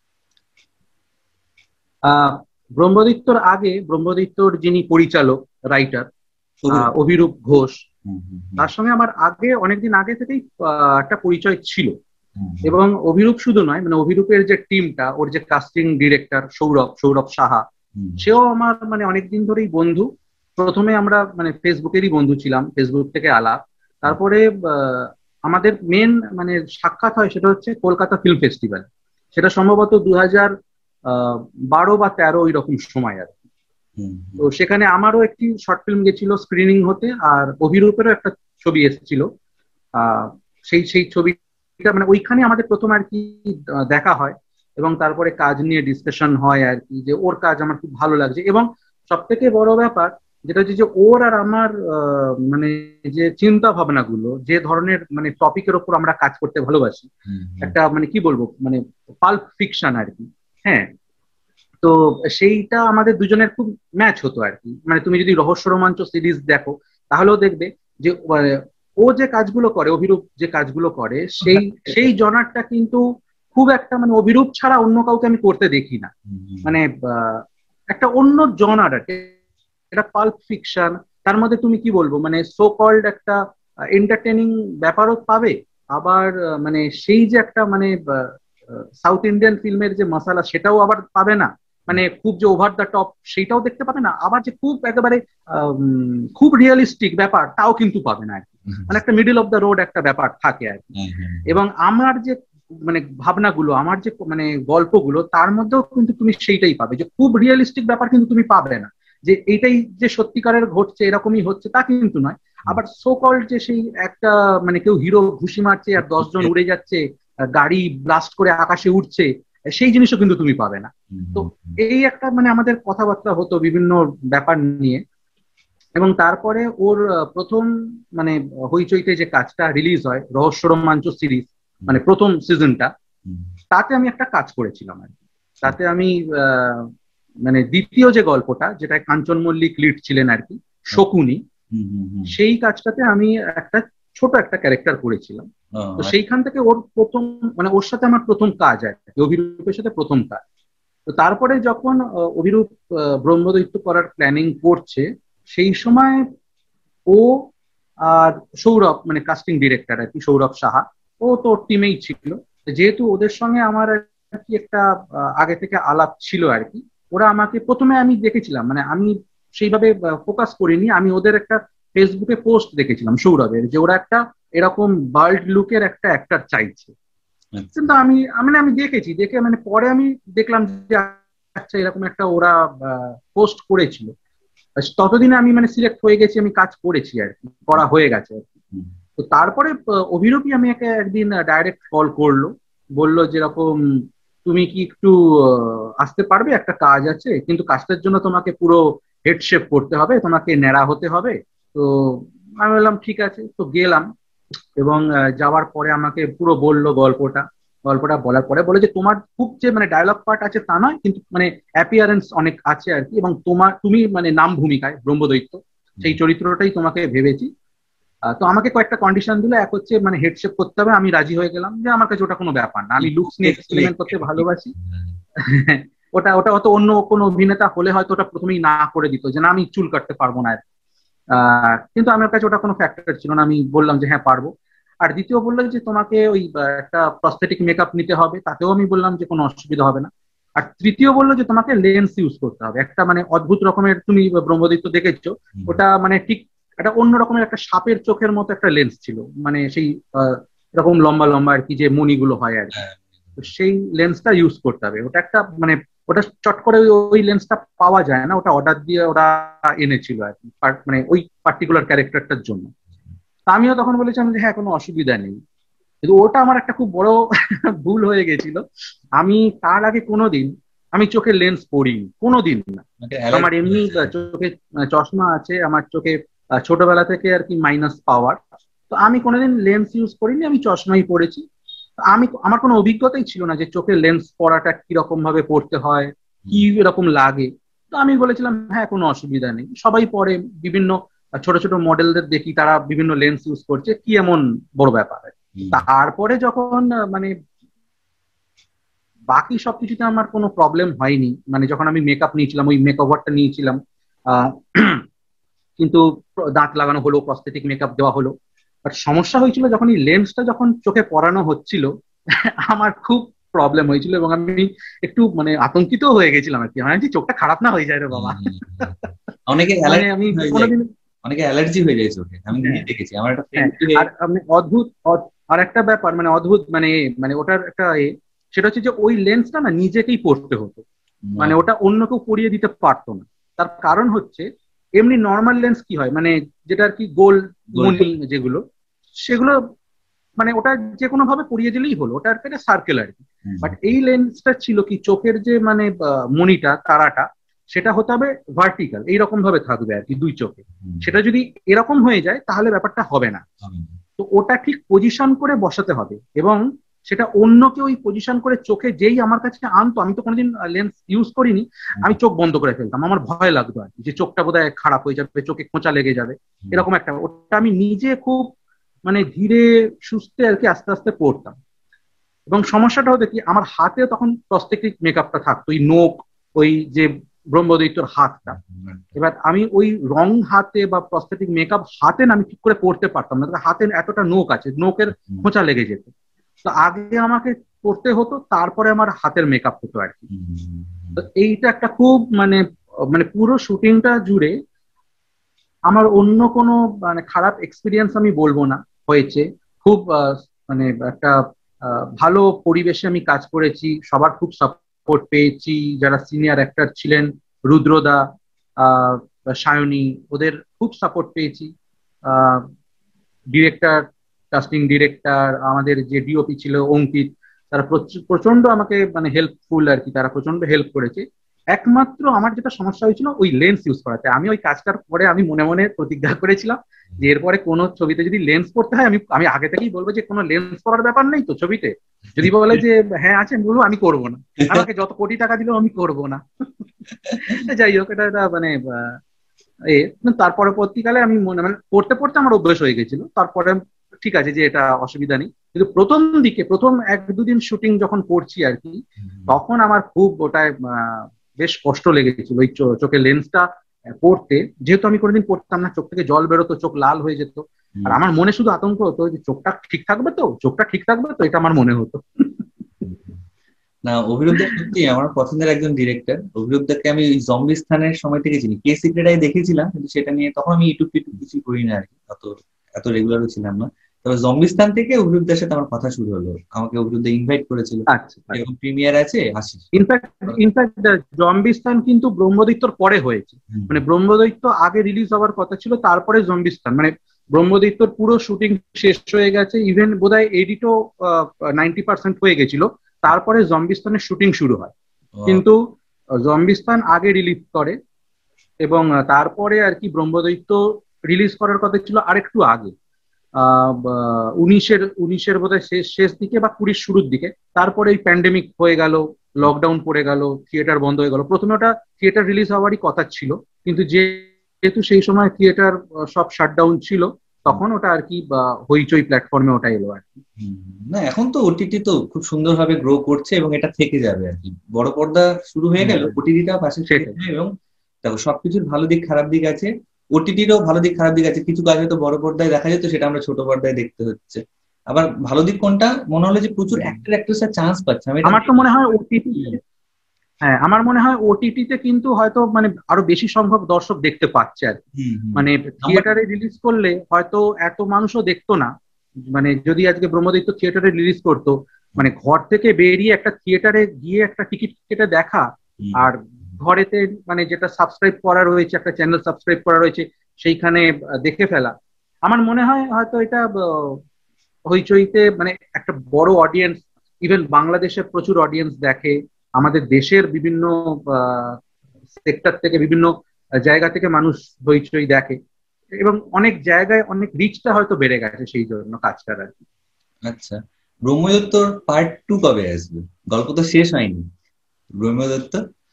আহ ব্রহ্মদৈত্যর আগে ব্রহ্মদৈত্যর যিনি পরিচালক, রাইটার, অভিরূপ ঘোষ, তার সঙ্গে আমার আগে অনেকদিন আগে থেকেই একটা পরিচয় ছিল। এবং অভিরূপ শুধু নয়, মানে অভিরূপের যে টিমটা, ওর যে কাস্টিং ডিরেক্টর সৌরভ সৌরভ সাহা, সেও আমার মানে অনেকদিন ধরেই বন্ধু। প্রথমে আমরা মানে ফেসবুকেরই বন্ধু ছিলাম, ফেসবুক থেকে আলাপ, তারপরে আমাদের মেন মানে সাক্ষাৎ হয় সেটা হচ্ছে কলকাতা ফিল্ম ফেস্টিভ্যাল। সেটা সম্ভবত দু হাজার আহ বারো বা তেরো ওই রকম সময় আর কি। তো সেখানে আমারও একটি শর্ট ফিল্ম গেছিল স্ক্রিনিং হতে, আর অভিরূপেরও একটা ছবি এসেছিল। আহ সেই সেই ছবিটা মানে ওইখানে আমাদের প্রথম আর কি দেখা হয়, এবং তারপরে কাজ নিয়ে ডিসকাশন হয় আর কি, যে ওর কাজ আমার খুব ভালো লাগছে। এবং সব থেকে বড় ব্যাপার যেটা হচ্ছে যে ওর আর আমার মানে যে চিন্তা ভাবনাগুলো, যে ধরনের মানে টপিকের ওপর আমরা কাজ করতে ভালোবাসি, একটা মানে কি বলবো মানে পাল্প ফিকশন আর কি। হ্যাঁ, তো সেইটা আমাদের দুজনের খুব ম্যাচ হতো আর কি। মানে তুমি যদি রহস্য রোমাঞ্চ সিরিজ দেখো তাহলেও দেখবে যে ও যে কাজগুলো করে, অভিরূপ যে কাজগুলো করে, সেই সেই জনারটা কিন্তু খুব একটা মানে অভিরূপ ছাড়া অন্য কাউকে আমি করতে দেখি না। মানে একটা অন্য জনার আর কি, এটা পাল্প ফিকশন, তার মধ্যে তুমি কি বলবো মানে সো কল্ড একটা এন্টারটেনিং ব্যাপারও পাবে, আবার মানে সেই যে একটা মানে সাউথ ইন্ডিয়ান ফিল্মের যে মশালা সেটাও আবার পাবে না, মানে খুব যে ওভার দ্য টপ সেইটাও দেখতে পাবে না, আবার যে খুব একেবারে খুব রিয়েলিস্টিক ব্যাপার তাও কিন্তু পাবে না আর কি। মানে একটা মিডল অফ দ্য রোড একটা ব্যাপার থাকে আর কি। এবং আমার যে মানে ভাবনাগুলো, আমার যে মানে গল্পগুলো, তার মধ্যেও কিন্তু তুমি সেইটাই পাবে, যে খুব রিয়েলিস্টিক ব্যাপার কিন্তু তুমি পাবে না, যে এইটাই যে সত্যিকারের ঘটছে এরকমই হচ্ছে তা কিন্তু নয়। আবার সো কল্ড যে সেই একটা মানে কেউ হিরো ঘুষি মারছে আর দশজন উড়ে যাচ্ছে, গাড়ি ব্লাস্ট করে আকাশে উঠছে, সেই জিনিসও কিন্তু তুমি পাবে না। তো এই একটা মানে আমাদের কথাবার্তা হতো বিভিন্ন ব্যাপার নিয়ে। এবং তারপরে ওর আহ, প্রথম মানে হইচইতে যে কাজটা রিলিজ হয়, রহস্য রোমাঞ্চ সিরিজ, মানে প্রথম সিজনটা, তাতে আমি একটা কাজ করেছিলাম আর কি। তাতে আমি আহ, মানে দ্বিতীয় যে গল্পটা, যেটা কাঞ্চন মল্লিক লিড ছিলেন আর কি, শকুনি, সেই কাজটাতে আমি একটা ছোট একটা ক্যারেক্টার করেছিলাম। তো সেইখান থেকে ওর প্রথম, মানে ওর সাথে আমার প্রথম কাজ আর কি, অভিরূপের সাথে প্রথম কাজ। তো তারপরে যখন আহ, অভিরূপ আহ, ব্রহ্মদৈত্য করার প্ল্যানিং করছে, সেই সময় ও আর সৌরভ, মানে কাস্টিং ডিরেক্টর আর কি, সৌরভ সাহা, ও তো টিমেই ছিল। তো যেহেতু ওদের সঙ্গে আমার আর কি একটা আহ, আগে থেকে আলাপ ছিল আর কি, ওরা আমাকে প্রথমে, আমি দেখেছিলাম, মানে আমি সেইভাবে ফোকাস করিনি, আমি ওদের একটা ফেসবুকে পোস্ট দেখেছিলাম সৌরভের, যে ওরা একটা এরকম বার্ড লুকের একটা অ্যাক্টর চাইছে। কিন্তু আমি আমি আমি দেখেছি, দেখে মানে পরে আমি দেখলাম যে আচ্ছা এরকম একটা ওরা পোস্ট করেছিল। ততদিনে আমি মানে সিলেক্ট হয়ে গেছি, আমি কাজ করেছি আর কি, করা হয়ে গেছে আর কি। তো তারপরে আহ, অভিরূপই আমি একে একদিন ডাইরেক্ট কল করলো, বললো যেরকম তুমি কি একটু আহ, আসতে পারবে, একটা কাজ আছে, কিন্তু কাজটার জন্য তোমাকে পুরো হেড শেপ করতে হবে, তোমাকে ন্যাড়া হতে হবে। তো আমি বললাম ঠিক আছে, তো গেলাম। এবং আহ, যাওয়ার পরে আমাকে পুরো বললো গল্পটা। গল্পটা বলার পরে বলে যে তোমার খুব যে মানে ডায়লগ পার্ট আছে তা নয়, কিন্তু মানে অ্যাপিয়ারেন্স অনেক আছে আর কি, এবং তোমার তুমি মানে নাম ভূমিকায় ব্রহ্মদৈত্য, সেই চরিত্রটাই তোমাকে ভেবেছি। আহ, তো আমাকে কয়েকটা কন্ডিশন দিলে, এক হচ্ছে মানে হেডশেপ করতে হবে, আমি রাজি হয়ে গেলাম, যে আমার কাছে ওটা কোনো ব্যাপার না, আমি লুকস নিয়ে এক্সপেরিমেন্ট করতে ভালোবাসি। ওটা ওটা হয়তো অন্য কোনো অভিনেতা হলে হয়তো ওটা প্রথমেই না করে দিত, যে না আমি চুল কাটতে পারবো না। আহ কিন্তু আমার কাছে ওটা কোনো ফ্যাক্টর ছিল না, আমি বললাম যে হ্যাঁ পারবো। আর দ্বিতীয় বললো যে তোমাকে ওই আহ, একটা প্রস্থেটিক মেকআপ নিতে হবে, তাতেও আমি বললাম যে কোনো অসুবিধা হবে না। আর তৃতীয় বললো যে তোমাকে লেন্স ইউজ করতে হবে, একটা মানে অদ্ভুত রকমের, তুমি ব্রহ্মদৈত্য দেখেছো, ওটা মানে ঠিক একটা অন্য রকমের একটা সাপের চোখের মতো একটা লেন্স ছিল, মানে সেই আহ, এরকম লম্বা লম্বা আর কি, যে মণিগুলো হয় আর কি। তো সেই লেন্সটা ইউজ করতে হবে, ওটা একটা মানে ওটা চট করে ওই ওই লেন্সটা পাওয়া যায় না, ওটা অর্ডার দিয়ে ওরা এনেছিল আর কি, পার- মানে ওই পার্টিকুলার ক্যারেক্টারটার জন্য। তা আমিও তখন বলেছিলাম যে হ্যাঁ কোনো অসুবিধা নেই। কিন্তু ওটা আমার একটা খুব বড় ভুল হয়ে গেছিল। আমি তার আগে কোনোদিন আমি চোখে লেন্স পরিনি, কোনোদিন না। আমার এমনি আহ, চোখে আহ, চশমা আছে, আমার চোখে আহ, ছোটবেলা থেকে আর কি মাইনাস পাওয়ার। তো আমি কোনোদিন লেন্স ইউজ করিনি, আমি চশমাই পরেছি। তো আমি, আমার কোনো অভিজ্ঞতাই ছিল না যে চোখে লেন্স পরাটা কিরকম ভাবে পড়তে হয়, কি এরকম লাগে। তো আমি বলেছিলাম হ্যাঁ কোনো অসুবিধা নেই, সবাই পরে, বিভিন্ন ছোট ছোট মডেলদের দেখি তারা বিভিন্ন লেন্স ইউজ করছে, কি এমন বড় ব্যাপার। তারপরে যখন আহ, মানে বাকি সবকিছুতে আমার কোনো প্রবলেম হয়নি, মানে যখন আমি মেকআপ নিয়েছিলাম, ওই মেক ওভারটা নিয়েছিলাম, আহ কিন্তু দাঁত লাগানো হলো, প্রস্থেটিক মেকআপ দেওয়া হলো। বাট সমস্যা হয়েছিল যখন এই লেন্সটা যখন চোখে পরানো হচ্ছিল, আমার খুব প্রবলেম হয়েছিল, এবং আমি একটু মানে আতঙ্কিত হয়ে গেছিলাম আর কি, মানে চোখটা খারাপ না হয়ে যায় রে বাবা। অনেকে মানে আমি কোনোদিন, অনেকে অ্যালার্জি হয়ে যায় চোখে, আমি নিজে দেখেছি, আমার একটা হ্যাঁ, ফ্রেন্ড। আর আমি অদ্ভুত অদ- আর একটা ব্যাপার, মানে অদ্ভুত মানে মানে ওটার একটা এ, সেটা হচ্ছে যে ওই লেন্সটা না নিজেকেই পড়তে হতো, মানে ওটা অন্য কেউ পরিয়ে দিতে পারতো না। তার কারণ হচ্ছে এমনি নর্মাল লেন্স কি হয়, মানে যেটা আর কি গোল মনি যেগুলো, সেগুলো মানে ওটা যে কোনো ভাবে পরিয়ে দিলেই হলো, ওটা আর কি সার্কেল আর কি। বাট এই লেন্সটা ছিল কি, চোখের যে মানে আহ, মনিটা, তারাটা, সেটা হতে হবে ভার্টিক্যাল, এইরকম ভাবে থাকবে আর কি দুই চোখে। সেটা যদি এরকম হয়ে যায় তাহলে ব্যাপারটা হবে না। তো ওটা ঠিক পজিশন করে বসাতে হবে, এবং সেটা অন্যকে ওই পজিশন করে চোখে যেই আমার কাছে আনতো, আমি তো কোনোদিন লেন্স ইউজ করিনি, আমি চোখ বন্ধ করে ফেলতাম, আমার ভয় লাগতো আর কি, যে চোখটা বোধহয় খারাপ হয়ে যাবে, চোখে খোঁচা লেগে যাবে, এরকম একটা। ওটা আমি নিজে খুব মানে ধীরে সুস্থে আর কি আস্তে আস্তে পড়তাম। এবং সমস্যাটা হতো কি, আমার হাতে তখন প্রস্থেটিক মেকআপটা থাকতো, ওই নোক, ওই যে ব্রহ্মদৈত্যর হাতটা। এবার আমি ওই রং হাতে বা প্রস্থেটিক মেকআপ হাতে না আমি ঠিক করে পড়তে পারতাম না, তবে হাতে এতটা নোক আছে, নোকের খোঁচা লেগে যেত। তো আগে আমাকে করতে হতো, তারপরে আমার হাতের মেকআপ হতো আর কি। তো এইটা একটা খুব মানে মানে পুরো শুটিংটা জুড়ে আমার অন্য কোনো মানে খারাপ এক্সপিরিয়েন্স আমি বলবো না হয়েছে। খুব আহ, মানে একটা আহ, ভালো পরিবেশে আমি কাজ করেছি, সবার খুব সাপোর্ট পেয়েছি, যারা সিনিয়র অ্যাক্টর ছিলেন, রুদ্রদা, আহ সায়নী, ওদের খুব সাপোর্ট পেয়েছি। ডিরেক্টর, কাস্টিং ডিরেক্টর, আমাদের যে ডিওপি ছিল অঙ্কিত, তারা প্রচুর- প্রচন্ড আমাকে মানে হেল্পফুল আর কি, তারা প্রচন্ড হেল্প করেছে। একমাত্র আমার যেটা সমস্যা হয়েছিল ওই লেন্স ইউজ করাতে। আমি ওই কাজটার পরে আমি মনে মনে প্রতিজ্ঞা করেছিলাম যে এরপরে কোনো ছবিতে যদি লেন্স পড়তে হয় আমি আমি আগে থেকেই বলবো যে কোনো লেন্স পড়ার ব্যাপার নেই তো ছবিতে। যদি বলে যে হ্যাঁ আছে, আমি বলবো আমি করবো না, আমাকে যত কোটি টাকা দিলেও আমি করবো না। যাই হোক, এটা এটা মানে এ তার পরবর্তীকালে আমি মনে মানে পড়তে পড়তে আমার অভ্যেস হয়ে গেছিল। তারপরে ঠিক আছে যে এটা অসুবিধা নেই, কিন্তু প্রথম দিকে প্রথম এক দুদিন শুটিং যখন করছি আর কি, তখন আমার খুব ওটায় বেশ কষ্ট লেগেছিল ওই চোখে লেন্সটা পড়তে। যেহেতু আমি কোনোদিন পড়তাম না, চোখ থেকে জল বেরোতো, চোখ লাল হয়ে যেত, আর আমার মনে শুধু আতঙ্ক হতো যে চোখটা ঠিক থাকবে তো, চোখটা ঠিক থাকবে তো, এটা আমার মনে হতো। না, অভিরুদ্ধ সত্যি আমার পছন্দের একজন ডিরেক্টর। অভিরুদ্ধকে আমি জম্বিস্তানের সময় থেকে চিনি, কে সিক্রেটাই দেখেছিলাম, কিন্তু সেটা নিয়ে তখন আমি ইউটিউব টিউব কিছু করি না আর কি, অত এত রেগুলারও ছিলাম না। তবে জম্বিস্তান থেকে অভিরুদ্ধের সাথে আমার কথা শুরু হলো, আমাকে অভিরুদ্ধ ইনভাইট করেছিল, এরকম প্রিমিয়ার আছে আসিস। ইনফ্যাক্ট ইনফ্যাক্ট জম্বিস্তান কিন্তু ব্রহ্মদৈত্যর পরে হয়েছে, মানে ব্রহ্মদৈত্য আগে রিলিজ হওয়ার কথা ছিল, তারপরে জম্বিস্তান, মানে ব্রহ্মদৈত্যর পুরো শুটিং শেষ হয়ে গেছে, ইভেন বোধহয় এডিটও নাইনটি পার্সেন্ট হয়ে গেছিল, তারপরে জম্বিস্তানের শুটিং শুরু হয়। কিন্তু জম্বিস্তান আগে রিলিজ করে এবং তারপরে আর কি ব্রহ্মদৈত্য রিলিজ করার কথা ছিল আরেকটু আগে, আহ উনিশের উনিশের বোধহয় শেষ শেষ দিকে বা কুড়ির শুরুর দিকে। তারপরে এই প্যান্ডেমিক হয়ে গেল, লকডাউন পড়ে গেল, থিয়েটার বন্ধ হয়ে গেল। প্রথমে ওটা থিয়েটার রিলিজ হওয়ারই কথা ছিল, কিন্তু যেহেতু সেই সময় থিয়েটার সব শাটডাউন ছিল, তখন ওটা আর কি হইচই প্ল্যাটফর্মে ওটা এলো আর কি। না, এখন তো ওটিটি তো খুব সুন্দরভাবে গ্রো করছে এবং এটা থেকে যাবে আর কি, বড় পর্দা শুরু হয়ে গেল, ওটিটিটা পাশে সেটা। এবং দেখো সবকিছুর ভালো দিক খারাপ দিক আছে, ওটিটিরও ভালো দিক খারাপ দিক আছে। কিছু কাজ হয়তো বড় পর্দায় দেখা যেত, সেটা আমরা ছোট পর্দায় দেখতে হচ্ছে। আবার ভালো দিক কোনটা মনে হলো যে প্রচুর অ্যাক্টর অ্যাক্ট্রেসরা চান্স পাচ্ছে। আমার তো মনে হয় ওটিটি, হ্যাঁ আমার মনে হয় ওটিটিতে কিন্তু হয়তো মানে আরো বেশি সংখ্যক দর্শক দেখতে পাচ্ছে আর কি। মানে থিয়েটারে রিলিজ করলে হয়তো এত মানুষও দেখতো না। মানে যদি আজকে ব্রহ্মদৈত্য থিয়েটারে রিলিজ করতো, মানে ঘর থেকে বেরিয়ে একটা থিয়েটারে গিয়ে একটা টিকিট কেটে দেখা, আর ঘরেতে মানে যেটা সাবস্ক্রাইব করা রয়েছে, একটা চ্যানেল সাবস্ক্রাইব করা রয়েছে, সেইখানে দেখে ফেলা, আমার মনে হয় হয়তো এটা হইচইতে মানে একটা বড় অডিয়েন্স, ইভেন বাংলাদেশের প্রচুর অডিয়েন্স দেখে, আমাদের দেশের বিভিন্ন সেক্টর থেকে বিভিন্ন জায়গা থেকে মানুষ হইচই দেখে, এবং অনেক জায়গায় অনেক রিচটা হয়তো বেড়ে গেছে সেই জন্য কাজটার আর কি। আচ্ছা, ব্রহ্মদত্তর পার্ট টু কবে আসবে? গল্প তো শেষ হয়নি ব্রহ্মদত্ত।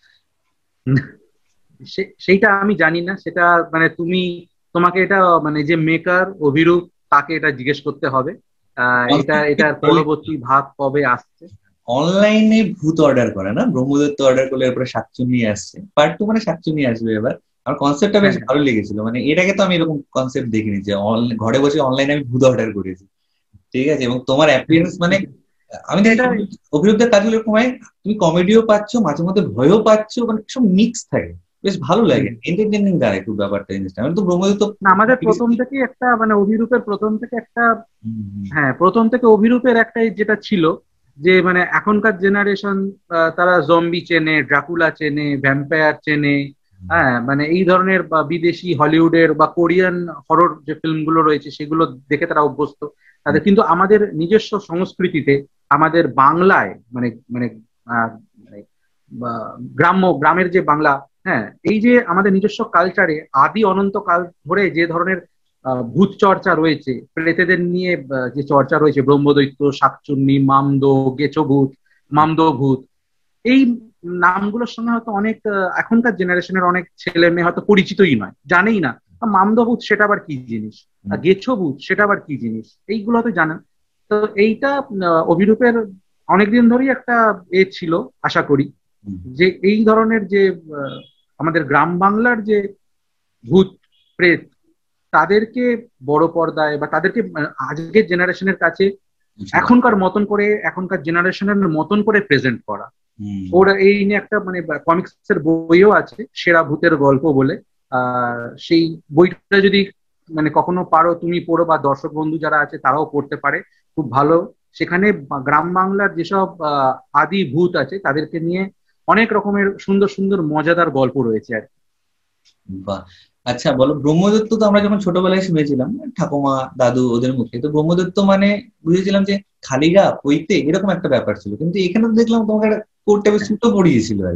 সেইটা আমি জানি না, সেটা মানে তুমি তোমাকে এটা মানে যে মেকার অভিরূপ তাকে এটা জিজ্ঞেস করতে হবে। আহ এটা এটার পরবর্তী ভাগ কবে আসছে। অনলাইনে ভূত অর্ডার করে না, ব্রহ্মদত্ত অর্ডার করলে এরপরে শাকচুন্নি আসছে, পার্ট টু মানে শাকচুন্নি আসবে এবার। আমার কনসেপ্টটা বেশ ভালো লেগেছিল, মানে এর আগে তো আমি এরকম কনসেপ্ট দেখিনি যে ঘরে বসে অনলাইনে আমি ভূত অর্ডার করেছি, ঠিক আছে। এবং তোমার অ্যাপিয়ারেন্স মানে আমি অভিরুদ্ধের কাজগুলো এরকম হয়, তুমি কমেডিও পাচ্ছ, মাঝে মধ্যে ভয়ও পাচ্ছ, মানে সব মিক্স থাকে, বেশ ভালো লাগে, এন্টারটেইনিং লাগে খুব ব্যাপারটা জিনিসটা। আমি তো ব্রহ্মদত্ত আমাদের প্রথম থেকে একটা মানে অভিরূপের প্রথম থেকে একটা হ্যাঁ প্রথম থেকে অভিরূপের একটাই যেটা ছিল যে মানে এখনকার জেনারেশন তারা জম্বি চেনে, ড্রাকুলা চেনে, ভ্যাম্পায়ার চেনে, হ্যাঁ মানে এই ধরনের বা বিদেশি হলিউডের বা কোরিয়ান হরর যে ফিল্মগুলো রয়েছে সেগুলো দেখে তারা অভ্যস্ত তাদের। কিন্তু আমাদের নিজস্ব সংস্কৃতিতে, আমাদের বাংলায় মানে মানে গ্রাম্য গ্রামের যে বাংলা, হ্যাঁ এই যে আমাদের নিজস্ব কালচারে আদি অনন্ত কাল ধরে যে ধরনের ভূত চর্চা রয়েছে, প্রেতেদের নিয়ে যে চর্চা রয়েছে, ব্রহ্মদৈত্য, শাকচুন্নি, মামদো, গেছো ভূত, মামদো ভূত, এই নামগুলোর সঙ্গে হয়তো অনেক এখনকার জেনারেশনের অনেক ছেলে মেয়ে হয়তো পরিচিতই নয়, জানেই না মামদো ভূত সেটা আবার কি জিনিস, গেছো ভূত সেটা আবার কি জিনিস, এইগুলো তো জানেন। তো এইটা অভিরূপের অনেকদিন ধরেই একটা এ ছিল, আশা করি যে এই ধরনের যে আমাদের গ্রাম বাংলার যে ভূত প্রেত তাদেরকে বড় পর্দায় বা তাদেরকে আজকের জেনারেশনের কাছে এখনকার মতন করে এখনকার জেনারেশনের মতন করে প্রেজেন্ট করা। ওরা এই নিয়ে একটা মানে কমিক্স এর বইও আছে, সেরা ভূতের গল্প বলে। আহ সেই বইটা যদি মানে কখনো পারো তুমি পড়ো, বা দর্শক বন্ধু যারা আছে তারাও পড়তে পারে, খুব ভালো। সেখানে গ্রাম বাংলার যেসব আদি ভূত আছে তাদেরকে নিয়ে অনেক রকমের সুন্দর সুন্দর মজাদার গল্প রয়েছে আর কি। বাহ, আচ্ছা বলো, ব্রহ্মদত্ত তো আমরা যখন ছোটবেলায় শুনেছিলাম ঠাকুমা দাদু ওদের মুখে, তো ব্রহ্মদত্ত মানে বুঝেছিলাম যে খালি গা পইতে এরকম একটা ব্যাপার ছিল, কিন্তু এখানে তো দেখলাম তোমাকে একটা কোট টাইপের সুতো পরিয়েছিল আর কি,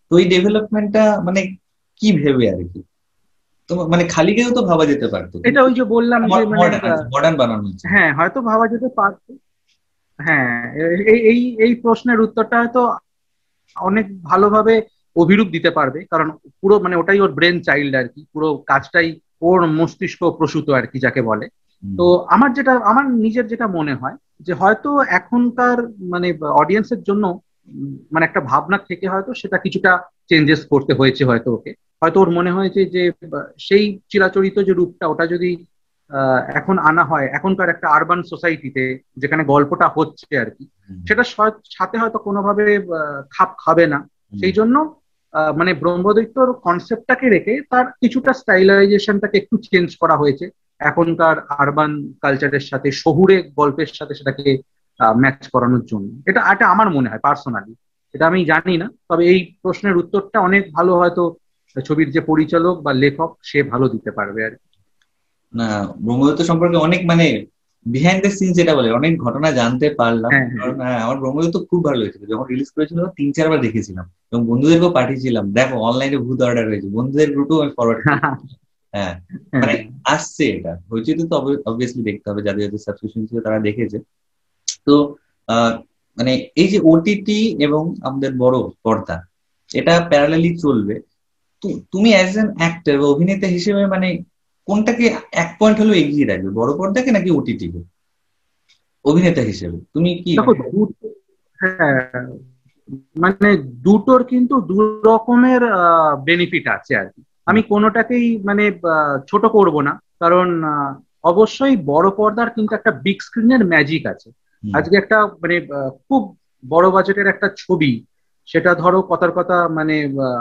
তো এই ডেভেলপমেন্টটা মানে কি ভেবে আর কি, তো মানে খালি গায়েও তো ভাবা যেতে পারতো, এটা ওই যে বললাম যে মানে মডার্ন বানানো হচ্ছে। হ্যাঁ হয়তো ভাবা যেতে পারতো। হ্যাঁ, এই এই এই প্রশ্নের উত্তরটা হয়তো অনেক ভালোভাবে অভিরূপ দিতে পারবে, কারণ পুরো মানে ওটাই ওর ব্রেন চাইল্ড আর কি, পুরো কাজটাই ওর মস্তিষ্ক প্রসূত আর কি যাকে বলে। তো আমার যেটা আমার নিজের যেটা মনে হয় যে হয়তো এখনকার মানে অডিয়েন্সের জন্য উম, মানে একটা ভাবনা থেকে হয়তো সেটা কিছুটা চেঞ্জেস করতে হয়েছে হয়তো ওকে। হয়তো ওর মনে হয়েছে যে বা, সেই চিরাচরিত যে রূপটা ওটা যদি আহ, এখন আনা হয় এখনকার একটা আরবান সোসাইটিতে যেখানে গল্পটা হচ্ছে আর কি, সেটা স- সাথে হয়তো কোনোভাবে আহ, খাপ খাবে না। সেই জন্য আহ, মানে ব্রহ্মদৈত্যর কনসেপ্টটাকে রেখে তার কিছুটা স্টাইলাইজেশনটাকে একটু চেঞ্জ করা হয়েছে এখনকার আরবান কালচারের সাথে, শহুরে গল্পের সাথে সেটাকে ম্যাচ করানোর জন্য। এটা এটা আমার মনে হয় পার্সোনালি, এটা আমি জানি না, তবে এই প্রশ্নের উত্তরটা অনেক ভালো হয়তো ছবির যে পরিচালক বা লেখক সে ভালো দিতে পারবে আর কি। না, ব্রহ্মদত্ত সম্পর্কে অনেক মানে বিহাইন্ড দ্য সিন যেটা বলে অনেক ঘটনা জানতে পারলাম। হ্যাঁ হ্যাঁ কারণ হ্যাঁ, আমার ব্রহ্মদত্ত খুব ভালো লেগেছিল যখন রিলিজ করেছিল, তিন চারবার দেখেছিলাম এবং বন্ধুদেরকেও পাঠিয়েছিলাম, দেখো অনলাইনে ভূত অর্ডার হয়েছে, বন্ধুদের গ্রুপেও আমি ফরওয়ার্ড করি। হ্যাঁ, হ্যাঁ মানে আসছে এটা হয়েছে, তো অবভিয়াসলি দেখতে হবে, যাদের যাদের সাবস্ক্রিপশন ছিল তারা দেখেছে। তো আহ মানে এই যে ওটিটি এবং আমাদের বড় পর্দা, এটা প্যারালালি চলবে। তু- তুমি অ্যাজ অ্যান অ্যাক্টর বা অভিনেতা হিসেবে মানে কোনটাকে এক পয়েন্ট হলেও এগিয়ে রাখবে, বড় পর্দাকে নাকি ওটিটিকে, অভিনেতা হিসেবে তুমি কি দেখো মানে? দু- হ্যাঁ মানে দুটোর কিন্তু দু রকমের বেনিফিট আছে আর কি। আমি কোনোটাকেই মানে আহ, ছোট করব না, কারণ আহ, অবশ্যই বড় পর্দার কিন্তু একটা বিগ স্ক্রিনের ম্যাজিক আছে। হুম, আজকে একটা মানে আহ, খুব বড় বাজেটের একটা ছবি, সেটা ধরো কথার কথা মানে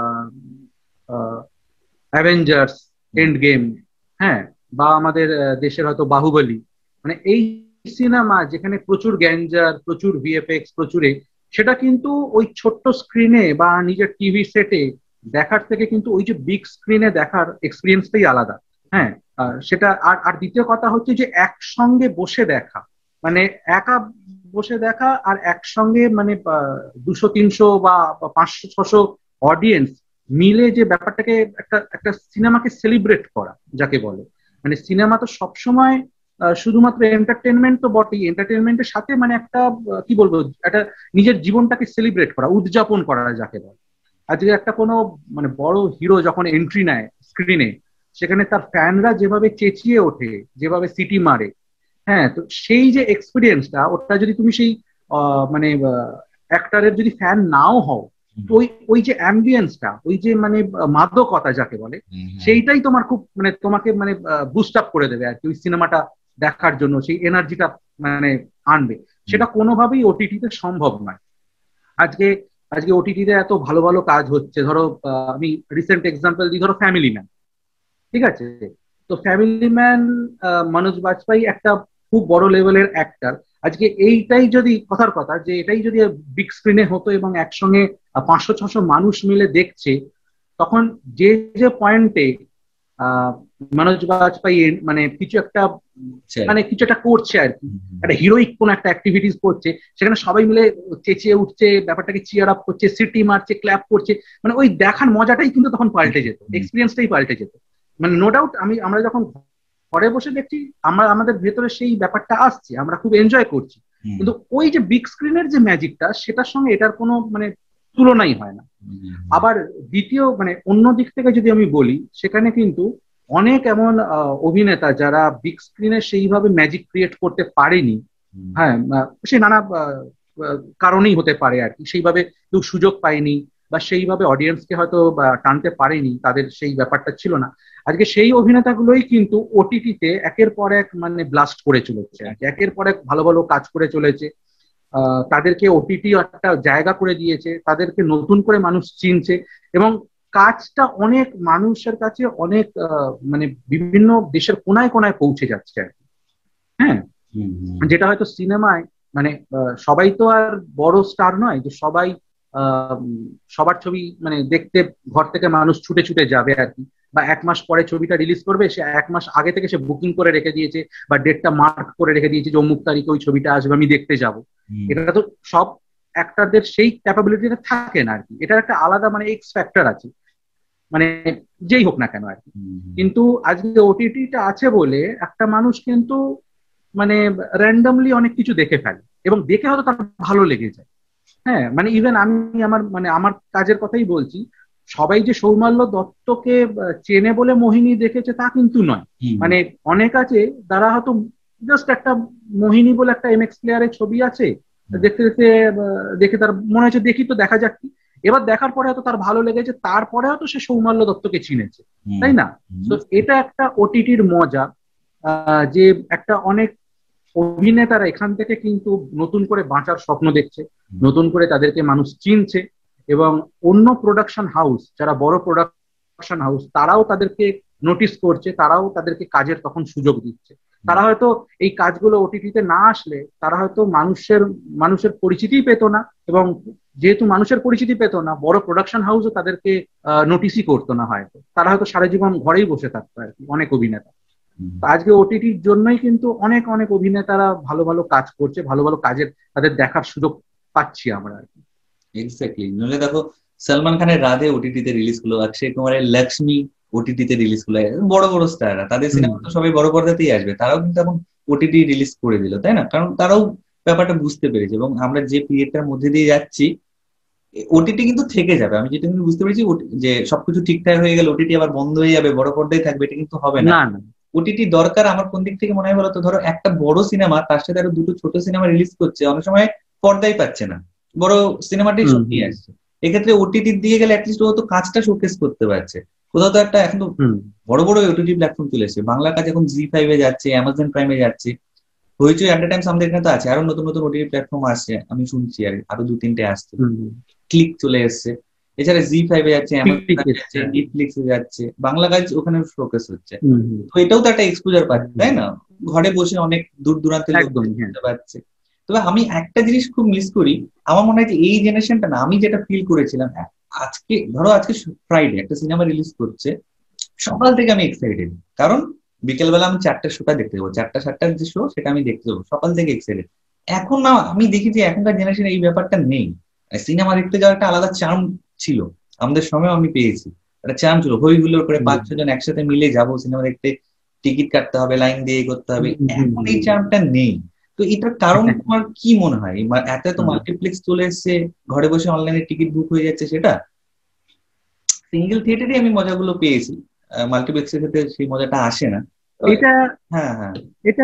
অ্যাভেঞ্জার্স হুম, এন্ড গেম, হ্যাঁ, বা আমাদের আহ, দেশের হয়তো বাহুবলী, মানে এই সিনেমা যেখানে প্রচুর গ্যাঞ্জার, প্রচুর ভিএফএক্স, প্রচুরে, সেটা কিন্তু ওই ছোট্ট স্ক্রিনে বা নিজের টিভি সেটে দেখার থেকে কিন্তু ওই যে বিগ স্ক্রিনে দেখার এক্সপিরিয়েন্সটাই আলাদা। হ্যাঁ, আহ, সেটা আর আর দ্বিতীয় কথা হচ্ছে যে একসঙ্গে বসে দেখা, মানে একা বসে দেখা আর একসঙ্গে মানে দুশো তিনশো বা পাঁচশো ছশো অডিয়েন্স মিলে যে ব্যাপারটাকে একটা একটা সিনেমাকে সেলিব্রেট করা যাকে বলে। মানে সিনেমা তো সবসময় আহ, শুধুমাত্র এন্টারটেনমেন্ট তো বটেই, এন্টারটেনমেন্টের সাথে মানে একটা আহ, কি বলবো, একটা নিজের জীবনটাকে সেলিব্রেট করা, উদযাপন করা যাকে বলে। আজকে একটা কোনো মানে বড় হিরো যখন এন্ট্রি নেয় স্ক্রিনে, সেখানে তার ফ্যানরা যেভাবে চেঁচিয়ে ওঠে, যেভাবে সিটি মারে, হ্যাঁ, তো সেই যে এক্সপিরিয়েন্সটা ওটা যদি তুমি সেই আহ, মানে অ্যাক্টারের যদি ফ্যান নাও হও, হুম, তো ওই ওই যে অ্যাম্বিয়েন্সটা, ওই যে মানে আহ, মাদকতা যাকে বলে, হুম, হ্যাঁ, সেইটাই তোমার খুব মানে তোমাকে মানে বুস্ট আপ করে দেবে আর কি, ওই সিনেমাটা দেখার জন্য সেই এনার্জিটা মানে আনবে। হুম, সেটা কোনোভাবেই ওটিটিতে সম্ভব নয়। আজকে আজকে ওটিটিতে এত ভালো ভালো কাজ হচ্ছে, ধরো আহ, আমি রিসেন্ট এক্সাম্পল দিই, ধরো ফ্যামিলি ম্যান, ঠিক আছে? তো ফ্যামিলি ম্যান, মনোজ বাজপেয়ী একটা খুব বড় লেভেলের অ্যাক্টার। আজকে এইটাই যদি কথার কথা যে এটাই যদি বিগ স্ক্রিনে হতো এবং একসঙ্গে পাঁচশো ছশো মানুষ মিলে দেখছে, তখন যে যে পয়েন্টে আহ মনোজ বাজপেয়ী মানে কিছু একটা আচ্ছা, মানে কিছু একটা করছে আর কি, হুম, হুম, একটা হিরোইক কোন একটা অ্যাক্টিভিটিস করছে, সেখানে সবাই মিলে চেঁচিয়ে উঠছে, ব্যাপারটাকে চিয়ার আপ করছে, সিটি মারছে, ক্ল্যাপ করছে, মানে ওই দেখার মজাটাই কিন্তু তখন পাল্টে যেত, হুম, এক্সপিরিয়েন্সটাই পাল্টে যেত। মানে নো ডাউট আমি আমরা যখন ঘরে বসে দেখছি, আমরা আমাদের ভেতরে সেই ব্যাপারটা আসছে, আমরা খুব এনজয় করছি, হুম, কিন্তু ওই যে বিগ স্ক্রিনের যে ম্যাজিকটা সেটার সঙ্গে এটার কোনো মানে তুলনাই হয় না। হুম, হুম, আবার দ্বিতীয় মানে অন্য দিক থেকে যদি আমি বলি, সেখানে কিন্তু অনেক এমন আহ, অভিনেতা যারা বিগ স্ক্রিনে সেইভাবে ম্যাজিক ক্রিয়েট করতে পারেনি, হুম, হ্যাঁ, আহ, সে নানা আহ, আহ, কারণেই হতে পারে আর কি, সেইভাবে কেউ সুযোগ পায়নি বা সেইভাবে অডিয়েন্সকে হয়তো বা টানতে পারেনি, তাদের সেই ব্যাপারটা ছিল না। আজকে সেই অভিনেতাগুলোই কিন্তু ওটিটিতে একের পর এক মানে ব্লাস্ট করে চলেছে আর কি, একের পর এক ভালো ভালো কাজ করে চলেছে। আহ, তাদেরকে ওটিটি একটা জায়গা করে দিয়েছে, তাদেরকে নতুন করে মানুষ চিনছে, এবং কাজটা অনেক মানুষের কাছে অনেক আহ, মানে বিভিন্ন দেশের কোনায় কোনায় পৌঁছে যাচ্ছে আর কি। হ্যাঁ, হুম, হুম, যেটা হয়তো সিনেমায় মানে আহ, সবাই তো আর বড় স্টার নয় যে সবাই আহ, উম, সবার ছবি মানে দেখতে ঘর থেকে মানুষ ছুটে ছুটে যাবে আর কি, বা এক মাস পরে ছবিটা রিলিজ করবে, সে এক মাস আগে থেকে সে বুকিং করে রেখে দিয়েছে বা ডেটটা মার্ক করে রেখে দিয়েছে যে অমুক তারিখে ওই ছবিটা আসবে, আমি দেখতে যাব। হুম, এটা তো সব অ্যাক্টরদের সেই ক্যাপাবিলিটিটা থাকে না আর কি। এটার একটা আলাদা মানে এক্স ফ্যাক্টর আছে, মানে যেই হোক না কেন আর কি। কিন্তু আজকে ওটিটিটা আছে বলে একটা মানুষ কিন্তু মানে র্যান্ডমলি অনেক কিছু দেখে ফেলে এবং দেখে হয়তো তার ভালো লেগে যায়। হ্যাঁ, মানে ইভেন আমি আমার মানে আমার কাজের কথাই বলছি, সবাই যে সৌমাল্য দত্তকে চেনে বলে মোহিনী দেখেছে তা কিন্তু নয়। মানে অনেক আছে যারা হয়তো জাস্ট একটা মোহিনী বলে একটা এমএক্স প্লেয়ারের ছবি আছে, দেখতে দেখতে দেখে তার মনে হচ্ছে দেখি তো দেখা যাক কি, এবার দেখার পরে হয়তো তার ভালো লেগেছে, তারপরে হয়তো সে সৌমাল্য দত্তকে চিনেছে, তাই না? তো এটা একটা ওটিটির মজা, যে একটা অনেক অভিনেতারা এখান থেকে কিন্তু নতুন করে বাঁচার স্বপ্ন দেখছে, নতুন করে তাদেরকে মানুষ চিনছে, এবং অন্য প্রোডাকশন হাউস যারা বড় প্রোডাকশন হাউস তারাও তাদেরকে নোটিস করছে, তারাও তাদেরকে কাজের তখন সুযোগ দিচ্ছে। তারা হয়তো এই কাজগুলো ওটিটিতে না আসলে তারা হয়তো মানুষের মানুষের পরিচিতিই পেত না, এবং যেহেতু মানুষের পরিচিতি পেত না, বড় প্রোডাকশন হাউসও তাদেরকে নোটিসই করতো না, হয়তো তারা হয়তো সারা জীবন ঘরেই বসে থাকতো আর কি, অনেক অভিনেতা। আজকে ওটিটির জন্যই কিন্তু অনেক অনেক অভিনেতারা ভালো ভালো কাজ করছে, ভালো ভালো কাজের তাদের দেখার সুযোগ পাচ্ছি আমরা আর কি। এক্স্যাক্টলি, নইলে দেখো সলমান খানের রাধে ওটিটিতে রিলিজ হলো, অক্ষয় কুমারের লক্ষ্মী ওটিটিতে রিলিজ হলো, বড় বড় স্টাররা তাদের সিনেমা তো সবাই বড় পর্দাতেই আসবে, তারাও কিন্তু এখন ওটিটি রিলিজ করে দিল, তাই না? কারণ তারাও ব্যাপারটা বুঝতে পেরেছে, এবং আমরা যে পিরিয়ডটার মধ্যে দিয়ে যাচ্ছি ওটিটি কিন্তু থেকে যাবে। আমি যেটা কিন্তু বুঝতে পেরেছি যে সবকিছু ঠিকঠাক হয়ে গেলে ওটিটি আবার বন্ধ হয়ে যাবে, বড় পর্দায় থাকবে, এটা কিন্তু হবে না। ওটিটি দরকার আমার কোন দিক থেকে মনে হয় বলতো, ধরো একটা বড় সিনেমা তার সাথে আরো দুটো ছোট সিনেমা রিলিজ করছে, অনেক সময় পর্দাই পাচ্ছে না, বড় সিনেমাটাই সব নিয়ে আসছে। এক্ষেত্রে ওটিটি দিয়ে গেলে অ্যাটলিস্ট ও তো কাজটা শোকেস করতে পারছে কোথাও তো একটা। এখন তো বড় বড় ওটিটি প্ল্যাটফর্ম চলে এসেছে, বাংলা কাজ এখন জি ফাইভে যাচ্ছে, অ্যামাজন প্রাইমে যাচ্ছে, হইচই অ্যাট টাইমস আমাদের এখানে তো আছে, আরো নতুন নতুন ওটিটি প্ল্যাটফর্ম আসছে আমি শুনছি, আর আরো দু তিনটে আসছে, ক্লিক চলে এসছে, এছাড়া জি ফাইভে যাচ্ছে, অ্যামাজন যাচ্ছে, নেটফ্লিক্সে যাচ্ছে, বাংলা কাজ ওখানে শোকেস হচ্ছে। তো এটাও তো একটা এক্সপোজার পাচ্ছে, তাই না? ঘরে বসে অনেক দূর দূরান্তের লোক দেখতে পাচ্ছে। তবে আমি একটা জিনিস খুব মিস করি, আমার মনে হয় যে এই জেনারেশনটা না, আমি যেটা ফিল করেছিলাম, আজকে ধরো আজকে ফ্রাইডে একটা সিনেমা রিলিজ করছে, সকাল থেকে আমি এক্সাইটেড, কারণ বিকেলবেলা আমি চারটার শোটা দেখতে যাবো, চারটা সাতটার যে শো সেটা আমি দেখতে যাবো, সকাল থেকে এক্সাইটেড। এখন না আমি দেখি যে এখনকার জেনারেশন এই ব্যাপারটা নেই। সিনেমা দেখতে যাওয়ার একটা আলাদা চার্ম ছিল, আমাদের সময় আমি পেয়েছি একটা চার্ম ছিল, হই হুল্লোড় করে পাঁচ ছজন একসাথে মিলে যাবো সিনেমা দেখতে, টিকিট কাটতে হবে, লাইন দিয়ে করতে হবে, এখন এই চার্মটা নেই। তো এটার কারণ তোমার কি মনে হয়? এত এত মাল্টিপ্লেক্স চলে এসছে, ঘরে বসে অনলাইনে টিকিট বুক হয়ে যাচ্ছে, সেটা সিঙ্গেল থিয়েটারে আমি মজাগুলো পেয়েছি, মাল্টিপ্লেক্সের ক্ষেত্রে সেই মজাটা আসে না। এটা হ্যাঁ হ্যাঁ এটা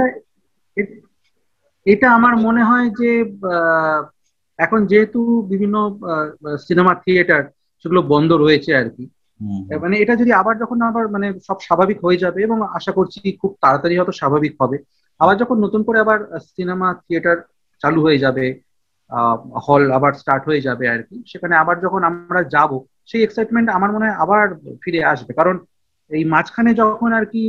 এটা আমার মনে হয় যে এখন যেহেতু বিভিন্ন সিনেমা থিয়েটার সেগুলো বন্ধ রয়েছে আর কি, মানে এটা যদি আবার যখন আবার মানে সব স্বাভাবিক হয়ে যাবে, এবং আশা করছি খুব তাড়াতাড়ি হয়তো স্বাভাবিক হবে, আবার যখন নতুন করে আবার সিনেমা থিয়েটার চালু হয়ে যাবে, হল আবার স্টার্ট হয়ে যাবে আর কি, সেখানে আবার যখন আমরা যাব সেই এক্সাইটমেন্ট আমার মনে হয় আবার ফিরে আসবে। কারণ এই মাঝখানে যখন আর কি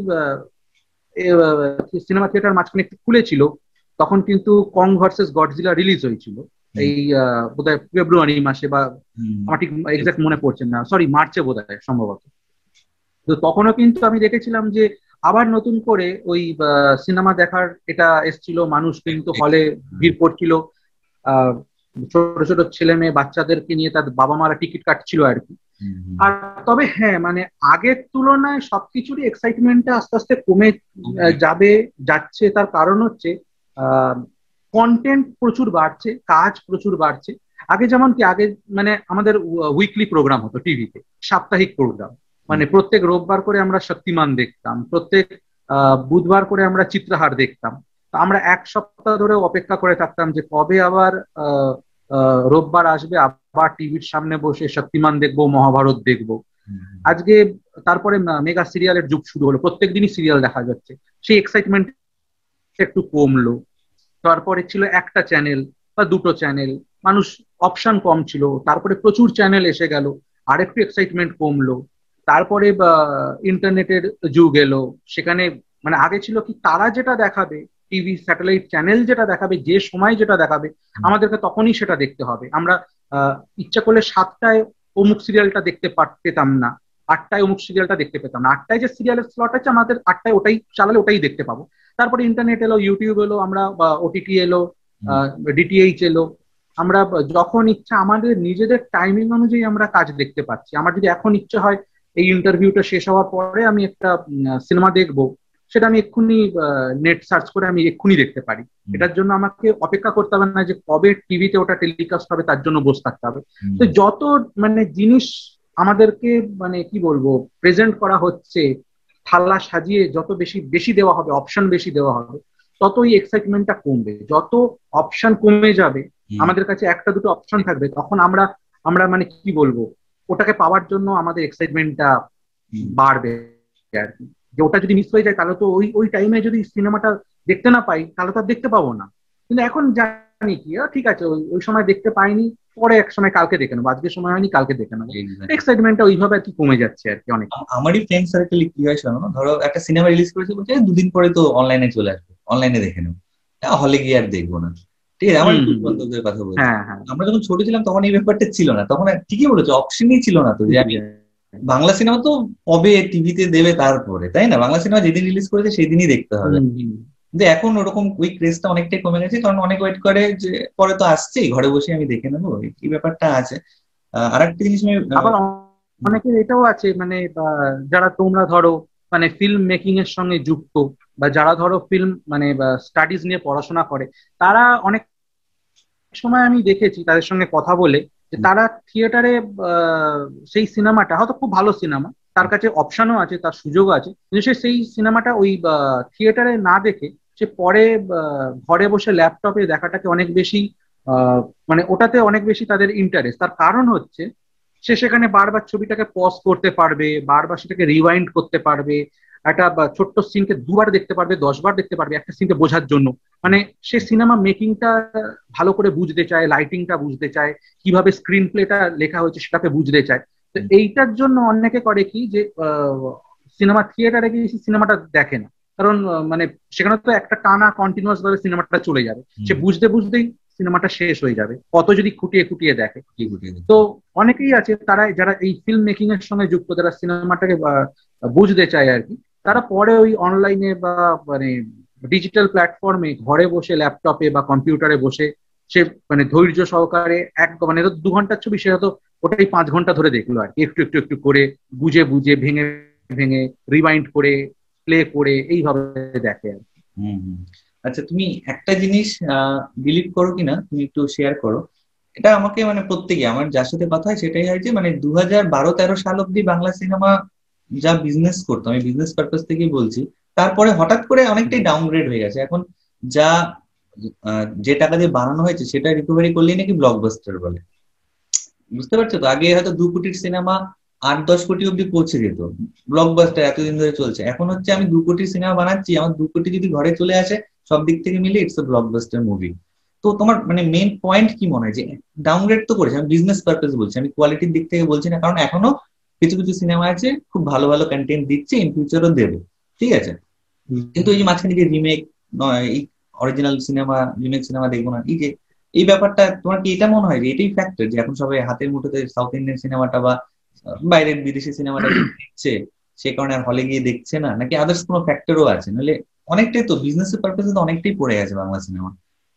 সিনেমা থিয়েটার মাঝখানে একটু খুলেছিল, তখন কিন্তু কং ভার্সেস গডজিলা রিলিজ হয়েছিল এই বোধহয় ফেব্রুয়ারি মাসে, বা আমার ঠিক এক্সাক্ট মনে পড়ছে না, সরি মার্চে বোধহয় সম্ভবত। তো তখনও কিন্তু আমি দেখেছিলাম যে আবার নতুন করে ওই সিনেমা দেখার এটা এসছিল, মানুষ কিন্তু হলে ভিড় করছিল, আহ ছোট ছোট ছেলে মেয়ে বাচ্চাদেরকে নিয়ে তার বাবা মারা টিকিট কাটছিল আর কি। আর তবে হ্যাঁ, মানে আগের তুলনায় সবকিছুরই এক্সাইটমেন্টটা আস্তে আস্তে কমে যাবে যাচ্ছে। তার কারণ হচ্ছে আহ কন্টেন্ট প্রচুর বাড়ছে, কাজ প্রচুর বাড়ছে। আগে যেমন কি আগে মানে আমাদের উইকলি প্রোগ্রাম হতো টিভিতে, সাপ্তাহিক প্রোগ্রাম, মানে প্রত্যেক রোববার করে আমরা শক্তিমান দেখতাম, প্রত্যেক আহ বুধবার করে আমরা চিত্রহার দেখতাম। তো আমরা এক সপ্তাহ ধরে অপেক্ষা করে থাকতাম যে কবে আবার আহ রোববার আসবে, আবার টিভির সামনে বসে শক্তিমান দেখবো, মহাভারত দেখবো। আজকে তারপরে মেগা সিরিয়ালের যুগ শুরু হলো, প্রত্যেক দিনই সিরিয়াল দেখা যাচ্ছে, সেই এক্সাইটমেন্ট একটু কমলো। তারপরে ছিল একটা চ্যানেল বা দুটো চ্যানেল, মানুষ অপশন কম ছিল, তারপরে প্রচুর চ্যানেল এসে গেল, আর একটু এক্সাইটমেন্ট কমলো। তারপরে ইন্টারনেটের যুগ এলো, সেখানে মানে আগে ছিল কি তারা যেটা দেখাবে, টিভি স্যাটেলাইট চ্যানেল যেটা দেখাবে, যে সময় যেটা দেখাবে আমাদেরকে তখনই সেটা দেখতে হবে। আমরা আহ ইচ্ছা করলে সাতটায় অমুক সিরিয়ালটা দেখতে পেতাম না, আটটায় অমুক সিরিয়ালটা দেখতে পেতাম না, আটটায় যে সিরিয়ালের স্লট আছে আমাদের আটটায় ওটাই চালালে ওটাই দেখতে পাবো। তারপরে ইন্টারনেট এলো, ইউটিউব এলো, আমরা বা ওটিটি এলো, ডিটিএইচ এলো, আমরা যখন ইচ্ছা আমাদের নিজেদের টাইমিং অনুযায়ী আমরা কাজ দেখতে পাচ্ছি। আমার যদি এখন ইচ্ছে হয় এই ইন্টারভিউটা শেষ হওয়ার পরে আমি একটা সিনেমা দেখবো, সেটা আমি এক্ষুনি নেট সার্চ করে আমি এক্ষুনি দেখতে পারি। এটার জন্য আমাকে অপেক্ষা করতে হবে না যে কবে টিভিতে ওটা টেলিকাস্ট হবে তার জন্য বসে থাকতে হবে। তো যত মানে জিনিস আমাদেরকে মানে কি বলবো প্রেজেন্ট করা হচ্ছে, থালা সাজিয়ে যত বেশি বেশি দেওয়া হবে, অপশন বেশি দেওয়া হবে, ততই এক্সাইটমেন্টটা কমবে। যত অপশন কমে যাবে, আমাদের কাছে একটা দুটো অপশন থাকবে, তখন আমরা আমরা মানে কি বলবো ওটাকে পাওয়ার জন্য আমাদের এক্সাইটমেন্টটা বাড়বে আর কি। যে ওটা যদি মিস হয়ে যায় তাহলে তো ওই ওই টাইমে যদি সিনেমাটা দেখতে না পাই তাহলে তো আর দেখতে পাবো না। কিন্তু এখন জানি কি ঠিক আছে ওই ওই সময় দেখতে পাইনি, পরে এক সময় কালকে দেখে নেবো, আজকে সময় হয়নি কালকে দেখে নেবো। এক্সাইটমেন্টটা ওইভাবে আর কি কমে যাচ্ছে আর কি অনেক। আমারই ফ্রেন্ড সার্কেলে কি হয় শোনো, ধরো একটা সিনেমা রিলিজ করেছে, বলছে দুদিন পরে তো অনলাইনে চলে আসবে, অনলাইনে দেখে নেবো, হলে গিয়ে আর দেখবো না। ঠিক আছে, আমার বন্ধুদের কথা বলছি। আমরা যখন ছোট ছিলাম তখন এই ব্যাপারটা ছিল না, তখন ঠিকই বলেছো অপশনই ছিল না তো যে আমি বাংলা সিনেমা তো কবে টিভিতে দেবে তারপরে, তাই না? বাংলা সিনেমা যেদিন রিলিজ করেছে সেই দিনই দেখতে হবে। কিন্তু এখন ওরকম ওই ক্রেজটা অনেকটাই কমে গেছে, কারণ অনেক ওয়েট করে যে পরে তো আসছেই, ঘরে বসে আমি দেখে নেবো, এই ব্যাপারটা আছে। আর একটা জিনিস আমি আবার অনেকের এটাও আছে মানে যারা তোমরা ধরো মানে ফিল্ম মেকিং এর সঙ্গে যুক্ত, বা যারা ধরো ফিল্ম মানে স্টাডিজ নিয়ে পড়াশোনা করে, তারা অনেক সময় আমি দেখেছি তাদের সঙ্গে কথা বলে যে তারা থিয়েটারে সেই সিনেমাটা হয়তো খুব ভালো সিনেমা, তার কাছে অপশনও আছে, তার সুযোগও আছে, কিন্তু সে সেই সিনেমাটা ওই থিয়েটারে না দেখে সে পরে ঘরে বসে ল্যাপটপে দেখাটাকে অনেক বেশি মানে ওটাতে অনেক বেশি তাদের ইন্টারেস্ট। তার কারণ হচ্ছে সে সেখানে বারবার ছবিটাকে পজ করতে পারবে, বারবার সেটাকে রিওয়াইন্ড করতে পারবে, একটা ছোট্ট সিনকে দুবার দেখতে পারবে, দশ বার দেখতে পারবে একটা সিনকে বোঝার জন্য। মানে সে সিনেমা মেকিংটা ভালো করে বুঝতে চায়, লাইটিংটা বুঝতে চায়, কিভাবে স্ক্রিন প্লেটা লেখা হয়েছে সেটাকে বুঝতে চায়। তো এইটার জন্য অনেকে করে কি যে সিনেমা থিয়েটারে গিয়ে সিনেমাটা দেখে না, কারণ মানে সেখানে তো একটা টানা কন্টিনিউয়াস ভাবে সিনেমাটা চলে যাবে, সে বুঝতে বুঝতেই সিনেমাটা শেষ হয়ে যাবে, কত যদি খুঁটিয়ে খুঁটিয়ে দেখে। তো অনেকেই আছে তারা যারা এই ফিল্ম মেকিং এর সঙ্গে যুক্ত, যারা সিনেমাটাকে বুঝতে চায় আর কি, তারা পরে ওই অনলাইনে বা মানে ডিজিটাল প্ল্যাটফর্মে ঘরে বসে ল্যাপটপে বা কম্পিউটারে বসে সে মানে ধৈর্য সহকারে এক মানে দু ঘন্টার ছবি সে হয়তো ওটাই পাঁচ ঘন্টা ধরে দেখলো আর একটু একটু একটু করে বুঝে বুঝে ভেঙে ভেঙে রিওয়াইন্ড করে প্লে করে এইভাবে দেখে আর কি। আচ্ছা, তুমি একটা জিনিস বিলিভ করো কিনা, তুমি একটু শেয়ার করো। এটা আমাকে মানে প্রত্যেকে আমার যার সাথে কথা হয় সেটাই হয় যে মানে দু হাজার বারো তেরো সাল অব্দি বাংলা সিনেমা যা বিজনেস করতো, আমি বিজনেস পারপাস থেকেই বলছি, তারপরে হঠাৎ করে অনেকটাই ডাউনগ্রেড হয়ে গেছে। এখন যা যে টাকা দিয়ে বানানো হয়েছে সেটা রিকভারি করলেই নাকি ব্লকবাস্টার বলে, বুঝতে পারছো তো? আগে হয়তো দু কোটির সিনেমা আট দশ কোটি অব্দি পৌঁছে যেত, ব্লকবাস্টার এতদিন ধরে চলছে। এখন হচ্ছে আমি দু কোটির সিনেমা বানাচ্ছি, আমার দু কোটি যদি ঘরে চলে আসে সব দিক থেকে মিলে ইটস এ ব্লকবাস্টার মুভি। তো তোমার মানে মেইন পয়েন্ট কি মনে হয় যে ডাউনগ্রেড তো করেছে? আমি বিজনেস পারপাস বলছি, আমি কোয়ালিটির দিক থেকে বলছি না, কারণ এখনো কিছু কিছু সিনেমা আছে খুব ভালো ভালো কন্টেন্ট দিচ্ছে, ইন ফিউচারও দেবে, ঠিক আছে। কিন্তু এই যে মাঝখানে যে রিমেক এই অরিজিনাল সিনেমা রিমেক সিনেমা দেখবো না, এই যে এই ব্যাপারটা, তোমার কি এটা মনে হয় যে এটাই ফ্যাক্টর যে এখন সবাই হাতের মুঠোতে সাউথ ইন্ডিয়ান সিনেমাটা বা বাইরের বিদেশি সিনেমাটা দেখছে, সে কারণে আর হলে গিয়ে দেখছে না, নাকি আদার্স কোনো ফ্যাক্টরও আছে? নাহলে অনেকটাই তো বিজনেসের পারপাসে তো অনেকটাই পড়ে গেছে বাংলা সিনেমা।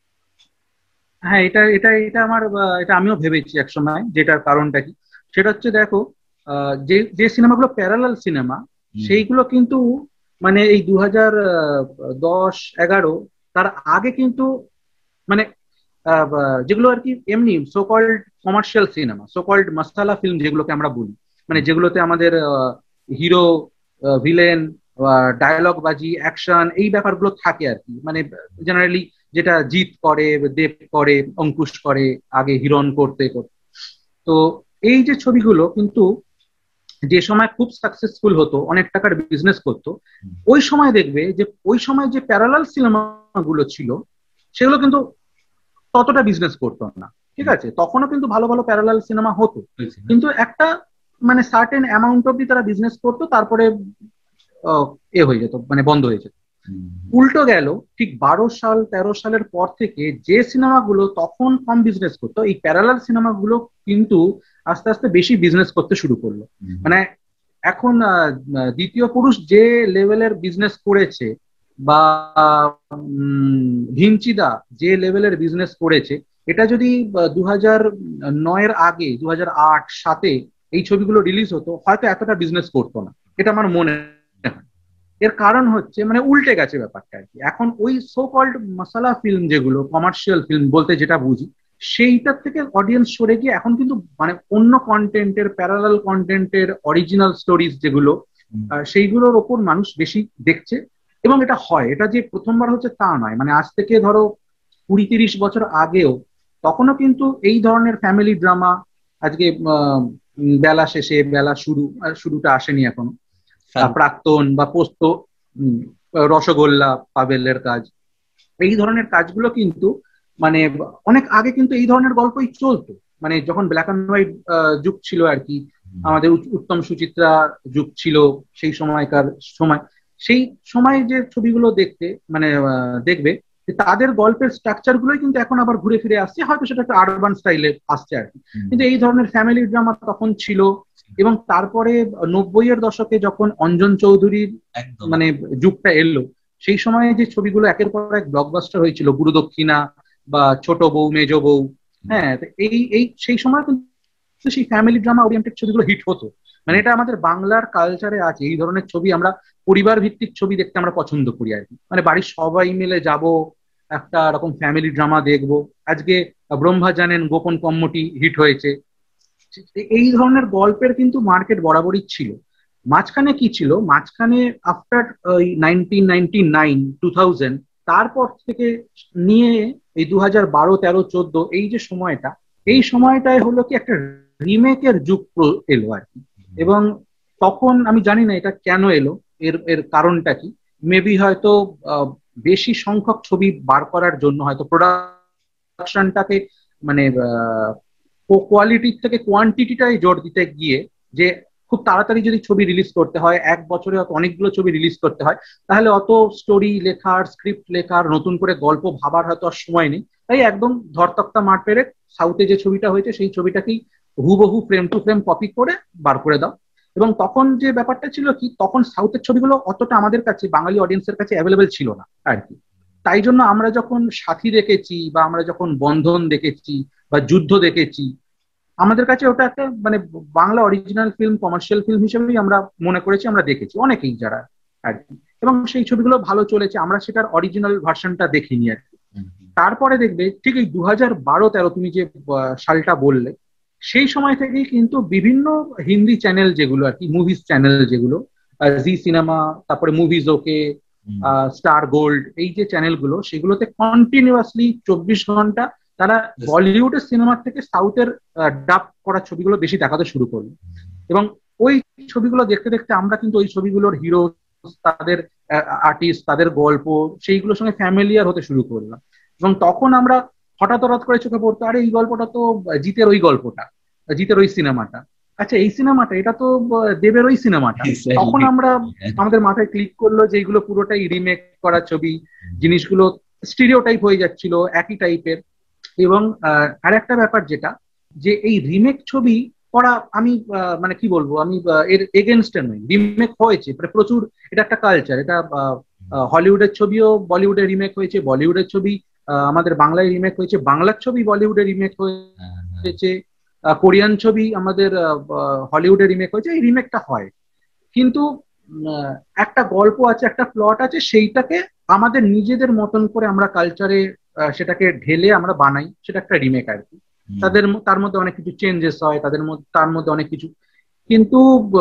হ্যাঁ, এটা এটা এটা আমার এটা আমিও ভেবেছি এক সময়, যেটার কারণটা কি সেটা হচ্ছে দেখো যে যে সিনেমাগুলো প্যারালাল সিনেমা সেইগুলো কিন্তু মানে এই দু হাজার দশ এগারো তার আগে কিন্তু মানে যেগুলো আর কি এমনি so called commercial cinema, so called masala film যেগুলোকে আমরা বলি, মানে যেগুলোতে আমাদের হিরো ভিলেন ডায়ালগ বাজি অ্যাকশন এই ব্যাপারগুলো থাকে আর কি, মানে জেনারেলি যেটা জিৎ করে, দেব করে, অঙ্কুশ করে, আগে হিরণ করতে করতে। তো এই যে ছবিগুলো কিন্তু যে সময় খুব সাকসেসফুল হতো, অনেক টাকার বিজনেস করতো, ওই সময় দেখবে যে ওই সময় যে প্যারালাল সিনেমাগুলো ছিল সেগুলো কিন্তু ততটা বিজনেস করতো না, ঠিক আছে। তখনও কিন্তু ভালো ভালো প্যারালাল সিনেমা হতো, কিন্তু একটা মানে সার্টেন অ্যামাউন্ট অব্দি তারা বিজনেস করতো, তারপরে এ হয়ে যেত, মানে বন্ধ হয়ে যেত। উল্টো গেল ঠিক বারো সাল তেরো সালের পর থেকে যে সিনেমাগুলো তখন কম বিজনেস করতো, এই প্যারালাল সিনেমাগুলো কিন্তু আস্তে আস্তে বেশি বিজনেস করতে শুরু করলো। মানে এখন দ্বিতীয় পুরুষ যে লেভেলের বিজনেস করেছে বা ভিঞ্চিদা যে লেভেলের বিজনেস করেছে, এটা যদি দু হাজার নয়ের আগে দু হাজার আট সাতে এই ছবিগুলো রিলিজ হতো, হয়তো এতটা বিজনেস করতো না, এটা আমার মনে হয়। এর কারণ হচ্ছে মানে উল্টে গেছে ব্যাপারটা আর কি। এখন ওই সো কল্ড মশালা ফিল্ম, যেগুলো কমার্শিয়াল ফিল্ম বলতে যেটা বুঝি, সেইটার থেকে অডিয়েন্স সরে গিয়ে এখন কিন্তু মানে অন্য কন্টেন্টের, প্যারালাল কন্টেন্টের, অরিজিনাল স্টোরিজ যেগুলো, সেইগুলোর ওপর মানুষ বেশি দেখছে। এবং এটা হয়, এটা যে প্রথমবার হচ্ছে তা নয়। মানে আজ থেকে ধরো কুড়ি তিরিশ বছর আগেও তখনও কিন্তু এই ধরনের ফ্যামিলি ড্রামা, আজকে বেলা শেষে বেলা শুরু, শুরুটা আসেনি এখনো, প্রাক্তন বা পোস্ত, রসগোল্লা, পাবেলের কাজ, এই ধরনের কাজগুলো কিন্তু মানে অনেক আগে কিন্তু এই ধরনের গল্পই চলতো। মানে যখন ব্ল্যাক অ্যান্ড হোয়াইট যুগ ছিল আর কি, আমাদের উত্তম সুচিত্রা যুগ ছিল সেই সময়কার সময়, সেই সময় যে ছবিগুলো দেখতে মানে দেখবে তাদের গল্পের স্ট্রাকচার গুলোই কিন্তু এখন আবার ঘুরে ফিরে আসছে, হয়তো সেটা একটা আরবান স্টাইলে আসছে আর কি। কিন্তু এই ধরনের ফ্যামিলি ড্রামা তখন ছিল। এবং তারপরে নব্বই এর দশকে যখন অঞ্জন চৌধুরীর মানে যুগটা এলো, সেই সময়ে যে ছবিগুলো একের পর এক ব্লকবাস্টার হয়েছিল, গুরুদক্ষিণা বা ছোট বউ, মেজ বউ, হ্যাঁ, এই এই সেই সময় কিন্তু সেই ফ্যামিলি ড্রামা ওরিয়েন্টেড ছবিগুলো হিট হতো। মানে এটা আমাদের বাংলার কালচারে আছে, এই ধরনের ছবি আমরা পরিবার ভিত্তিক ছবি দেখতে আমরা পছন্দ করি আর কি। মানে বাড়ির সবাই মিলে যাব, একটা রকম ফ্যামিলি ড্রামা দেখবো। আজকে ব্রহ্মা জানেন গোপন কম্মটি হিট হয়েছে। এই ধরনের গল্পের কিন্তু মার্কেট বরাবরই ছিল। মাঝখানে কি ছিল, মাঝখানে after nineteen ninety nine two thousand, তারপর থেকে নিয়ে এই দু হাজার বারো তেরো চোদ্দ এই যে সময়টা, এই সময়টায় হলো কি একটা রিমেকের যুগ এলো আর কি। এবং তখন আমি জানি না এটা কেন এলো, এর এর কারণটা কি। মেবি হয়তো বেশি সংখ্যক ছবি বার করার জন্য, হয়তো প্রোডাকশনটাকে মানে কোয়ালিটির থেকে কোয়ান্টিটিটাই জোর দিতে গিয়ে, যে খুব তাড়াতাড়ি যদি ছবি রিলিজ করতে হয়, এক বছরে অনেকগুলো ছবি রিলিজ করতে হয়, তাহলে অত স্টোরি লেখার, স্ক্রিপ্ট লেখার, নতুন করে গল্প ভাবার হয়তো আর সময় নেই। তাই একদম ধরতক্তা মার পেরে সাউথে যে ছবিটা হয়েছে সেই ছবিটাকেই হুবহু ফ্রেম টু ফ্রেম কপি করে বার করে দাও। এবং তখন যে ব্যাপারটা ছিল কি, তখন সাউথের ছবিগুলো অতটা আমাদের কাছে, বাঙালি অডিয়েন্সের কাছে অ্যাভেলেবেল ছিল না আর কি। তাই জন্য আমরা যখন সাথী দেখেছি, বা আমরা যখন বন্ধন দেখেছি, বা যুদ্ধ দেখেছি, আমাদের কাছে ওটা একটা মানে Bangla original film, commercial film হিসেবেই আমরা মনে করেছি, আমরা দেখেছি অনেকেই যারা আর কি। এবং সেই ছবিগুলো ভালো চলেছে, আমরা সেটার অরিজিনাল ভার্সনটা দেখিনি আর কি। তারপরে দেখবে ঠিক এই দু হাজার বারো তেরো তুমি যে সালটা বললে, সেই সময় থেকেই কিন্তু বিভিন্ন হিন্দি চ্যানেল যেগুলো আর কি, মুভিজ চ্যানেল যেগুলো, জি সিনেমা, তারপরে মুভিজ ওকে, স্টার গোল্ড, এই যে চ্যানেলগুলো, সেগুলোতে কন্টিনিউয়াসলি চব্বিশ ঘন্টা তারা বলিউডের সিনেমার থেকে সাউথের ডাব করা ছবিগুলো বেশি দেখাতে শুরু করলো। এবং ওই ছবিগুলো দেখতে দেখতে আমরা কিন্তু ওই ছবিগুলোর হিরো, তাদের আর্টিস্ট, তাদের গল্প, সেইগুলোর সঙ্গে ফ্যামিলিয়ার হতে শুরু করলাম। এবং তখন আমরা হঠাৎ হঠাৎ করে চোখে পড়তো, আরে এই গল্পটা তো জিতের ওই গল্পটা, জিতের ওই সিনেমাটা, আচ্ছা এই সিনেমাটা, এটা তো দেবের ওই সিনেমাটা। তখন আমরা, আমাদের মাথায় ক্লিক করলো যে এইগুলো পুরোটাই রিমেক করা ছবি, জিনিসগুলো স্টিরিওটাইপ হয়ে যাচ্ছিল, একই টাইপের। এবং আর একটা ব্যাপার যেটা, যে এই রিমেক ছবি করা, আমি মানে কি বলবো, আমি এর এগেনস্টে নই। রিমেক হয়েছে মানে প্রচুর, এটা একটা কালচার। এটা হলিউডের ছবিও বলিউডে রিমেক হয়েছে, বলিউডের ছবি আমাদের বাংলায় রিমেক হয়েছে, বাংলার ছবি বলিউডে রিমেক হয়েছে, কোরিয়ান ছবি আমাদের হলিউডে রিমেক হয়েছে। এই রিমেকটা হয়, কিন্তু একটা গল্প আছে, একটা প্লট আছে, সেইটাকে আমাদের নিজেদের মতন করে আমরা কালচারে সেটাকে ঢেলে আমরা বানাই, সেটা একটা রিমেক আর কি। তাদের তার মধ্যে অনেক কিছু চেঞ্জেস হয়, তাদের মধ্যে তার মধ্যে অনেক কিছু, কিন্তু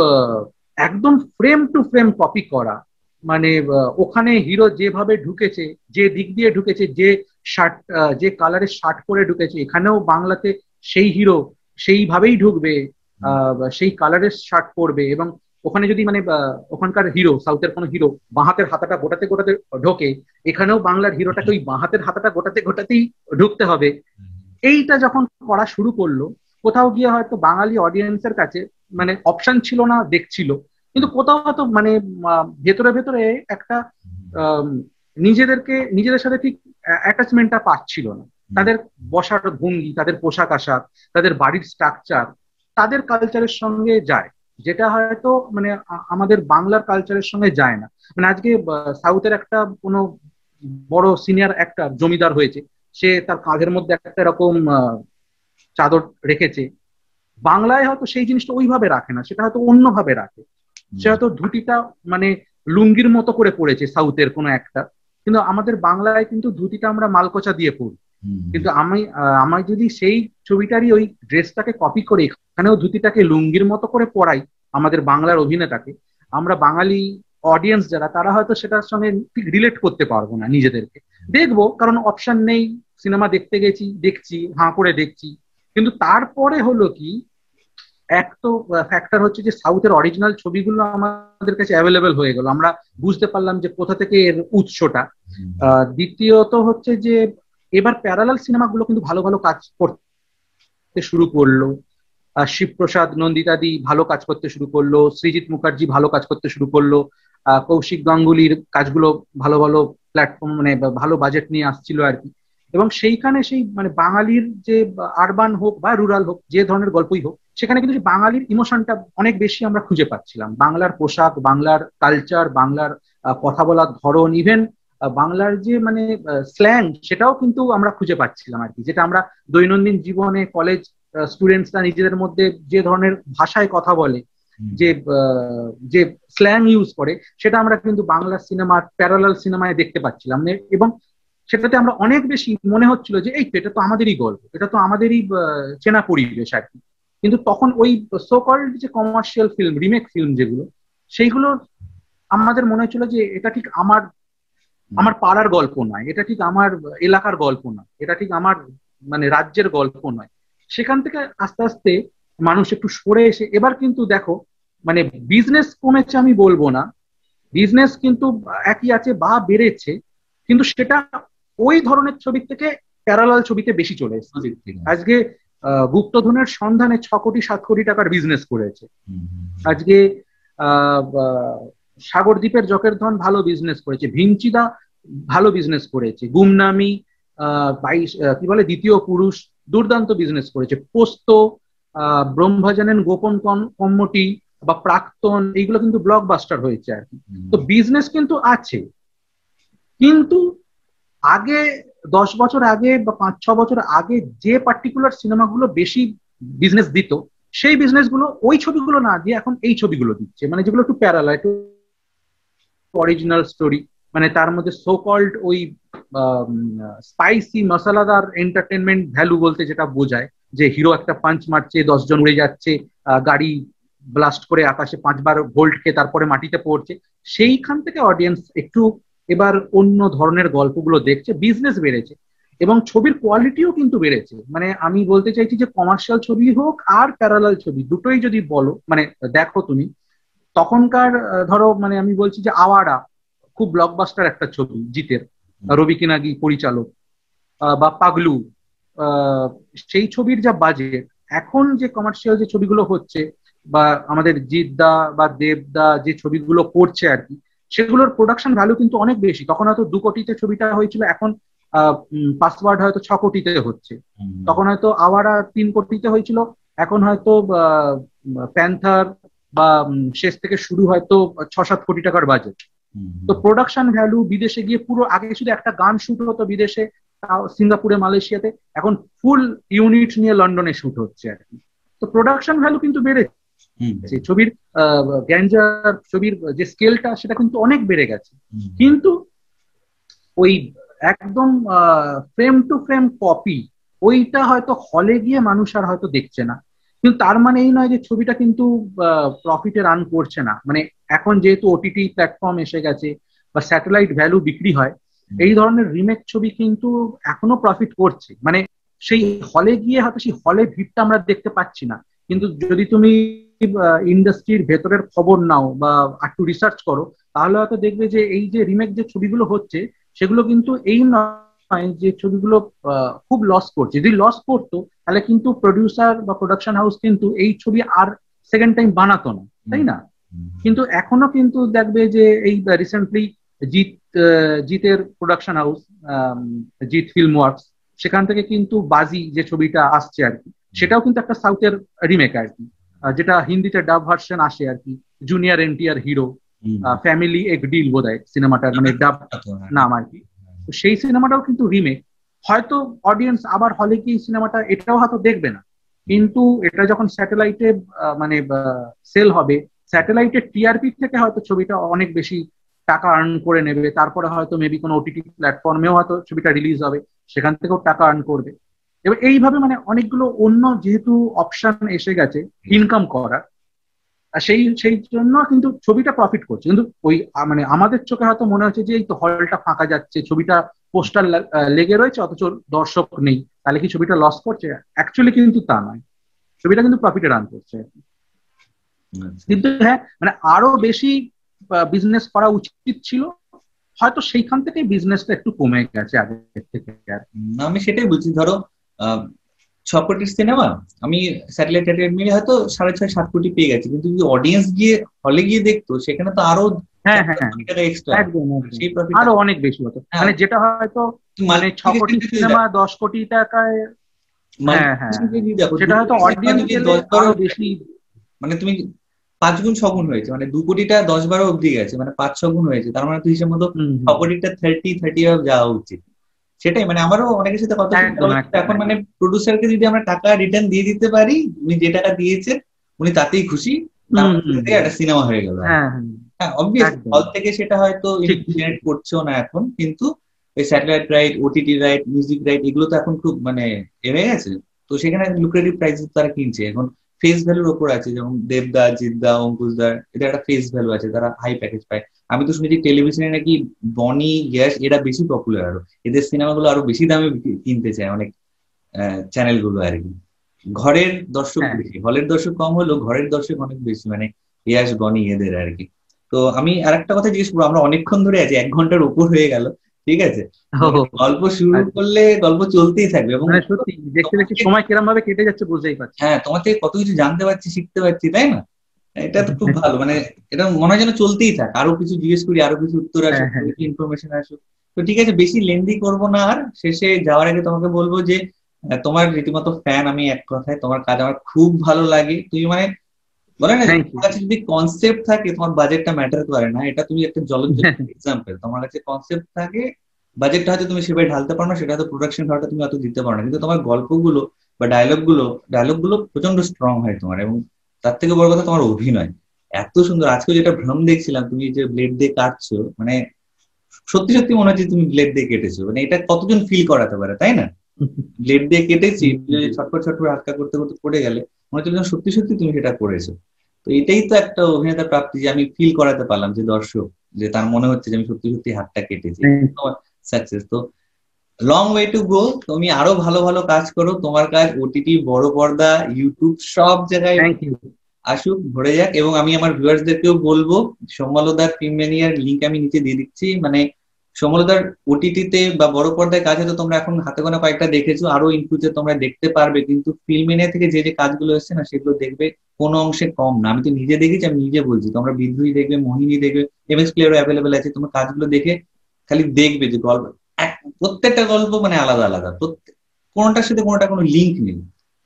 একদম ফ্রেম টু ফ্রেম কপি করা, মানে ওখানে হিরো যেভাবে ঢুকেছে, যে দিক দিয়ে ঢুকেছে, যে শার্ট, যে কালারের শার্ট পরে ঢুকেছে, এখানেও বাংলাতে সেই হিরো সেইভাবেই ঢুকবে, সেই কালারের শার্ট পরবে। এবং ওখানে যদি মানে ওখানকার হিরো, সাউথের কোনো হিরো বাঁহাতের হাতাটা গোটাতে গোটাতে ঢোকে, এখানেও বাংলার হিরোটাকে ওই বাঁহাতের হাতাটা গোটাতে গোটাতেই ঢুকতে হবে। এইটা যখন করা শুরু করলো, কোথাও গিয়ে হয়তো বাঙালি অডিয়েন্সের কাছে মানে অপশন ছিল না, দেখছিল, কিন্তু কোথাও হয়তো মানে ভেতরে ভেতরে একটা নিজেদেরকে, নিজেদের সাথে ঠিক অ্যাটাচমেন্টটা পাচ্ছিল না। তাদের বসার ভঙ্গি, তাদের পোশাক আশাক, তাদের বাড়ির স্ট্রাকচার তাদের কালচারের সঙ্গে যায়, যেটা হয়তো মানে আমাদের বাংলার কালচারের সঙ্গে যায় না। মানে আজকে সাউথের একটা কোনো বড় সিনিয়র একটা জমিদার হয়েছে, সে তার কাঁধের মধ্যে একটা এরকম চাদর রেখেছে। বাংলায় হয়তো সেই জিনিসটা ওইভাবে রাখে না, সেটা হয়তো অন্যভাবে রাখে। সে হয়তো ধুতিটা মানে লুঙ্গির মতো করে পড়েছে সাউথের কোনো একটা, কিন্তু আমাদের বাংলায় কিন্তু ধুতিটা আমরা মালকোচা দিয়ে পড়ি। কিন্তু আমি আমি যদি সেই ছবিটারই ওই ড্রেসটাকে কপি করে এখানেও ধুতিটাকে লুঙ্গির মতো করে পড়াই আমাদের বাংলার অভিনেতাকে, আমরা বাঙালি অডিয়েন্স যারা, তারা হয়তো সেটার সঙ্গে ঠিক রিলেট করতে পারবো না নিজেদেরকে। দেখবো, কারণ অপশন নেই, সিনেমা দেখতে গেছি, দেখছি, হাঁ করে দেখছি। কিন্তু তারপরে হলো কি, এক তো ফ্যাক্টর হচ্ছে যে সাউথের অরিজিনাল ছবিগুলো আমাদের কাছে অ্যাভেলেবেল হয়ে গেল, আমরা বুঝতে পারলাম যে কোথা থেকে এর উৎসটা। দ্বিতীয়ত হচ্ছে যে এবার প্যারালাল সিনেমাগুলো কিন্তু ভালো ভালো কাজ করতে শুরু করলো। শিবপ্রসাদ নন্দিতাদি ভালো কাজ করতে শুরু করলো, সৃজিত মুখার্জি ভালো কাজ করতে শুরু করলো, কৌশিক গাঙ্গুলির কাজগুলো ভালো ভালো প্ল্যাটফর্ম মানে ভালো বাজেট নিয়ে আসছিল আর কি। এবং সেইখানে সেই মানে বাঙালির যে আরবান হোক বা রুরাল হোক, যে ধরনের গল্পই হোক, সেখানে কিন্তু বাঙালির ইমোশনটা অনেক বেশি আমরা খুঁজে পাচ্ছিলাম। বাংলার পোশাক, বাংলার কালচার, বাংলার কথা বলার ধরন, ইভেন বাংলার যে মানে স্ল্যাং, সেটাও কিন্তু আমরা খুঁজে পাচ্ছিলাম আর কি, যেটা আমরা দৈনন্দিন জীবনে কলেজ স্টুডেন্টসরা নিজেদের মধ্যে যে ধরনের ভাষায় কথা বলে, যে যে স্ল্যাং ইউজ করে, সেটা আমরা কিন্তু বাংলা সিনেমার প্যারালাল সিনেমায় দেখতে পাচ্ছিলাম। এবং সেটাতে আমরা অনেক বেশি মনে হচ্ছিল যে এই তো এটা তো আমাদেরই গল্প, এটা তো আমাদেরই চেনা পরিবেশ আর কি। কিন্তু তখন ওই সো কল্ড যে কমার্শিয়াল ফিল্ম, রিমেক ফিল্ম যেগুলো, সেইগুলো আমাদের মনে হচ্ছিল যে এটা ঠিক আমার আমার পাড়ার গল্প নয়, এটা ঠিক আমার এলাকার গল্প নয়, এটা ঠিক আমার মানে রাজ্যের গল্প নয়। সেখান থেকে আস্তে আস্তে মানুষ একটু সরে এসে এবার কিন্তু দেখো মানে বিজনেস কমেছে আমি বলবো না, বিজনেস কিন্তু একই আছে বা বেড়েছে, কিন্তু সেটা ওই ধরনের ছবি থেকে প্যারালাল ছবিতে বেশি চলে এসেছে। আজকে গুপ্তধনের সন্ধানে ছ কোটি সাত কোটি টাকার বিজনেস করেছে। আজকে আহ সাগরদ্বীপের জকের ধন ভালো বিজনেস করেছে, ভিঞ্চিদা ভালো বিজনেস করেছে, গুমনামি আহ বাইশ কি বলে দ্বিতীয় পুরুষ দুর্দান্ত বিজনেস করেছে, পোস্ত, আহ ব্রহ্মজানেন গোপন কম্মটি বা প্রাক্তন, এইগুলো কিন্তু ব্লকবাস্টার হয়েছে আর কি। তো বিজনেস কিন্তু আছে, কিন্তু আগে দশ বছর আগে বা পাঁচ ছ বছর আগে যে পার্টিকুলার সিনেমাগুলো বেশি বিজনেস দিত, সেই বিজনেস গুলো ওই ছবিগুলো না দিয়ে এখন এই ছবিগুলো দিচ্ছে, মানে যেগুলো একটু প্যারালাল, একটু অরিজিনাল স্টোরি, মানে তার মধ্যে সো কল্ড ওই স্পাইসি মশলাদার এন্টারটেনমেন্ট ভ্যালু বলতে যেটা বোঝায়, যে হিরো একটা পাঞ্চ মারছে, দশজন উড়ে যাচ্ছে, গাড়ি ব্লাস্ট করে আকাশে পাঁচবার ভোল্ট খেয়ে তারপরে মাটিতে পড়ছে, সেইখান থেকে অডিয়েন্স একটু এবার অন্য ধরনের গল্পগুলো দেখছে, বিজনেস বেড়েছে এবং ছবির কোয়ালিটিও কিন্তু বেড়েছে। মানে আমি বলতে চাইছি যে কমার্শিয়াল ছবি হোক আর প্যারালাল ছবি দুটোই যদি বলো মানে দেখো তুমি, তখনকার ধরো মানে আমি বলছি যে আওয়ারা খুব ব্লকবাস্টার একটা ছবি, জিতের, রবি কিনাগি পরিচালক, বা পাগলু, সেই ছবির যা বাজেট, এখন যে কমার্শিয়াল যে ছবিগুলো হচ্ছে বা আমাদের জিতদা বা দেবদা যে ছবিগুলো করছে আর কি, সেগুলোর প্রোডাকশন ভ্যালু কিন্তু অনেক বেশি। তখন হয়তো দু কোটিতে ছবিটা হয়েছিল, এখন আহ পাসওয়ার্ড হয়তো ছ কোটিতে হচ্ছে। তখন হয়তো আওয়ারা তিন কোটিতে হয়েছিল, এখন হয়তো প্যান্থার বা শেষ থেকে শুরু হয়তো ছ সাত কোটি টাকার বাজেট। তো প্রোডাকশন ভ্যালু বিদেশে গিয়ে পুরো, আগে শুধু একটা গান শুট হতো বিদেশে সিঙ্গাপুরে মালয়েশিয়াতে, এখন ফুল ইউনিট নিয়ে লন্ডনে শুট হচ্ছে আর কি। তো প্রোডাকশন ভ্যালু কিন্তু বেড়েছে, ছবির গ্যাঞ্জার ছবির যে স্কেলটা সেটা কিন্তু অনেক বেড়ে গেছে। কিন্তু ওই একদম ফ্রেম টু ফ্রেম কপি, ওইটা হয়তো হলে গিয়ে মানুষ আর হয়তো দেখছে না। কিন্তু তার মানে এই নয় যে ছবিটা কিন্তু প্রফিটে রান করছে না। মানে এখন যেহেতু ওটিটি প্ল্যাটফর্ম এসে গেছে বা স্যাটেলাইট ভ্যালু বিক্রি হয়, এই ধরনের রিমেক ছবি কিন্তু এখনো প্রফিট করছে। মানে সেই হলে গিয়ে হয়তো সেই হলে ভিড়টা আমরা দেখতে পাচ্ছি না, কিন্তু যদি তুমি ইন্ডাস্ট্রির ভেতরের খবর নাও বা একটু রিসার্চ করো, তাহলে হয়তো দেখবে যে এই যে রিমেক যে ছবিগুলো হচ্ছে, সেগুলো কিন্তু এই নয় যে ছবিগুলো খুব লস করছে। যদি লস করতো তাহলে কিন্তু প্রডিউসার বা প্রোডাকশন হাউস কিন্তু এই ছবি আর সেকেন্ড টাইম বানাতো না, তাই না? কিন্তু এখনো কিন্তু দেখবে যে এই রিসেন্টলি জিৎ জিতের production house Jeet Film Works, সেখান থেকে কিন্তু বাজি যে ছবিটা আসছে আর কি, সেটাও কিন্তু একটা সাউথের রিমেক আর কি, যেটা হিন্দিতে ডাব ভার্সন আসে আর কি, জুনিয়র এনটিআর হিরো, ফ্যামিলি এক ডিল বোধহয় সিনেমাটার মানে ডাব নাম আর কি। তো সেই সিনেমাটাও কিন্তু রিমেক। হয়তো অডিয়েন্স আবার হলে কি সিনেমাটা এটাও হয়তো দেখবে না, কিন্তু এটা যখন স্যাটেলাইটে মানে সেল হবে, স্যাটেলাইটের টিআরপি থেকে হয়তো ছবিটা অনেক বেশি টাকা আর্ন করে নেবে। তারপরে হয়তো মেবি কোনো ওটিটি প্ল্যাটফর্মেও হয়তো ছবিটা রিলিজ হবে, সেখান থেকেও টাকা আর্ন করবে। এবার এইভাবে মানে অনেকগুলো অন্য যেহেতু অপশন এসে গেছে ইনকাম করার, আর সেই সেই জন্য কিন্তু ছবিটা প্রফিট করছে। কিন্তু ওই আ- মানে আমাদের চোখে হয়তো মনে হচ্ছে যে এই তো হলটা ফাঁকা যাচ্ছে, ছবিটা পোস্টার লেগে রয়েছে অথচ দর্শক নেই, তাহলে কি ছবিটা লস করছে? অ্যাকচুয়ালি কিন্তু তা নয়, ছবিটা কিন্তু প্রফিটে রান করছে। আচ্ছা। কিন্তু হ্যাঁ মানে আরো বেশি বিজনেস করা উচিত ছিল, হয়তো সেইখান থেকে বিজনেসটা একটু কমে গেছে আগের থেকে আর কি। উম, আমি সেটাই বলছি, ধরো আহ ছ কোটির সিনেমা আমি স্যাটেলাইট মিলে হয়তো সাড়ে ছয় সাত কোটি পেয়ে গেছি, কিন্তু যদি অডিয়েন্স গিয়ে হলে গিয়ে দেখতো সেখানে তো আরো হ্যাঁ চার হ্যাঁ পাঁচ হ্যাঁ, কোটি টাকা এক্সট্রা, একদম একদম, সেই প্রফিটটা। আরো অনেক বেশি হতো। হ্যাঁ, মানে যেটা হয়তো মানে ছ কোটি মাল্টিপ্লিকেশন সিনেমা দশ কোটি টাকায়, হ্যাঁ হ্যাঁ মাল্টিপ্লিকেশন হ্যাঁ, যদি দেখো, দু সেটা হয়তো কোটি সিনেমা অডিয়েন্স যদি গেলে দশ বারো, আরো বেশি। মানে তুমি পাঁচ গুণ ছ গুণ হয়েছে, মানে দু কোটিটা দশ বারো অব্দি গেছে, মানে পাঁচ ছ গুণ হয়েছে, তার মানে তুই হিসেব মতো হুম ছ হুম, কোটিটা থার্টি থার্টি ভাবে যাওয়া উচিত। সেটাই মানে আমারও অনেকের সাথে কথা বলতে একদম হচ্ছে, একদম এখন মানে একদম। প্রডিউসারকে যদি আমরা টাকা রিটার্ন দিয়ে দিতে পারি, উনি যে টাকা দিয়েছেন উনি তাতেই খুশি, তার হুম মধ্যে হুম, থেকে একটা সিনেমা হয়ে গেল আর কি। হ্যাঁ হ্যাঁ, হ্যাঁ অবভিয়াস একদম হল থেকে সেটা হয়তো ঠিক ইনকাম ঠিক জেনারেট ঠিক। করছেও না এখন, কিন্তু ওই satellite right, OTT right, music right, এগুলো তো এখন খুব মানে এ হয়ে গেছে। তো সেখানে লুক্রেটিভ প্রাইস তারা কিনছে এখন, ফেস ভ্যালুর ওপর আছে, যেমন দেবদা, জিদ্দা, অঙ্কুশদার, এদের একটা ফেস ভ্যালু আছে, তারা হাই প্যাকেজ পায়। আমি তো শুনেছি টেলিভিশনে নাকি বনি, গ্যাস এরা বেশি পপুলার, আরো এদের সিনেমাগুলো আরো বেশি দামে বিক্রি- কিনতে চায় অনেক চ্যানেল গুলো আর কি। ঘরের দর্শক হ্যাঁ বেশি, হলের দর্শক কম হলেও ঘরের দর্শক অনেক বেশি, মানে ইয়াস বনি এদের আর কি। তো আমি আরেকটা কথা জিজ্ঞেস করবো, আমরা অনেকক্ষণ ধরে আছি, এক ঘন্টার উপর হয়ে গেল, ঠিক আছে? ও, মানে গল্প শুরু আচ্ছা। করলে গল্প চলতেই থাকবে, এবং মানে সত্যি দেখতে দেখতে তোমাকে, সময় কিরম ভাবে কেটে যাচ্ছে বুঝতেই পারছি না। হ্যাঁ তোমার থেকে কত কিছু জানতে পারছি, শিখতে পারছি, তাই না? এটা তো খুব ভালো, মানে এটা মনে হয় যেন চলতেই থাক, আরো কিছু জিজ্ঞেস করি, আরো কিছু উত্তর হ্যাঁ আসুক, আরো হ্যাঁ, কিছু ইনফরমেশন আসুক। তো ঠিক আছে, বেশি লেন্দি করবো না আর, শেষে যাওয়ার আগে তোমাকে বলবো যে আহ, তোমার রীতিমতো ফ্যান আমি, এক কথায় তোমার কাজ আমার খুব ভালো লাগে। তুমি মানে বলে না যে থ্যাংক তোমার ইউ। কাছে যদি কনসেপ্ট থাকে তোমার বাজেটটা ম্যাটার করে না, এটা তুমি একটা জলজ্যোতি এক্সাম্পল। তোমার কাছে কনসেপ্ট থাকে, বাজেটটা হয়তো তুমি সেভাবে ঢালতে পারো না, সেটা হয়তো প্রোডাকশন ভাড়াটা তুমি অত দিতে পারো না, কিন্তু তোমার গল্পগুলো বা ডায়লগ গুলো ডায়লগ গুলো প্রচন্ড স্ট্রং হয় তোমার, এবং তার থেকে বড় কথা তোমার অভিনয় এত সুন্দর। আজকে যেটা ভ্রম দেখছিলাম, তুমি যে ব্লেড দিয়ে কাটছো, মানে সত্যি সত্যি মনে হচ্ছে তুমি ব্লেড দিয়ে কেটেছো, মানে এটা কতজন ফিল করাতে পারে, তাই না? ব্লেড দিয়ে কেটেছি, তুমি যদি ছটফট ছটফট হালকা করতে করতে পড়ে গেলে মনে হচ্ছে যেন সত্যি সত্যি তুমি সেটা করেছো। তো এটাই তো একটা অভিনেতার প্রাপ্তি, যে আমি ফিল করাতে পারলাম যে দর্শক, যে তার মনে হচ্ছে যে আমি সত্যি সত্যি হাতটা কেটেছি, সাকসেস। তো লং ওয়ে টু গো, তুমি আরো ভালো ভালো কাজ করো, তোমার কাজ ওটিটি, বড় পর্দা, ইউটিউব, সব জায়গায় থ্যাংক ইউ। আসুক, ভরে যাক। এবং আমি আমার ভিউয়ার্সদেরকেও বলবো, সমলদার ফিল্ম ম্যানিয়ার লিঙ্ক আমি নিচে দিয়ে দিচ্ছি, মানে সমলদার ওটিটিতে বা বড় পর্দায় কাজ হয়তো তোমরা এখন হাতে গোনা কয়েকটা দেখেছো, আরো ইন ফিউচার তোমরা দেখতে পারবে, কিন্তু ফিল্ম ম্যানিয়া থেকে যে যে কাজগুলো এসছে না, সেগুলো দেখবে কোনো অংশে কম না। আমি তো নিজে দেখেছি, আমি নিজে বলছি, তোমরা বিদ্রোহী দেখবে, মোহিনী দেখবে, এমএক্স প্লেয়ারও অ্যাভেলেবেল আছে, তোমরা কাজগুলো দেখে খালি দেখবে যে গল্প, এক- প্রত্যেকটা গল্প মানে আলাদা আলাদা, প্রত্যেক কোনোটার সাথে কোনোটা কোনো লিঙ্ক নেই।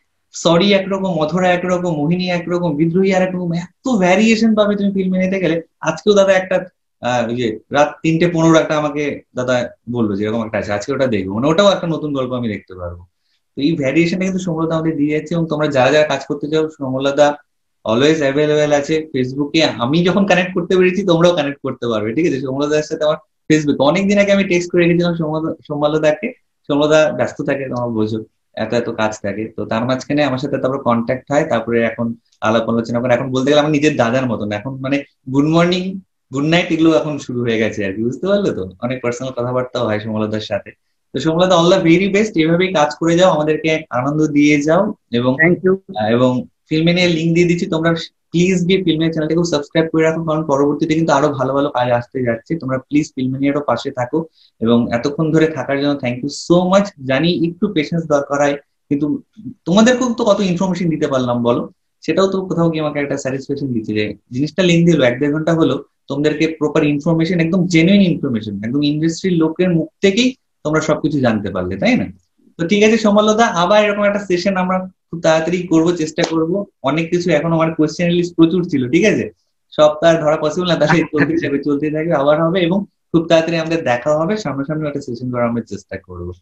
সরি একরকম, অধরা একরকম, মোহিনী একরকম, বিদ্রোহী আর একরকম, এত ভ্যারিয়েশন পাবে তুমি ফিল্মে নিতে গেলে। আজকেও দাদা একটা আহ ওই যে রাত তিনটে পনেরো একটা আমাকে দাদা বললো যে এরকম একটা আছে, আজকে ওটা দেখবো, মানে ওটাও একটা নতুন গল্প আমি দেখতে পারবো। তো এই ভ্যারিয়েশনটা কিন্তু সমলদা আমাদের দিয়ে যাচ্ছে, এবং তোমরা যারা যারা কাজ করতে চাও, সমলদা অলওয়েজ অ্যাভেলেবেল আছে ফেসবুকে। আমি যখন কানেক্ট করতে পেরেছি তোমরাও কানেক্ট করতে পারবে, ঠিক আছে? সমলদার সাথে আমার ফেসবুকে অনেকদিন আগে আমি টেক্সট করে রেখেছিলাম সমলদাকে। সমলদা ব্যস্ত থাকে, তোমার বোঝো, এত এত কাজ থাকে, তো তার মাঝখানে আমার সাথে তারপর কন্ট্যাক্ট হয়, তারপরে এখন আলাপ আলোচনা করে, এখন বলতে গেলে আমার নিজের দাদার মতন এখন, মানে গুড মর্নিং, গুড নাইট এগুলো এখন শুরু হয়ে গেছে আর কি, বুঝতে পারলে তো? অনেক পার্সোনাল কথাবার্তাও হয় সমলদার সাথে। তো সমলদা, অল দ্য ভেরি বেস্ট, এভাবেই কাজ করে যাও, আমাদেরকে এক আনন্দ দিয়ে যাও। এবং থ্যাংক ইউ। আহ, এবং ফিল্মে নিয়ে লিঙ্ক দিয়ে দিচ্ছি, তোমরা প্লিজ গিয়ে ফিল্মের চ্যানেলটাকে সাবস্ক্রাইব করে রাখো, কারণ পরবর্তীতে কিন্তু আরো ভালো ভালো কাজ আসতে যাচ্ছে। তোমরা প্লিজ ফিল্মে নিয়ে পাশে থাকো, এবং এতক্ষণ ধরে থাকার জন্য থ্যাংক ইউ সো মাচ। জানি একটু পেশেন্স দরকার হয়, কিন্তু তোমাদেরকেও তো কত ইনফরমেশন দিতে পারলাম বলো, সেটাও তো কোথাও গিয়ে আমাকে একটা স্যাটিসফ্যাকশন দিচ্ছে যে জিনিসটা লেন্দি হলো, এক দেড় ঘন্টা হলো, তোমাদেরকে প্রপার ইনফরমেশন, একদম জেনুইন ইনফরমেশন, একদম ইন্ডাস্ট্রির লোকের মুখ থেকেই তোমরা সবকিছু জানতে পারলে, তাই না? তো ঠিক আছে সমলদা, আবার এরকম একটা সেশন আমরা খুব তাড়াতাড়ি করবো, চেষ্টা করব। অনেক কিছু এখন আমার কোয়েশ্চেন লিস্ট প্রচুর ছিল, ঠিক আছে? সব তো আর ধরা পসিবল না, তাহলে চলতে থাকবে চলতে থাকবে, আবার হবে, এবং খুব তাড়াতাড়ি আমাদের দেখা হবে, সামনাসামনি একটা সেশন করার আমরা চেষ্টা করবো।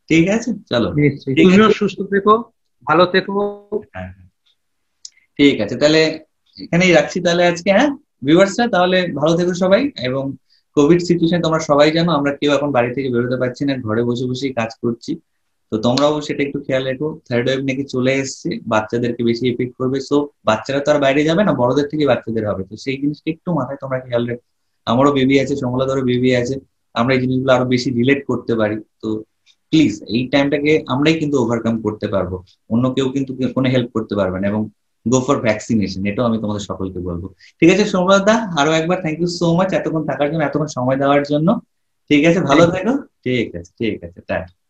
ঠিক আছে, চলো। নিশ্চয়ই, ঠিক তুমিও আছে, সুস্থ থেকো, ভালো থেকো। হ্যাঁ হ্যাঁ, ঠিক আছে তাহলে এখানেই রাখছি তাহলে আজকে। হ্যাঁ ভিউয়ার্সরা, তাহলে ভালো থেকো সবাই। এবং কোভিড সিচুয়েশন তোমরা সবাই জানো, আমরা কেউ এখন বাড়ি থেকে বেরোতে পারছি না, ঘরে বসে বসেই কাজ করছি। তো তোমরাও সেটা একটু খেয়াল রেখো। থার্ড ওয়েভ নাকি চলে এসছে, বাচ্চাদেরকে বেশি এফেক্ট করবে। সো বাচ্চারা তো আর বাইরে যাবে না, বড়দের থেকে বাচ্চাদের হবে, তো সেই জিনিসটা একটু মাথায় তোমরা খেয়াল রেখো। আমারও বেবি আছে, সমলাদেরও বেবি আছে, আমরা এই জিনিসগুলো আরো বেশি রিলেট করতে পারি। তো প্লিজ এই টাইমটাকে আমরাই কিন্তু ওভারকাম করতে পারবো, অন্য কেউ কিন্তু কোনো হেল্প করতে পারবে না। এবং গো ফর ভ্যাকসিনেশন, এটাও আমি তোমাদের সকলকে বলবো। ঠিক আছে সৌম্যদা, দা আরো একবার থ্যাংক ইউ সো মাচ এতক্ষণ থাকার জন্য, এতক্ষণ সময় দেওয়ার জন্য। ঠিক আছে, ভালো থ্যাংক থেকো। ঠিক আছে, ঠিক আছে, টাটা।